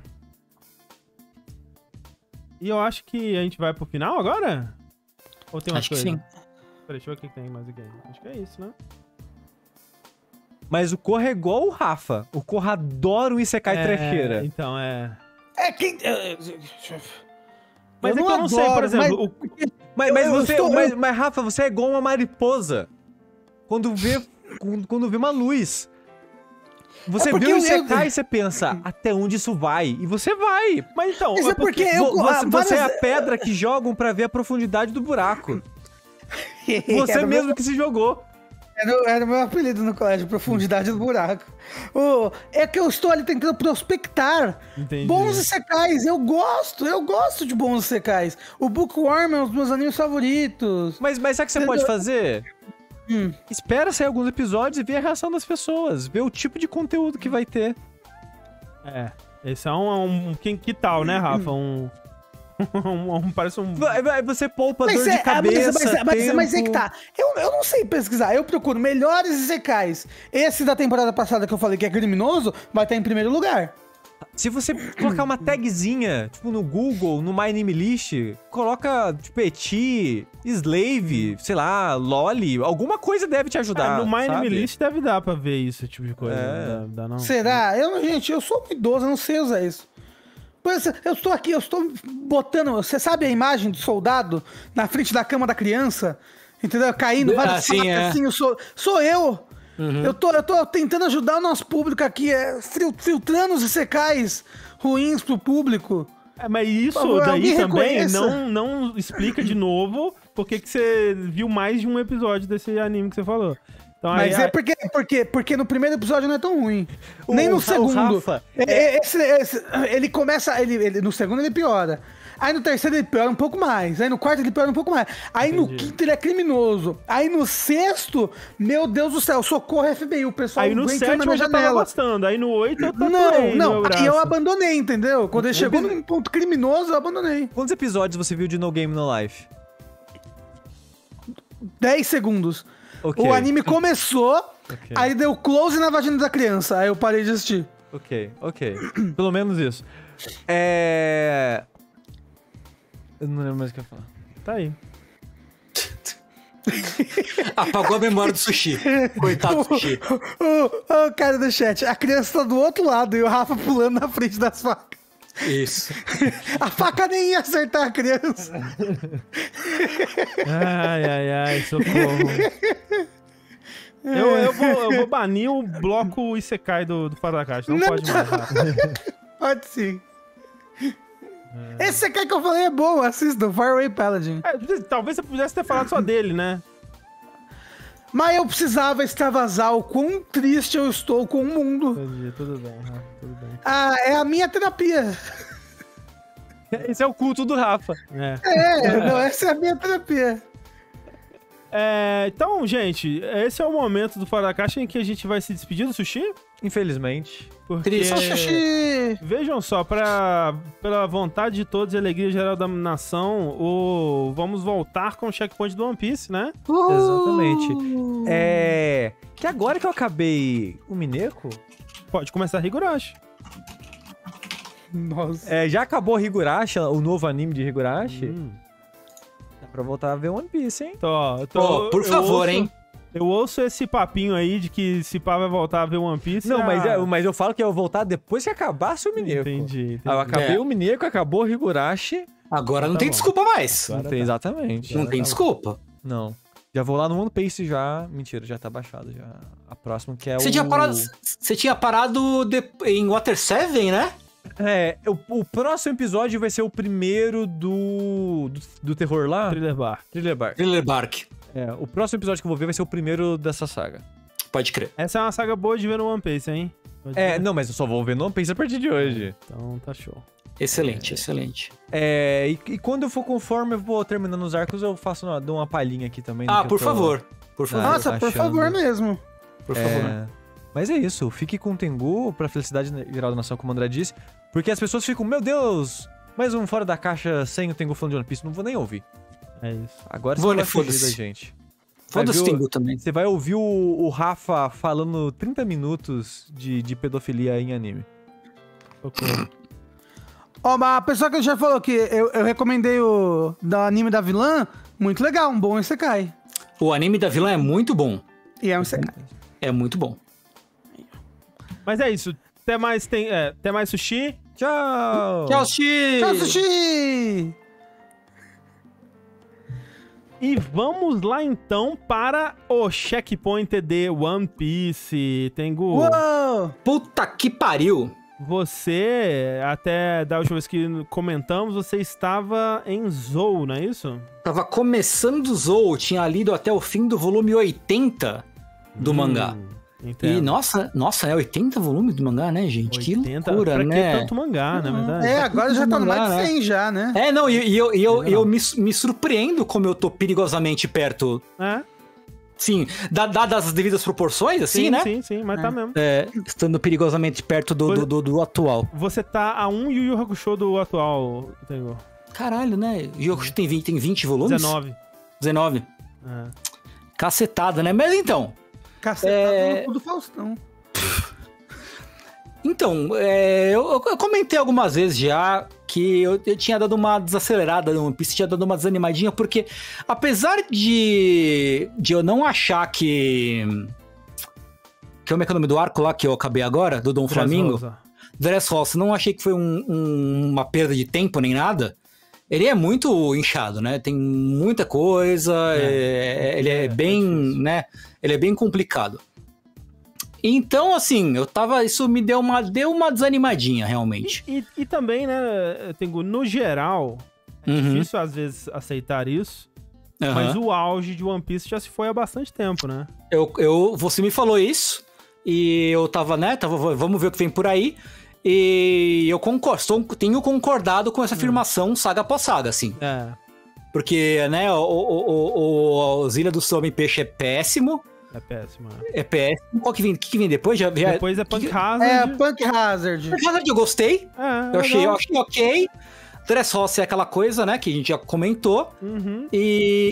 S1: E eu acho que a gente vai pro final agora? Ou tem mais
S4: Acho que
S1: coisa?
S4: sim.
S1: Peraí, deixa eu ver o que tem mais aqui. Acho que é isso, né?
S2: Mas o Corra é igual o Rafa. O Corra adora o Isekai
S1: É,
S2: trecheira.
S1: Então, é...
S3: É que.
S1: Mas é que eu não sei, por exemplo, o-
S2: Mas, mas
S3: Eu- eu
S2: você,
S3: estou-
S2: mas, mas, Rafa, você é igual uma mariposa. Quando vê, quando, quando vê uma luz. Você
S3: É porque
S2: vê o
S3: eu-
S2: Isekai e você pensa, até onde isso vai? E você vai.
S1: Mas então,
S3: Mas é porque eu.
S2: Vo-
S3: ah,
S2: você, você é a
S3: várias-
S2: pedra que jogam pra ver a profundidade do buraco. Você
S3: Era o
S2: mesmo
S3: meu-
S2: que se jogou.
S3: Era, era o meu apelido no colégio, profundidade do buraco. O, é que eu estou ali tentando prospectar
S1: Entendi.
S3: bons isekais. Eu gosto, eu gosto de bons isekais. O Bookworm é um dos meus animes favoritos.
S2: Mas, mas sabe o que você
S3: Entendeu?
S2: pode fazer?
S3: Hum.
S2: Espera sair alguns episódios e ver a reação das pessoas. Ver o tipo de conteúdo que vai ter.
S1: É, esse é um, um que, que tal, né, Rafa? Um, um, um- parece um...
S2: Vai- vai- Você poupa dor
S3: é,
S2: de
S3: ah,
S2: cabeça,
S3: mas, mas, mas, mas é que
S2: tempo.
S3: tá. Eu, eu não sei pesquisar. Eu procuro melhores isekais. Esse da temporada passada que eu falei que é criminoso vai estar em primeiro lugar.
S2: Se você colocar uma tagzinha, tipo, no Google, no My Name List, coloca, tipo, eti, slave, sei lá, loli, alguma coisa deve te ajudar,
S1: Ah, no My Name
S2: sabe?
S1: List deve dar pra ver isso, esse tipo de coisa.
S2: É.
S1: Não dá, dá não?
S3: Será? Eu, gente, eu sou um idoso, eu não sei usar isso. Pois, eu estou aqui, eu estou botando. Você sabe a imagem do soldado na frente da cama da criança? Entendeu? Caindo,
S4: Ah,
S3: várias
S4: sim,
S3: facas,
S4: é.
S3: assim, eu sou, sou eu. Eu, tô, eu tô tentando ajudar o nosso público aqui, é, fil- filtrando os isekais ruins pro público.
S1: É, mas isso
S3: Por favor,
S1: daí
S3: alguém
S1: também
S3: reconheça.
S1: não, não explica de novo porque que você viu mais de um episódio desse anime que você falou. Então, aí,
S3: Mas é
S1: aí-
S3: porque, porque, porque no primeiro episódio não é tão ruim.
S2: O-
S3: Nem no
S2: o
S3: segundo.
S2: Rafa,
S3: É- é- esse- esse- ele começa. Ele, ele- no segundo ele piora. Aí no terceiro ele piora um pouco mais. Aí no quarto ele piora um pouco mais. Aí no
S1: Entendi.
S3: quinto ele é criminoso. Aí no sexto, meu Deus do céu, socorro F B I. O pessoal
S1: aí no
S3: entrando
S1: sétimo
S3: na
S1: eu já tava
S3: janela.
S1: gostando. Aí no oito eu
S3: Não,
S1: taturei,
S3: não.
S1: meu
S3: Aí
S1: braço.
S3: eu abandonei, entendeu? Quando ele chegou num ponto criminoso, eu abandonei.
S2: Quantos episódios você viu de No Game No Life?
S3: dez segundos.
S2: Ok.
S3: O anime começou,
S2: Ok.
S3: aí deu close na vagina da criança. Aí eu parei de assistir.
S2: Ok, ok. Pelo menos isso. É... Eu não lembro mais o que eu ia falar.
S1: Tá aí.
S4: Apagou a memória do sushi. Coitado do sushi.
S3: O, o cara do chat, a criança tá do outro lado e o Rafa pulando na frente das facas.
S4: Isso.
S3: A faca nem ia acertar a criança.
S1: Ai, ai, ai, socorro. Eu, eu, vou, eu vou banir o bloco Isekai do, do Fora da Caixa. Não,
S3: Não.
S1: pode mais. Rafa.
S3: Pode sim. Esse Sekai que eu falei é bom, assista, Faraway Paladin.
S1: É, talvez você pudesse ter falado só dele, né?
S3: Mas eu precisava extravasar o quão triste eu estou com o mundo.
S1: Entendi, tudo bem, Rafa, tudo bem.
S3: Ah, é a minha terapia.
S2: Esse é o culto do Rafa.
S1: É.
S3: É, não, essa é a minha terapia.
S1: É, então, gente, esse é o momento do Fora da Caixa em que a gente vai se despedir do Sushi.
S2: Infelizmente.
S1: Porque,
S4: Triste.
S3: Sushi.
S1: vejam só, pra, pela vontade de todos e alegria geral da nação, o, vamos voltar com o checkpoint do One Piece, né?
S2: Exatamente.
S3: Uh.
S2: É... Que agora que eu acabei o Mineko,
S1: Pode começar Higurashi.
S3: Nossa.
S2: é, já acabou Higurashi, o novo anime de Higurashi.
S1: Hum.
S2: Dá pra voltar a ver One Piece, hein?
S1: Tô, tô,
S4: Pô, por
S1: eu
S4: favor,
S1: ouço-
S4: hein?
S1: Eu ouço esse papinho aí de que se pá vai voltar a ver One Piece.
S2: Não,
S1: a-
S2: mas, é, mas eu falo que eu vou voltar depois que acabasse o Mineko.
S1: Entendi, entendi.
S2: Ah, eu acabei
S4: É.
S2: o Mineko, acabou o Higurashi.
S4: Agora não
S1: Tá
S4: tem
S1: bom.
S4: desculpa mais.
S1: Agora
S2: Não tem,
S1: tá.
S2: exatamente.
S4: Não tem desculpa.
S2: Não. Já vou lá no One Piece já. Mentira, já tá baixado já. A próxima que é
S4: Você
S2: o...
S4: tinha parado, você tinha parado de- em Water seven, né?
S2: É, o, o próximo episódio vai ser o primeiro do... Do, do terror lá?
S1: Thriller Bar.
S2: Thriller Bark.
S4: Thriller Bark.
S2: É, o próximo episódio que eu vou ver vai ser o primeiro dessa saga.
S4: Pode crer.
S1: Essa é uma saga boa de ver no One Piece, hein? Pode
S2: É,
S1: ver.
S2: não, mas eu só vou ver no One Piece a partir de hoje.
S1: Então tá show.
S4: Excelente, excelente.
S2: É, e, e quando eu for conforme eu vou terminando os arcos, eu faço uma, dou uma palhinha aqui também. do
S4: Ah,
S2: que
S4: por
S2: eu tô-
S4: favor. Por favor.
S2: Ah,
S3: Nossa, por
S2: achando.
S3: favor mesmo.
S4: Por
S2: É,
S4: favor.
S2: mas é isso, fique com o Tengu pra felicidade geral da nação, como o André disse, porque as pessoas ficam, meu Deus, mais um Fora da Caixa sem o Tengu falando de One Piece, não vou nem ouvir.
S1: É isso.
S2: Agora
S4: Vou,
S2: você
S4: né?
S2: vai fugir da
S4: Foda-se.
S2: gente.
S4: Foda-se o
S2: Vai ver o-
S4: Tengu também.
S2: Você vai ouvir o, o Rafa falando trinta minutos de, de pedofilia em anime.
S1: Socorro.
S3: Ó, mas a pessoa que já falou que eu, eu recomendei o da anime da vilã, muito legal, um bom Isekai.
S4: O anime da vilã é muito bom.
S3: E é um Isekai.
S4: É muito bom.
S1: Mas é isso. Até mais, tem, é, até mais sushi.
S2: Tchau!
S4: Tchau, Sushi!
S3: Tchau, Sushi!
S1: E vamos lá então para o checkpoint de One Piece. Tengu,
S3: Uou!
S4: Puta que pariu.
S1: você, até da última vez que comentamos, você estava em Zou, não é isso?
S4: Tava começando o Zou, tinha lido até o fim do volume oitenta do mangá.
S1: Hum,
S4: E,
S1: entendo.
S4: nossa, nossa, é oitenta volumes do mangá, né, gente?
S1: oitenta,
S4: Que loucura,
S1: pra
S4: né?
S1: que tanto mangá, na verdade?
S3: É, agora já tá no mais
S4: Né?
S3: de cem já, né?
S4: É, não, e, e eu, e eu,
S1: Legal.
S4: eu me, me surpreendo como eu tô perigosamente perto,
S1: É,
S4: sim, da- dadas as devidas proporções, assim,
S1: sim,
S4: né?
S1: sim, sim, mas tá mesmo.
S4: É, estando perigosamente perto do, do, do- do atual.
S1: Você tá a um Yu Yu Hakusho do atual, Tengu.
S4: Caralho, né? E eu tem vinte, tem vinte volumes?
S1: dezenove.
S4: dezenove.
S1: É.
S4: Cacetada, né? Mas então,
S3: Cacetado
S4: É.
S3: no cu do Faustão.
S4: Então, é, eu, eu comentei algumas vezes já que eu, eu tinha dado uma desacelerada no One Piece, tinha dado uma desanimadinha, porque apesar de, de eu não achar que... que como é que é o nome do arco lá que eu acabei agora, do Dom Flamingo?
S1: Dressrosa.
S4: Dressrosa, não achei que foi um- um- uma perda de tempo nem nada. Ele é muito inchado, né? Tem muita coisa, é- ele é,
S1: é
S4: bem,
S1: difícil.
S4: né? Ele é bem complicado. Então, assim, eu tava. Isso me deu uma, deu uma desanimadinha, realmente.
S1: E, e- e também, né, Tengu, no geral, é
S4: Uhum.
S1: difícil às vezes aceitar isso,
S4: Aham.
S1: mas o auge de One Piece já se foi há bastante tempo, né?
S4: Eu, eu, você me falou isso, e eu tava, né? Tava, vamos ver o que vem por aí. E eu concordo, sou- tenho concordado com essa afirmação saga após saga, assim.
S1: É,
S4: Porque, né, o, o, o, o Zilha do Some Peixe é péssimo.
S1: é péssimo. né?
S4: É péssimo. Qual que vem, que que vem depois? Já, já...
S1: Depois é Punk
S3: É,
S1: Hazard.
S3: Punk Hazard.
S4: Hazard eu gostei.
S1: É,
S4: Eu achei, eu
S1: legal.
S4: achei ok. Dressrosa é aquela coisa, né, que a gente já comentou.
S1: Uhum.
S4: E,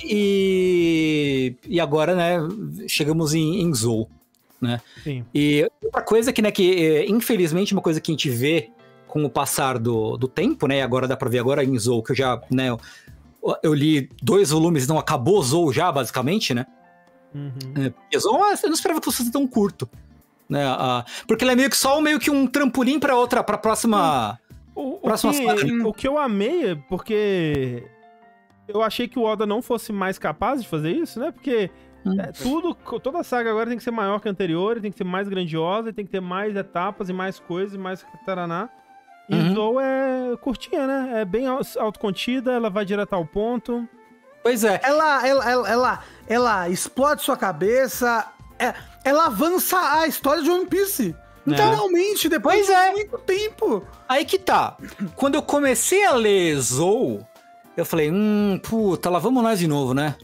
S4: e, e agora, né, chegamos em, em Zou, né?
S1: Sim.
S4: E outra coisa que, né, que infelizmente uma coisa que a gente vê com o passar do, do tempo, né, e agora dá pra ver agora em Zou, que eu já, né, eu, eu li dois volumes, então acabou Zou já, basicamente, né?
S1: Uhum.
S4: É, porque Zou, eu não esperava que fosse tão curto, né, a, porque ele é meio que só meio que um trampolim pra outra, pra próxima...
S1: O, o,
S4: próxima
S1: que,
S4: saga, né?
S1: o que eu amei é porque eu achei que o Oda não fosse mais capaz de fazer isso, né? Porque
S4: Hum.
S1: é, tudo, toda a saga agora tem que ser maior que a anterior, tem que ser mais grandiosa, tem que ter mais etapas e mais coisas e mais taraná. E
S4: Uhum.
S1: Zou é curtinha, né? É bem au- autocontida, ela vai direto ao ponto.
S4: Pois é.
S3: Ela, ela, ela, ela, ela explode sua cabeça, é- ela avança a história de One Piece. Literalmente, depois
S4: Pois
S3: de
S4: é.
S3: muito tempo.
S4: Aí que tá. Quando eu comecei a ler Zou, eu falei, hum, puta, lá vamos nós de novo, né?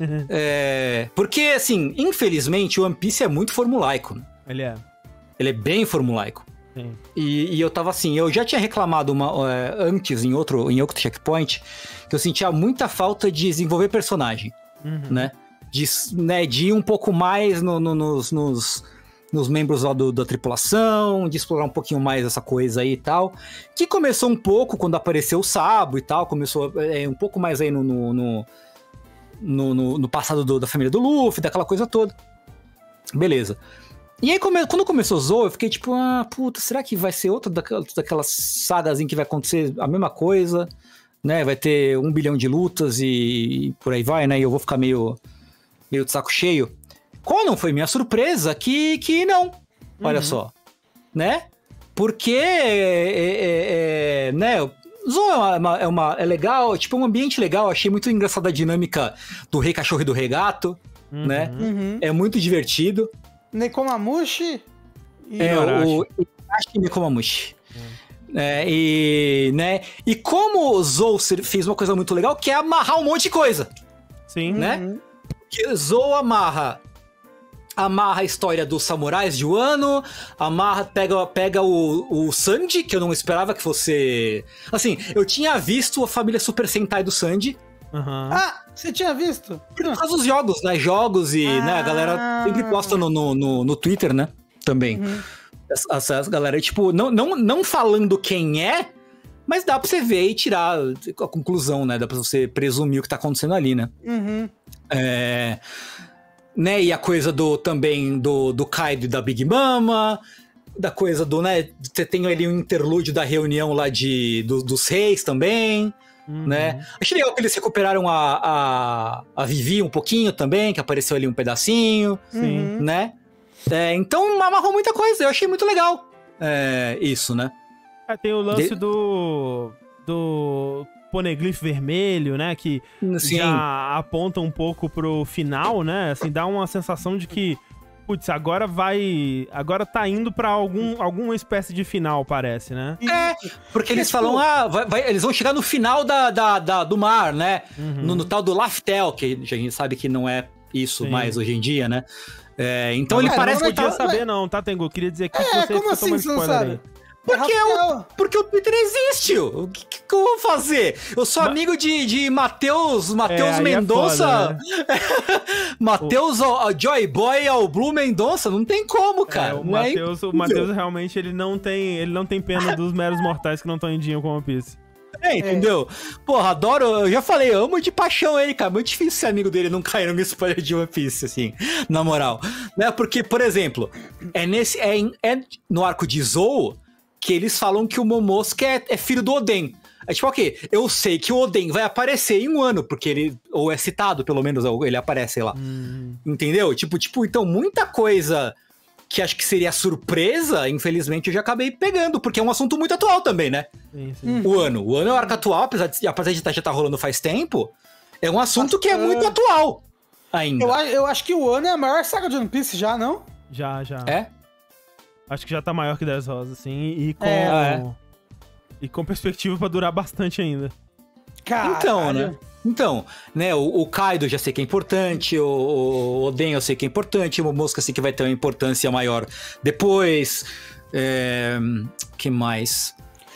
S4: É, porque, assim, infelizmente, o One Piece é muito formulaico.
S1: Ele é.
S4: Ele é bem formulaico.
S1: Sim.
S4: E, e eu tava assim, eu já tinha reclamado uma, é, antes, em outro, em outro checkpoint, que eu sentia muita falta de desenvolver personagem,
S1: Uhum.
S4: né? De, né, de ir um pouco mais no- no- nos, nos, nos membros lá do, da tripulação, de explorar um pouquinho mais essa coisa aí e tal. Que começou um pouco quando apareceu o Sabo e tal, começou é, um pouco mais aí no, no, no, no, no- no passado do- da família do Luffy, daquela coisa toda. Beleza. E aí, come- quando começou Zou, eu fiquei tipo, ah, puta, será que vai ser outra daquelas, daquelas sagas em que vai acontecer a mesma coisa, né? Vai ter um bilhão de lutas e, e por aí vai, né? E eu vou ficar meio, meio de saco cheio. Qual não foi minha surpresa? Que, que não, olha só, né? Porque, é, é, é, né? Zou é, uma, uma- é, uma- é legal, tipo, um ambiente legal. Achei muito engraçada a dinâmica do Rei Cachorro e do Rei Gato,
S1: Uhum.
S4: né?
S3: Uhum.
S4: É muito divertido.
S3: Nekomamushi e
S4: É,
S1: Igarashi.
S4: o Igarashi Nekomamushi. É, e, né? E como o Zou ser- fez uma coisa muito legal, que é amarrar um monte de coisa,
S1: Sim.
S4: né?
S3: Uhum.
S4: Que Zou amarra amarra a história dos samurais de Wano, amarra, pega, pega o, o Sanji, que eu não esperava que fosse... Assim, eu tinha visto a família Super Sentai do Sanji,
S1: Aham.
S3: Ah, você tinha visto?
S4: por causa dos jogos, né? Jogos e, né, a galera sempre posta no, no, no, no Twitter, né? Também. Essa, essa galera, tipo, não, não, não falando quem é, mas dá pra você ver e tirar a conclusão, né? Dá pra você presumir o que tá acontecendo ali, né?
S3: Uhum.
S4: É... Né? E a coisa do também do, do Kaido e da Big Mama, da coisa do, né? Você tem ali um interlúdio da reunião lá de, do- dos reis também,
S1: Uhum.
S4: né? Achei legal que eles recuperaram a, a, a Vivi um pouquinho também, que apareceu ali um pedacinho,
S1: Sim.
S4: né? É, então amarrou muita coisa, eu achei muito legal é, isso, né?
S1: É, tem o lance
S4: De-
S1: do. do Poneglyph vermelho, né? Que
S4: Sim.
S1: já aponta um pouco pro final, né? Assim, dá uma sensação de que, putz, agora vai. Agora tá indo pra algum, alguma espécie de final, parece, né?
S4: É, porque eles
S3: tipo-
S4: falam, ah, vai- vai- eles vão chegar no final da, da, da- do mar, né?
S1: Uhum.
S4: No, no tal do Laftel, que a gente sabe que não é isso
S1: Sim.
S4: mais hoje em dia, né? É, então
S1: Não,
S4: ele
S1: mas
S4: parece
S1: não
S4: que
S1: podia
S4: tá...
S1: saber, não, tá, Tengu? Queria dizer que
S3: É,
S1: você
S3: como
S1: fica
S3: assim
S1: tomando
S3: você não
S1: spoiler
S3: sabe?
S1: aí.
S4: Porque,
S3: Rafael.
S4: o, porque o Twitter existe. O que, que eu vou fazer? Eu sou amigo de, de Matheus Matheus
S1: É, aí é
S4: Mendonça.
S1: foda,
S4: Matheus ao- ao Joy Boy ao Blue Mendonça. Não tem como, cara.
S1: É, o
S4: Não é
S1: Matheus, o
S4: impossível.
S1: Matheus realmente ele não tem, ele não tem pena dos meros mortais que não estão em dia com One Piece.
S4: É, entendeu? Porra, adoro. Eu já falei, eu amo de paixão ele, cara. Muito difícil ser amigo dele e não cair no spoiler de One Piece, assim, na moral. Né? Porque, por exemplo, é nesse. É, em- é no arco de Zou que eles falam que o Momosuke é, é filho do Oden. É tipo, ok, eu sei que o Oden vai aparecer em um ano, porque ele. Ou é citado, pelo menos, ou ele aparece, sei lá. Entendeu? Tipo, tipo, então, muita coisa que acho que seria surpresa, infelizmente, eu já acabei pegando, porque é um assunto muito atual também, né?
S1: Sim, sim.
S4: O ano. O ano é o arco atual, apesar de, apesar de tá- já estar rolando faz tempo, é um assunto que é muito atual ainda.
S3: Eu, a- eu acho que o ano é a maior saga de One Piece já, não?
S1: Já, já.
S4: É?
S1: Acho que já tá maior que dez Rosas, assim, e com
S3: É.
S1: e com perspectiva pra durar bastante ainda.
S3: Caralho.
S4: Então, né? Então, né, o, o Kaido eu já sei que é importante, o, o Oden eu sei que é importante, o Momosuke eu sei que vai ter uma importância maior depois. É, que mais?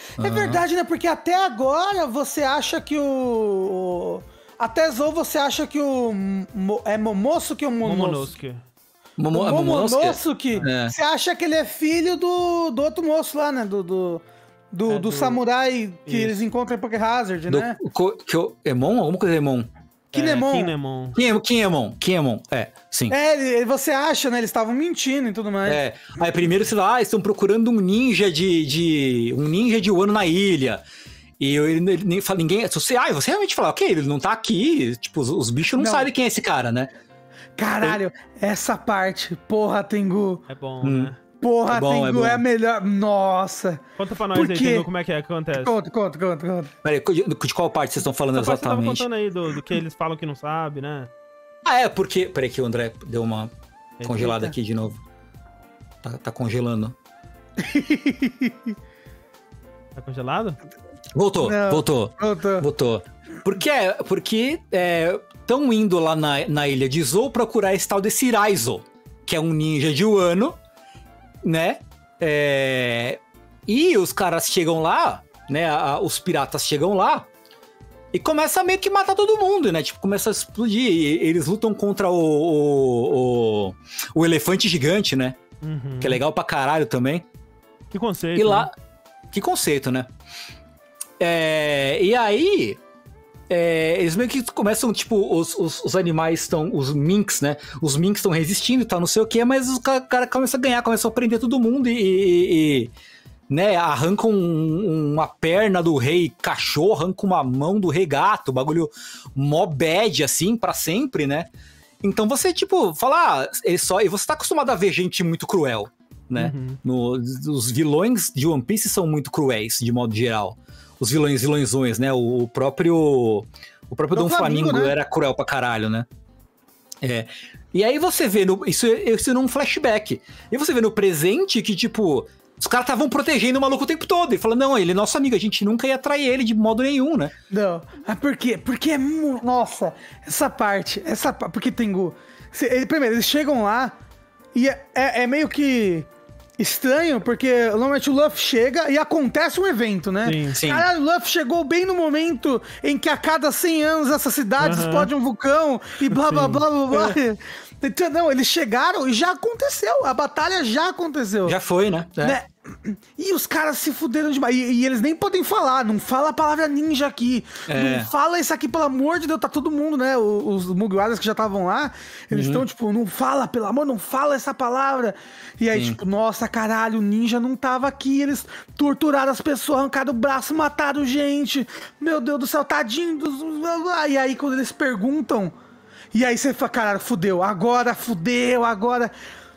S3: É verdade, né? Porque até agora você acha que o... Até Zou você acha que o... Mo- É Momosuke ou Momonosuke?
S1: Momonosuke.
S4: Momo,
S3: O
S4: é Momonosuke?
S3: Momonosuke,
S4: É.
S3: você acha que ele é filho do, do outro moço lá, né? Do, do, do,
S1: É,
S3: do
S1: do-
S3: samurai que
S1: Isso.
S3: eles encontram em Poké Hazard,
S4: Do,
S3: né?
S4: co, que o, Emon? Alguma coisa Emon?
S3: Kinemon.
S1: É, Kinemon.
S4: Quem, quem é Emon? Quem é Emon? É, sim.
S3: É, ele- você acha, né? Eles estavam mentindo e tudo mais.
S4: É, aí primeiro, sei lá, ah, estão procurando um ninja de, de um ninja de Wano na ilha. E eu- ele, ele nem fala, ninguém, se você, ah, você realmente fala, ok, ele não tá aqui, tipo, os, os bichos não,
S3: Não.
S4: sabem quem é esse cara, né?
S3: Caralho, essa parte, porra, Tengu.
S1: É bom,
S4: Hum.
S1: né?
S3: Porra,
S4: É bom,
S3: Tengu,
S4: é
S3: é,
S4: bom.
S3: a melhor. Nossa.
S1: Conta pra nós
S3: Por
S1: aí,
S3: quê?
S1: Tengu, como é que é que acontece.
S3: Conta, conta, conta, conta, conta.
S4: Peraí, de, de qual parte vocês estão falando
S1: Essa parte você tava
S4: exatamente?
S1: contando aí do, do que eles falam que não sabe, né?
S4: Ah, é, porque... Peraí que o André deu uma congelada
S3: Eita.
S4: aqui de novo. Tá, tá congelando.
S1: Tá congelado?
S4: Voltou,
S3: Não.
S4: voltou.
S3: Conta.
S4: Voltou. Por quê? Porque estão indo lá na, na ilha de Zou procurar esse tal desse Raizo, que é um ninja de Wano, né? É, e os caras chegam lá, né? a- os piratas chegam lá e começa a meio que matar todo mundo, né? Tipo, começa a explodir. E eles lutam contra o, o, o, o elefante gigante, né?
S1: Uhum.
S4: Que é legal pra caralho também.
S1: Que conceito.
S4: E lá.
S1: né?
S4: Que conceito, né? É, e aí. é, eles meio que começam, tipo, os, os, os animais estão. Os minks, né? Os minks estão resistindo e tal, não sei o quê, mas os caras cara começam a ganhar, começam a prender todo mundo e. e- e, né, arrancam um- uma perna do rei cachorro, arrancam uma mão do rei gato, bagulho mó bad, assim, pra sempre, né? Então você, tipo, fala, ah, ele só. E você tá acostumado a ver gente muito cruel, né?
S1: Uhum.
S4: No, os vilões de One Piece são muito cruéis, de modo geral. Os vilões, vilõezões, né? O, o próprio. O próprio Dom
S3: Doflamingo,
S4: Flamingo
S3: né?
S4: era cruel pra caralho, né? É. E aí você vê no, isso, isso num flashback. E você vê no presente que, tipo, os caras estavam protegendo o maluco o tempo todo. E falando, não, ele é nosso amigo, a gente nunca ia trair ele de modo nenhum, né?
S3: Não. Ah, por quê? Porque é. mu- Nossa, essa parte. Essa pa- Porque Tengu. se- ele- Primeiro, eles chegam lá e é, é- é meio que estranho, porque normalmente o Luffy chega e acontece um evento, né?
S1: Sim.
S4: Sim.
S3: Caralho, o Luffy chegou bem no momento em que a cada cem anos essa cidade
S1: Aham.
S3: explode um vulcão e blá blá
S1: Sim.
S3: blá blá blá. Então, não, eles chegaram e já aconteceu. A batalha já aconteceu.
S4: Já foi, né? É.
S3: Né? E os caras se fuderam demais. E, e eles nem podem falar, não fala a palavra ninja aqui.
S4: É.
S3: Não fala isso aqui, pelo amor de Deus. Tá todo mundo, né? Os, os Mugiwaras que já estavam lá, eles estão, tipo, não fala, pelo amor, não fala essa palavra. E aí,
S4: Sim.
S3: tipo, nossa, caralho, o ninja não tava aqui. Eles torturaram as pessoas, arrancaram o braço, mataram gente. Meu Deus do céu, tadinho dos. E aí, quando eles perguntam. E aí você fala, caralho, fudeu, agora fudeu, agora.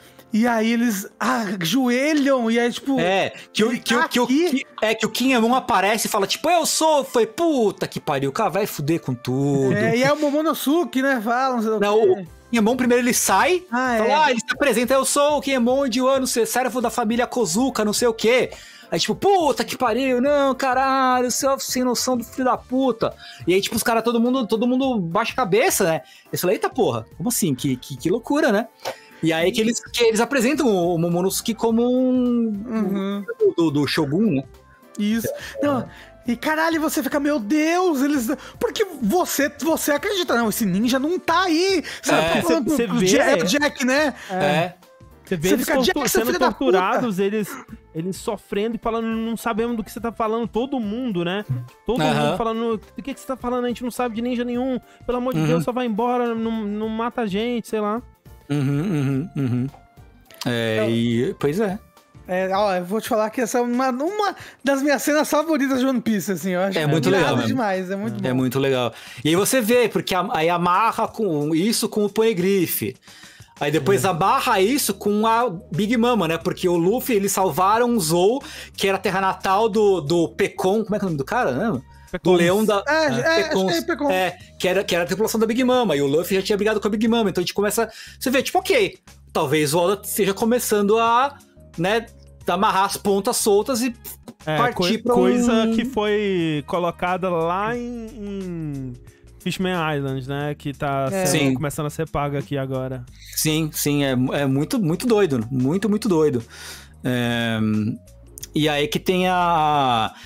S3: E aí eles ajoelham, e aí, tipo.
S4: É, que, o-
S3: ele
S4: que, o-
S3: tá
S4: que, o-
S3: aqui.
S4: que- é que o Kinemon aparece e fala, tipo, eu sou, foi puta que pariu, o cara vai fuder com tudo.
S3: É, e é o Momonosuke, né? Fala, não sei o
S4: Não,
S3: quê.
S4: o Kinemon primeiro ele sai,
S3: Ah,
S4: fala,
S3: é.
S4: ah, ele se apresenta, eu sou o Kinemon de Wano, servo da família Kozuka, não sei o quê. Aí, tipo, puta que pariu, não, caralho, seu sem noção do filho da puta. E aí, tipo, os caras, todo mundo, todo mundo baixa a cabeça, né? Eu falei, eita porra, como assim? Que, que, que loucura, né? E aí que eles, que eles apresentam o Momonosuke como um
S3: Uhum,
S4: do, do Shogun, né?
S3: isso. Não, e caralho, você fica, meu Deus, eles. Porque você, você acredita, não, esse ninja não tá aí. Sabe?
S4: É,
S3: Tô falando
S1: cê-
S3: pro-
S1: cê
S3: pro
S1: vê-
S3: Jack, Jack, né?
S4: É.
S1: Você vê
S3: Você
S1: eles
S3: fica,
S1: tortu-
S3: Jack, seu
S1: sendo
S3: filho da
S1: torturados, eles, eles sofrendo e falando, não sabemos do que você tá falando, todo mundo, né? Todo
S4: Aham.
S1: mundo falando, do que, que você tá falando, a gente não sabe de ninja nenhum, pelo amor de
S4: Uhum.
S1: Deus, só vai embora, não, não mata a gente, sei lá.
S4: Uhum, uhum, uhum. É,
S3: Então-
S4: e. Pois é.
S3: É, ó, eu vou te falar que essa é uma, uma das minhas cenas favoritas de One Piece, assim. Eu acho
S4: É muito
S3: irado
S4: legal mesmo.
S3: demais, é muito
S4: É
S3: bom.
S4: muito legal. E aí você vê, porque a- aí amarra com isso com o Poneglyph. Aí depois amarra isso com a Big Mama, né? Porque o Luffy, eles salvaram o Zou, que era a terra natal do, do Pecon. Como é que é o nome do cara, né? Do
S1: Pecons.
S4: leão da.
S3: É, é, acho
S4: Pecons.
S3: que é Pecons.
S4: É, que era, que era a tripulação da Big Mama. E o Luffy já tinha brigado com a Big Mama. Então a gente começa. Você vê, tipo, ok. Talvez o Oda esteja começando a, né? Amarrar as pontas soltas e
S1: É,
S4: partir
S1: coi-
S4: pra um...
S1: coisa que foi colocada lá em, em Fishman Island, né? Que tá
S3: É.
S1: sendo-
S4: Sim.
S1: começando a ser paga aqui agora.
S4: Sim, sim, é, é muito, muito doido. Muito, muito doido. É, e aí que tem a.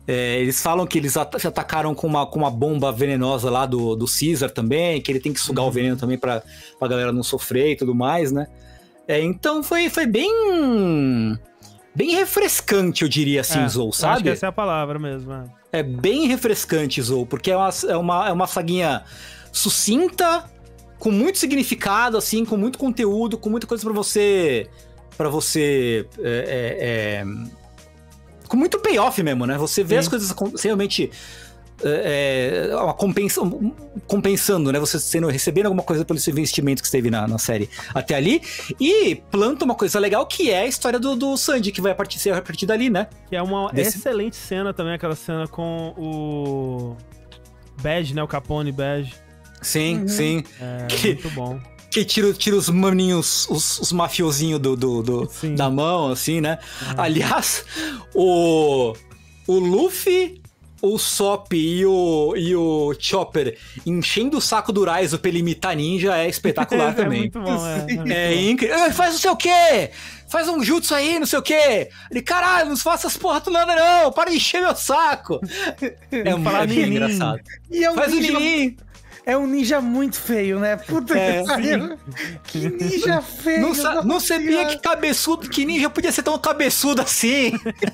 S4: É, eles falam que eles at se atacaram com uma, com uma bomba venenosa lá do, do Caesar também, que ele tem que sugar uhum. o veneno também pra, pra galera não sofrer e tudo mais, né? É, então foi, foi bem... Bem refrescante, eu diria assim,
S1: é,
S4: Zou, sabe?
S1: Acho que essa é a palavra mesmo. É,
S4: é bem refrescante, Zou, porque é uma, é, uma, é uma saguinha sucinta, com muito significado, assim, com muito conteúdo, com muita coisa pra você... Pra você... É, é, é, com muito payoff mesmo, né? Você vê Sim. as coisas realmente é, uma compensa, compensando, né? Você sendo, recebendo alguma coisa pelo seu investimento que você teve na, na série até ali. E planta uma coisa legal que é a história do, do Sanji, que vai partir, ser a partir dali, né?
S1: Que é uma
S4: Desse...
S1: excelente cena também, aquela cena com o Badge, né? O Capone Badge.
S4: Sim, uhum. sim.
S1: É,
S4: que...
S1: muito bom.
S4: Que tira, tira os maninhos, os, os mafiosinhos do, do, do, da mão, assim, né? Uhum. Aliás, o, o Luffy, o Sop e o, e o Chopper enchendo o saco do Raizo pra ele imitar ninja é espetacular
S1: é
S4: também.
S1: Muito bom, é.
S4: É, é incrível. Faz não sei o quê! Faz um jutsu aí, não sei o quê! Ele, caralho, não faça essas porra tu nada não! Para de encher meu saco! É muito engraçado.
S3: E é um
S4: Faz
S3: ninja...
S4: o ninja...
S3: É um ninja muito feio, né? Puta
S4: é,
S3: que pariu. Que ninja feio.
S4: Não, sa não sabia que cabeçudo, que ninja podia ser tão cabeçudo assim.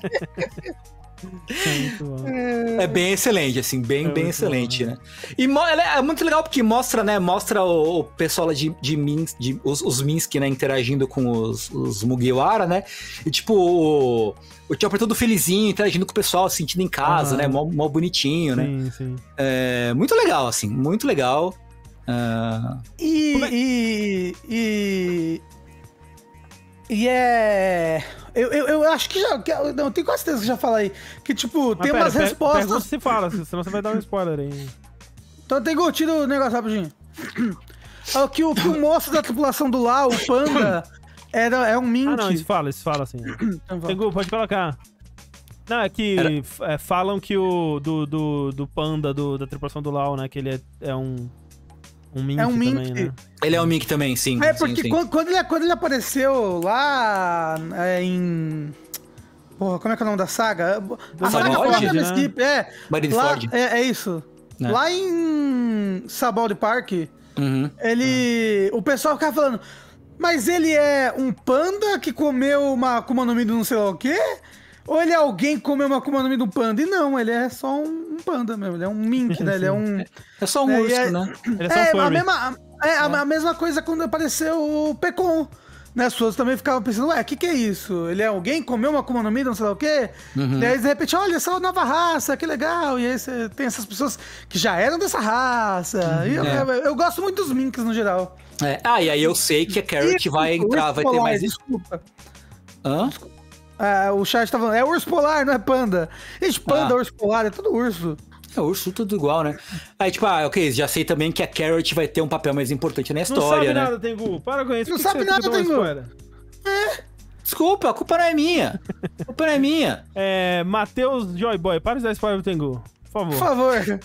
S4: É, é bem excelente, assim, bem, é bem excelente, bom, né? E é muito legal porque mostra, né? Mostra o, o pessoal de, de Minsk, de, os, os Minsk, né? Interagindo com os, os Mugiwara, né? E tipo, o, o Chopper todo felizinho, interagindo com o pessoal, sentindo em casa, ah, né? Mó, mó bonitinho,
S1: sim,
S4: né?
S1: Sim.
S4: É muito legal, assim, muito legal. Uh...
S3: E, é? e, e. E é. Eu, eu, eu acho que já. Que, não, tenho quase certeza que já falei. Que, tipo,
S1: Mas
S3: tem
S1: pera,
S3: umas
S1: per,
S3: respostas.
S1: Pergunta se fala, senão você vai dar um spoiler aí.
S3: Então tem curtido o negócio rapidinho. É que, o, que o moço da tripulação do Lau, o Panda, era, é um Mink.
S1: Ah, não, isso fala, isso fala assim. Tengu, pode colocar. Não, é que é, falam que o do, do, do Panda, do, da tripulação do Lau, né? Que ele é, é um. Um Mink
S3: é um
S1: também,
S3: Mink.
S1: Né?
S4: Ele é um Mink também, sim.
S3: É, porque
S4: sim, sim.
S3: Quando, quando, ele, quando ele apareceu lá é, em... Porra, como é que é o nome da saga?
S1: Do
S3: a saga
S1: Marineford,
S3: Ford,
S1: né?
S3: Skip, é.
S4: Marineford.
S3: É, é isso. É. Lá em Sabaldi Park,
S4: uhum.
S3: ele... O pessoal ficava falando, mas ele é um panda que comeu uma Akuma no Mi do não sei lá o quê? Ou ele é alguém que comeu uma Akuma no Mi do panda? E não, ele é só um, um panda mesmo, ele é um Mink, né? Ele é um...
S4: É só um
S3: é,
S4: urso,
S3: é,
S4: né?
S1: Ele é só
S3: é,
S1: um
S3: a mesma, é, é. A, a mesma coisa quando apareceu o Pekon. Né? As pessoas também ficavam pensando, ué, o que que é isso? Ele é alguém que comeu uma Akuma no Mi, não sei lá o quê? Uhum. E aí, de repente, olha, essa nova raça, que legal. E aí você tem essas pessoas que já eram dessa raça. Uhum. E eu, é. eu, eu gosto muito dos Minks no geral.
S4: É. Ah, e aí eu sei que a Carrot vai entrar, vai ter mais...
S3: Desculpa.
S4: Hã?
S3: Desculpa. Ah, o chat tá falando, é urso polar, não é panda. Gente, panda,
S4: ah.
S3: urso polar, é tudo urso.
S4: É urso, tudo igual, né? Aí, tipo, ah, ok, já sei também que a Carrot vai ter um papel mais importante na história,
S1: né? Não sabe
S4: né?
S1: nada, Tengu. Para com isso.
S3: Não
S1: que
S3: sabe
S1: que
S3: nada, Tengu.
S4: É. Desculpa, a culpa não é minha. A culpa não é minha.
S1: É, Matheus Joyboy, para de dar spoiler pro Tengu. Por favor.
S3: Por favor.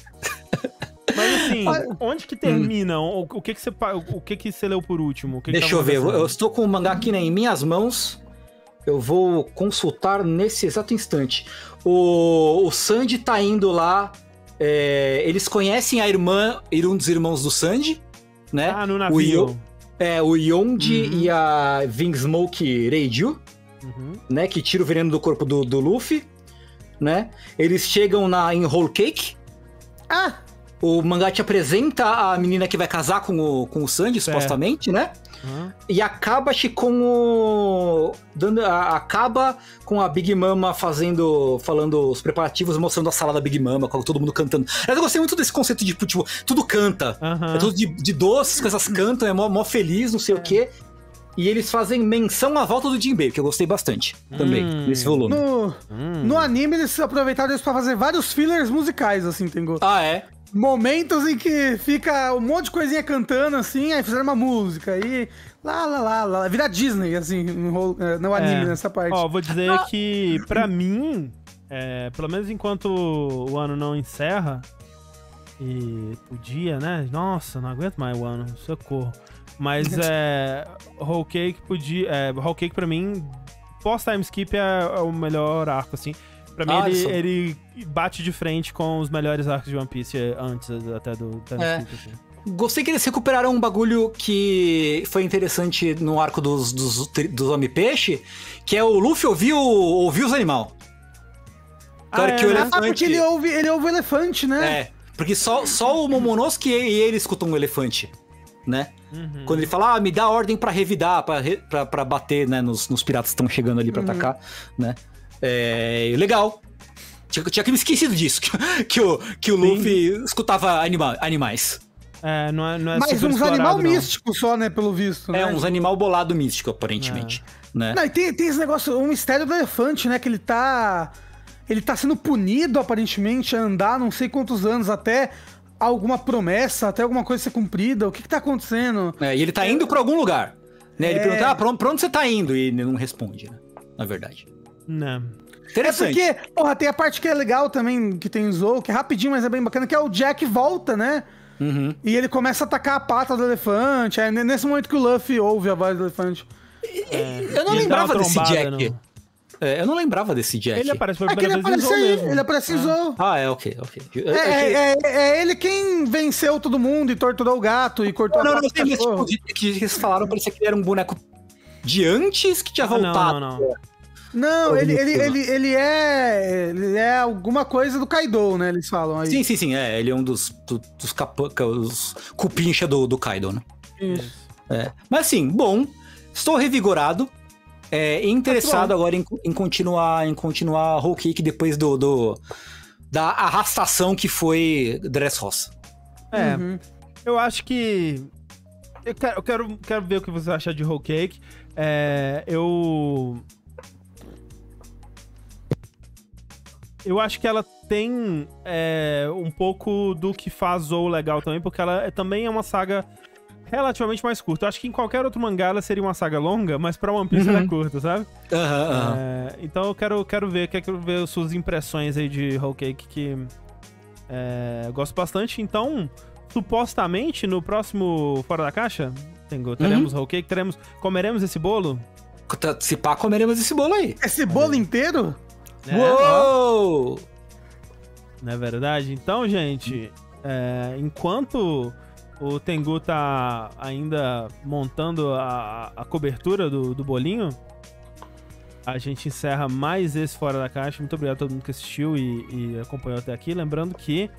S1: Mas assim, onde que termina? Hum. O, o que que você o que que você leu por último? O que
S4: Deixa
S1: que
S4: eu ver, eu, eu estou com o mangá aqui, né, em minhas mãos. Eu vou consultar nesse exato instante. O, o Sanji tá indo lá. É, eles conhecem a irmã, um dos irmãos do Sanji, né?
S1: Ah, no navio.
S4: O, é, o Yonji uhum. e a Vinsmoke Reiju, uhum. né? Que tira o veneno do corpo do, do Luffy, né? Eles chegam na, em Whole Cake.
S3: Ah!
S4: O mangá te apresenta a menina que vai casar com o, com o Sanji, certo. Supostamente, né? Uhum. E acaba com o... Dando, a, acaba com a Big Mama fazendo... Falando os preparativos, mostrando a sala da Big Mama, com todo mundo cantando. Mas eu gostei muito desse conceito de, tipo, tudo canta. Uhum. É tudo de, de doces, as coisas cantam, é mó, mó feliz, não sei é. o quê. E eles fazem menção à volta do Jinbei, que eu gostei bastante hum. também, nesse volume.
S3: No, hum. no anime, eles aproveitaram isso pra fazer vários fillers musicais, assim, tem gosto.
S4: Ah, é?
S3: Momentos em que fica um monte de coisinha cantando, assim, aí fizeram uma música, aí lá, lá, lá, lá, vira Disney, assim, no, no anime, é. nessa parte.
S1: Ó, vou dizer ah. que, pra mim, é, pelo menos enquanto o ano não encerra, e podia, né, nossa, não aguento mais o ano, socorro. Mas, é, Whole Cake podia, é, Whole Cake pra mim, pós-time skip é, é o melhor arco, assim. Pra mim,
S4: Ah,
S1: ele,
S4: isso.
S1: ele bate de frente com os melhores arcos de One Piece antes até do Time
S4: É.
S1: Skip, assim.
S4: Gostei que eles recuperaram um bagulho que foi interessante no arco dos, dos, dos Homem-Peixe, que é o Luffy ouvir, o, ouvir os animais.
S1: Ah,
S4: hora
S1: é,
S4: que o
S1: né?
S4: elefante...
S3: Ah, porque ele ouve, ele ouve o elefante, né?
S4: É, porque só, só o Momonosuke e ele escutam um elefante, né?
S1: Uhum.
S4: Quando ele fala, ah, me dá ordem pra revidar, pra, re, pra, pra bater, né, nos, nos piratas que estão chegando ali pra
S3: Uhum.
S4: atacar, né? É, legal. Tinha, tinha que me esquecido disso, que, que, o, que o Luffy escutava anima, animais.
S1: É, não é, não é
S3: Mas
S1: super
S3: uns
S1: explorado,
S3: animal
S1: não.
S3: místico só, né, pelo visto,
S4: É,
S3: né?
S4: uns animal bolado místico, aparentemente, né?
S3: Não, e tem, tem esse negócio, um mistério do elefante, né? Que ele tá. Ele tá sendo punido, aparentemente, a andar não sei quantos anos até alguma promessa, até alguma coisa ser cumprida. O que que tá acontecendo?
S4: É, e ele tá indo pra algum lugar, né? Ele
S3: É.
S4: pergunta, ah, pra onde, pra onde você tá indo? E ele não responde, né? Na verdade.
S1: Não.
S3: É
S4: Interessante.
S3: porque, porra, tem a parte que é legal também, que tem o Zou, que é rapidinho, mas é bem bacana, que é o Jack volta, né?
S4: Uhum.
S3: E ele começa a atacar a pata do elefante. É nesse momento que o Luffy ouve a voz do elefante.
S4: Eu não
S1: Ele dá
S4: lembrava
S1: uma
S4: desse
S1: trombada
S4: Jack.
S1: no-
S4: É, eu não lembrava desse Jack.
S1: Ele aparece pela
S3: É que ele
S1: primeira vez
S3: aparece
S1: em Zou
S3: aí,
S1: mesmo.
S3: ele aparece em Zou.
S4: Ah, é, ok, ok. Eu-
S3: É,
S4: é que-
S3: é, é, é ele quem venceu todo mundo e torturou o gato e cortou
S4: Não,
S3: a
S4: não, não
S3: pata
S4: sei,
S3: do
S4: mas
S3: cachorro.
S4: tipo, que, que eles falaram, parecia que ele era um boneco de antes que tinha
S1: Ah, não,
S4: voltado.
S1: não, não.
S3: Não, ele, ele,
S4: Horrível.
S3: ele, ele é. Ele é alguma coisa do Kaido, né? Eles falam aí.
S4: Sim, sim, sim, é, ele é um dos, do- dos, capa, os cupincha do, do Kaido, né?
S3: Isso.
S4: É. Mas assim, bom, estou revigorado, é, interessado
S3: bom.
S4: agora em, em continuar em continuar Whole Cake depois do, do da arrastação que foi Dressrosa.
S1: É,
S3: Uhum.
S1: eu acho que... Eu quero, eu quero, quero ver o que você acha de Whole Cake. É, eu... Eu acho que ela tem é, um pouco do que faz Zou legal também, porque ela é- também é uma saga relativamente mais curta. Eu acho que em qualquer outro mangá ela seria uma saga longa, mas pra One Piece ela é curta, sabe?
S4: Aham, aham.
S1: É, então eu quero, quero ver, quero ver as suas impressões aí de Whole Cake, que é, eu gosto bastante. Então, supostamente, no próximo Fora da Caixa, Tengu, teremos Whole Cake, teremos, comeremos esse bolo.
S4: Se pá, comeremos esse bolo aí.
S3: Esse bolo inteiro?
S1: É, ó.
S4: Uou!
S1: Não é verdade? Então, gente, é, enquanto o Tengu tá ainda montando a, a cobertura do, do bolinho, a gente encerra mais esse Fora da Caixa. Muito obrigado a todo mundo que assistiu e, e acompanhou até aqui. Lembrando que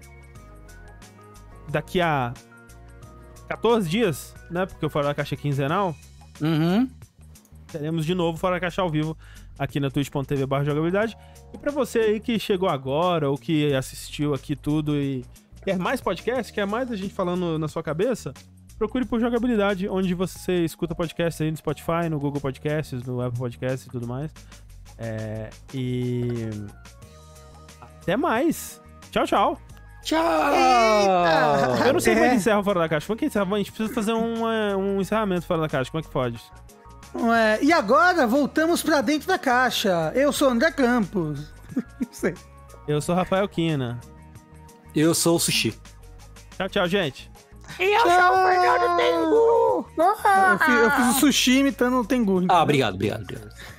S1: daqui a quatorze dias, né? Porque o Fora da Caixa é quinzenal,
S4: Uhum.
S1: teremos de novo Fora da Caixa ao vivo aqui na twitch ponto tv barra jogabilidade. E pra você aí que chegou agora ou que assistiu aqui tudo e quer mais podcast, quer mais a gente falando na sua cabeça, procure por Jogabilidade, onde você escuta podcast aí no Spotify, no Google Podcasts, no Apple Podcasts e tudo mais. É, e até mais. Tchau, tchau.
S4: Tchau!
S1: Eu não sei como é que
S3: É.
S1: encerra o Fora da Caixa. Como é que encerra? A gente precisa fazer um, é, um encerramento Fora da Caixa. Como é que pode?
S3: É, e agora voltamos pra dentro da caixa. Eu sou André Campos. Não sei.
S1: Eu sou Rafael Kina.
S4: Eu sou o Sushi.
S1: Tchau, tchau, gente.
S3: Eu fiz, eu fiz o sushi imitando o Tengu.
S4: Ah, obrigado, obrigado, obrigado.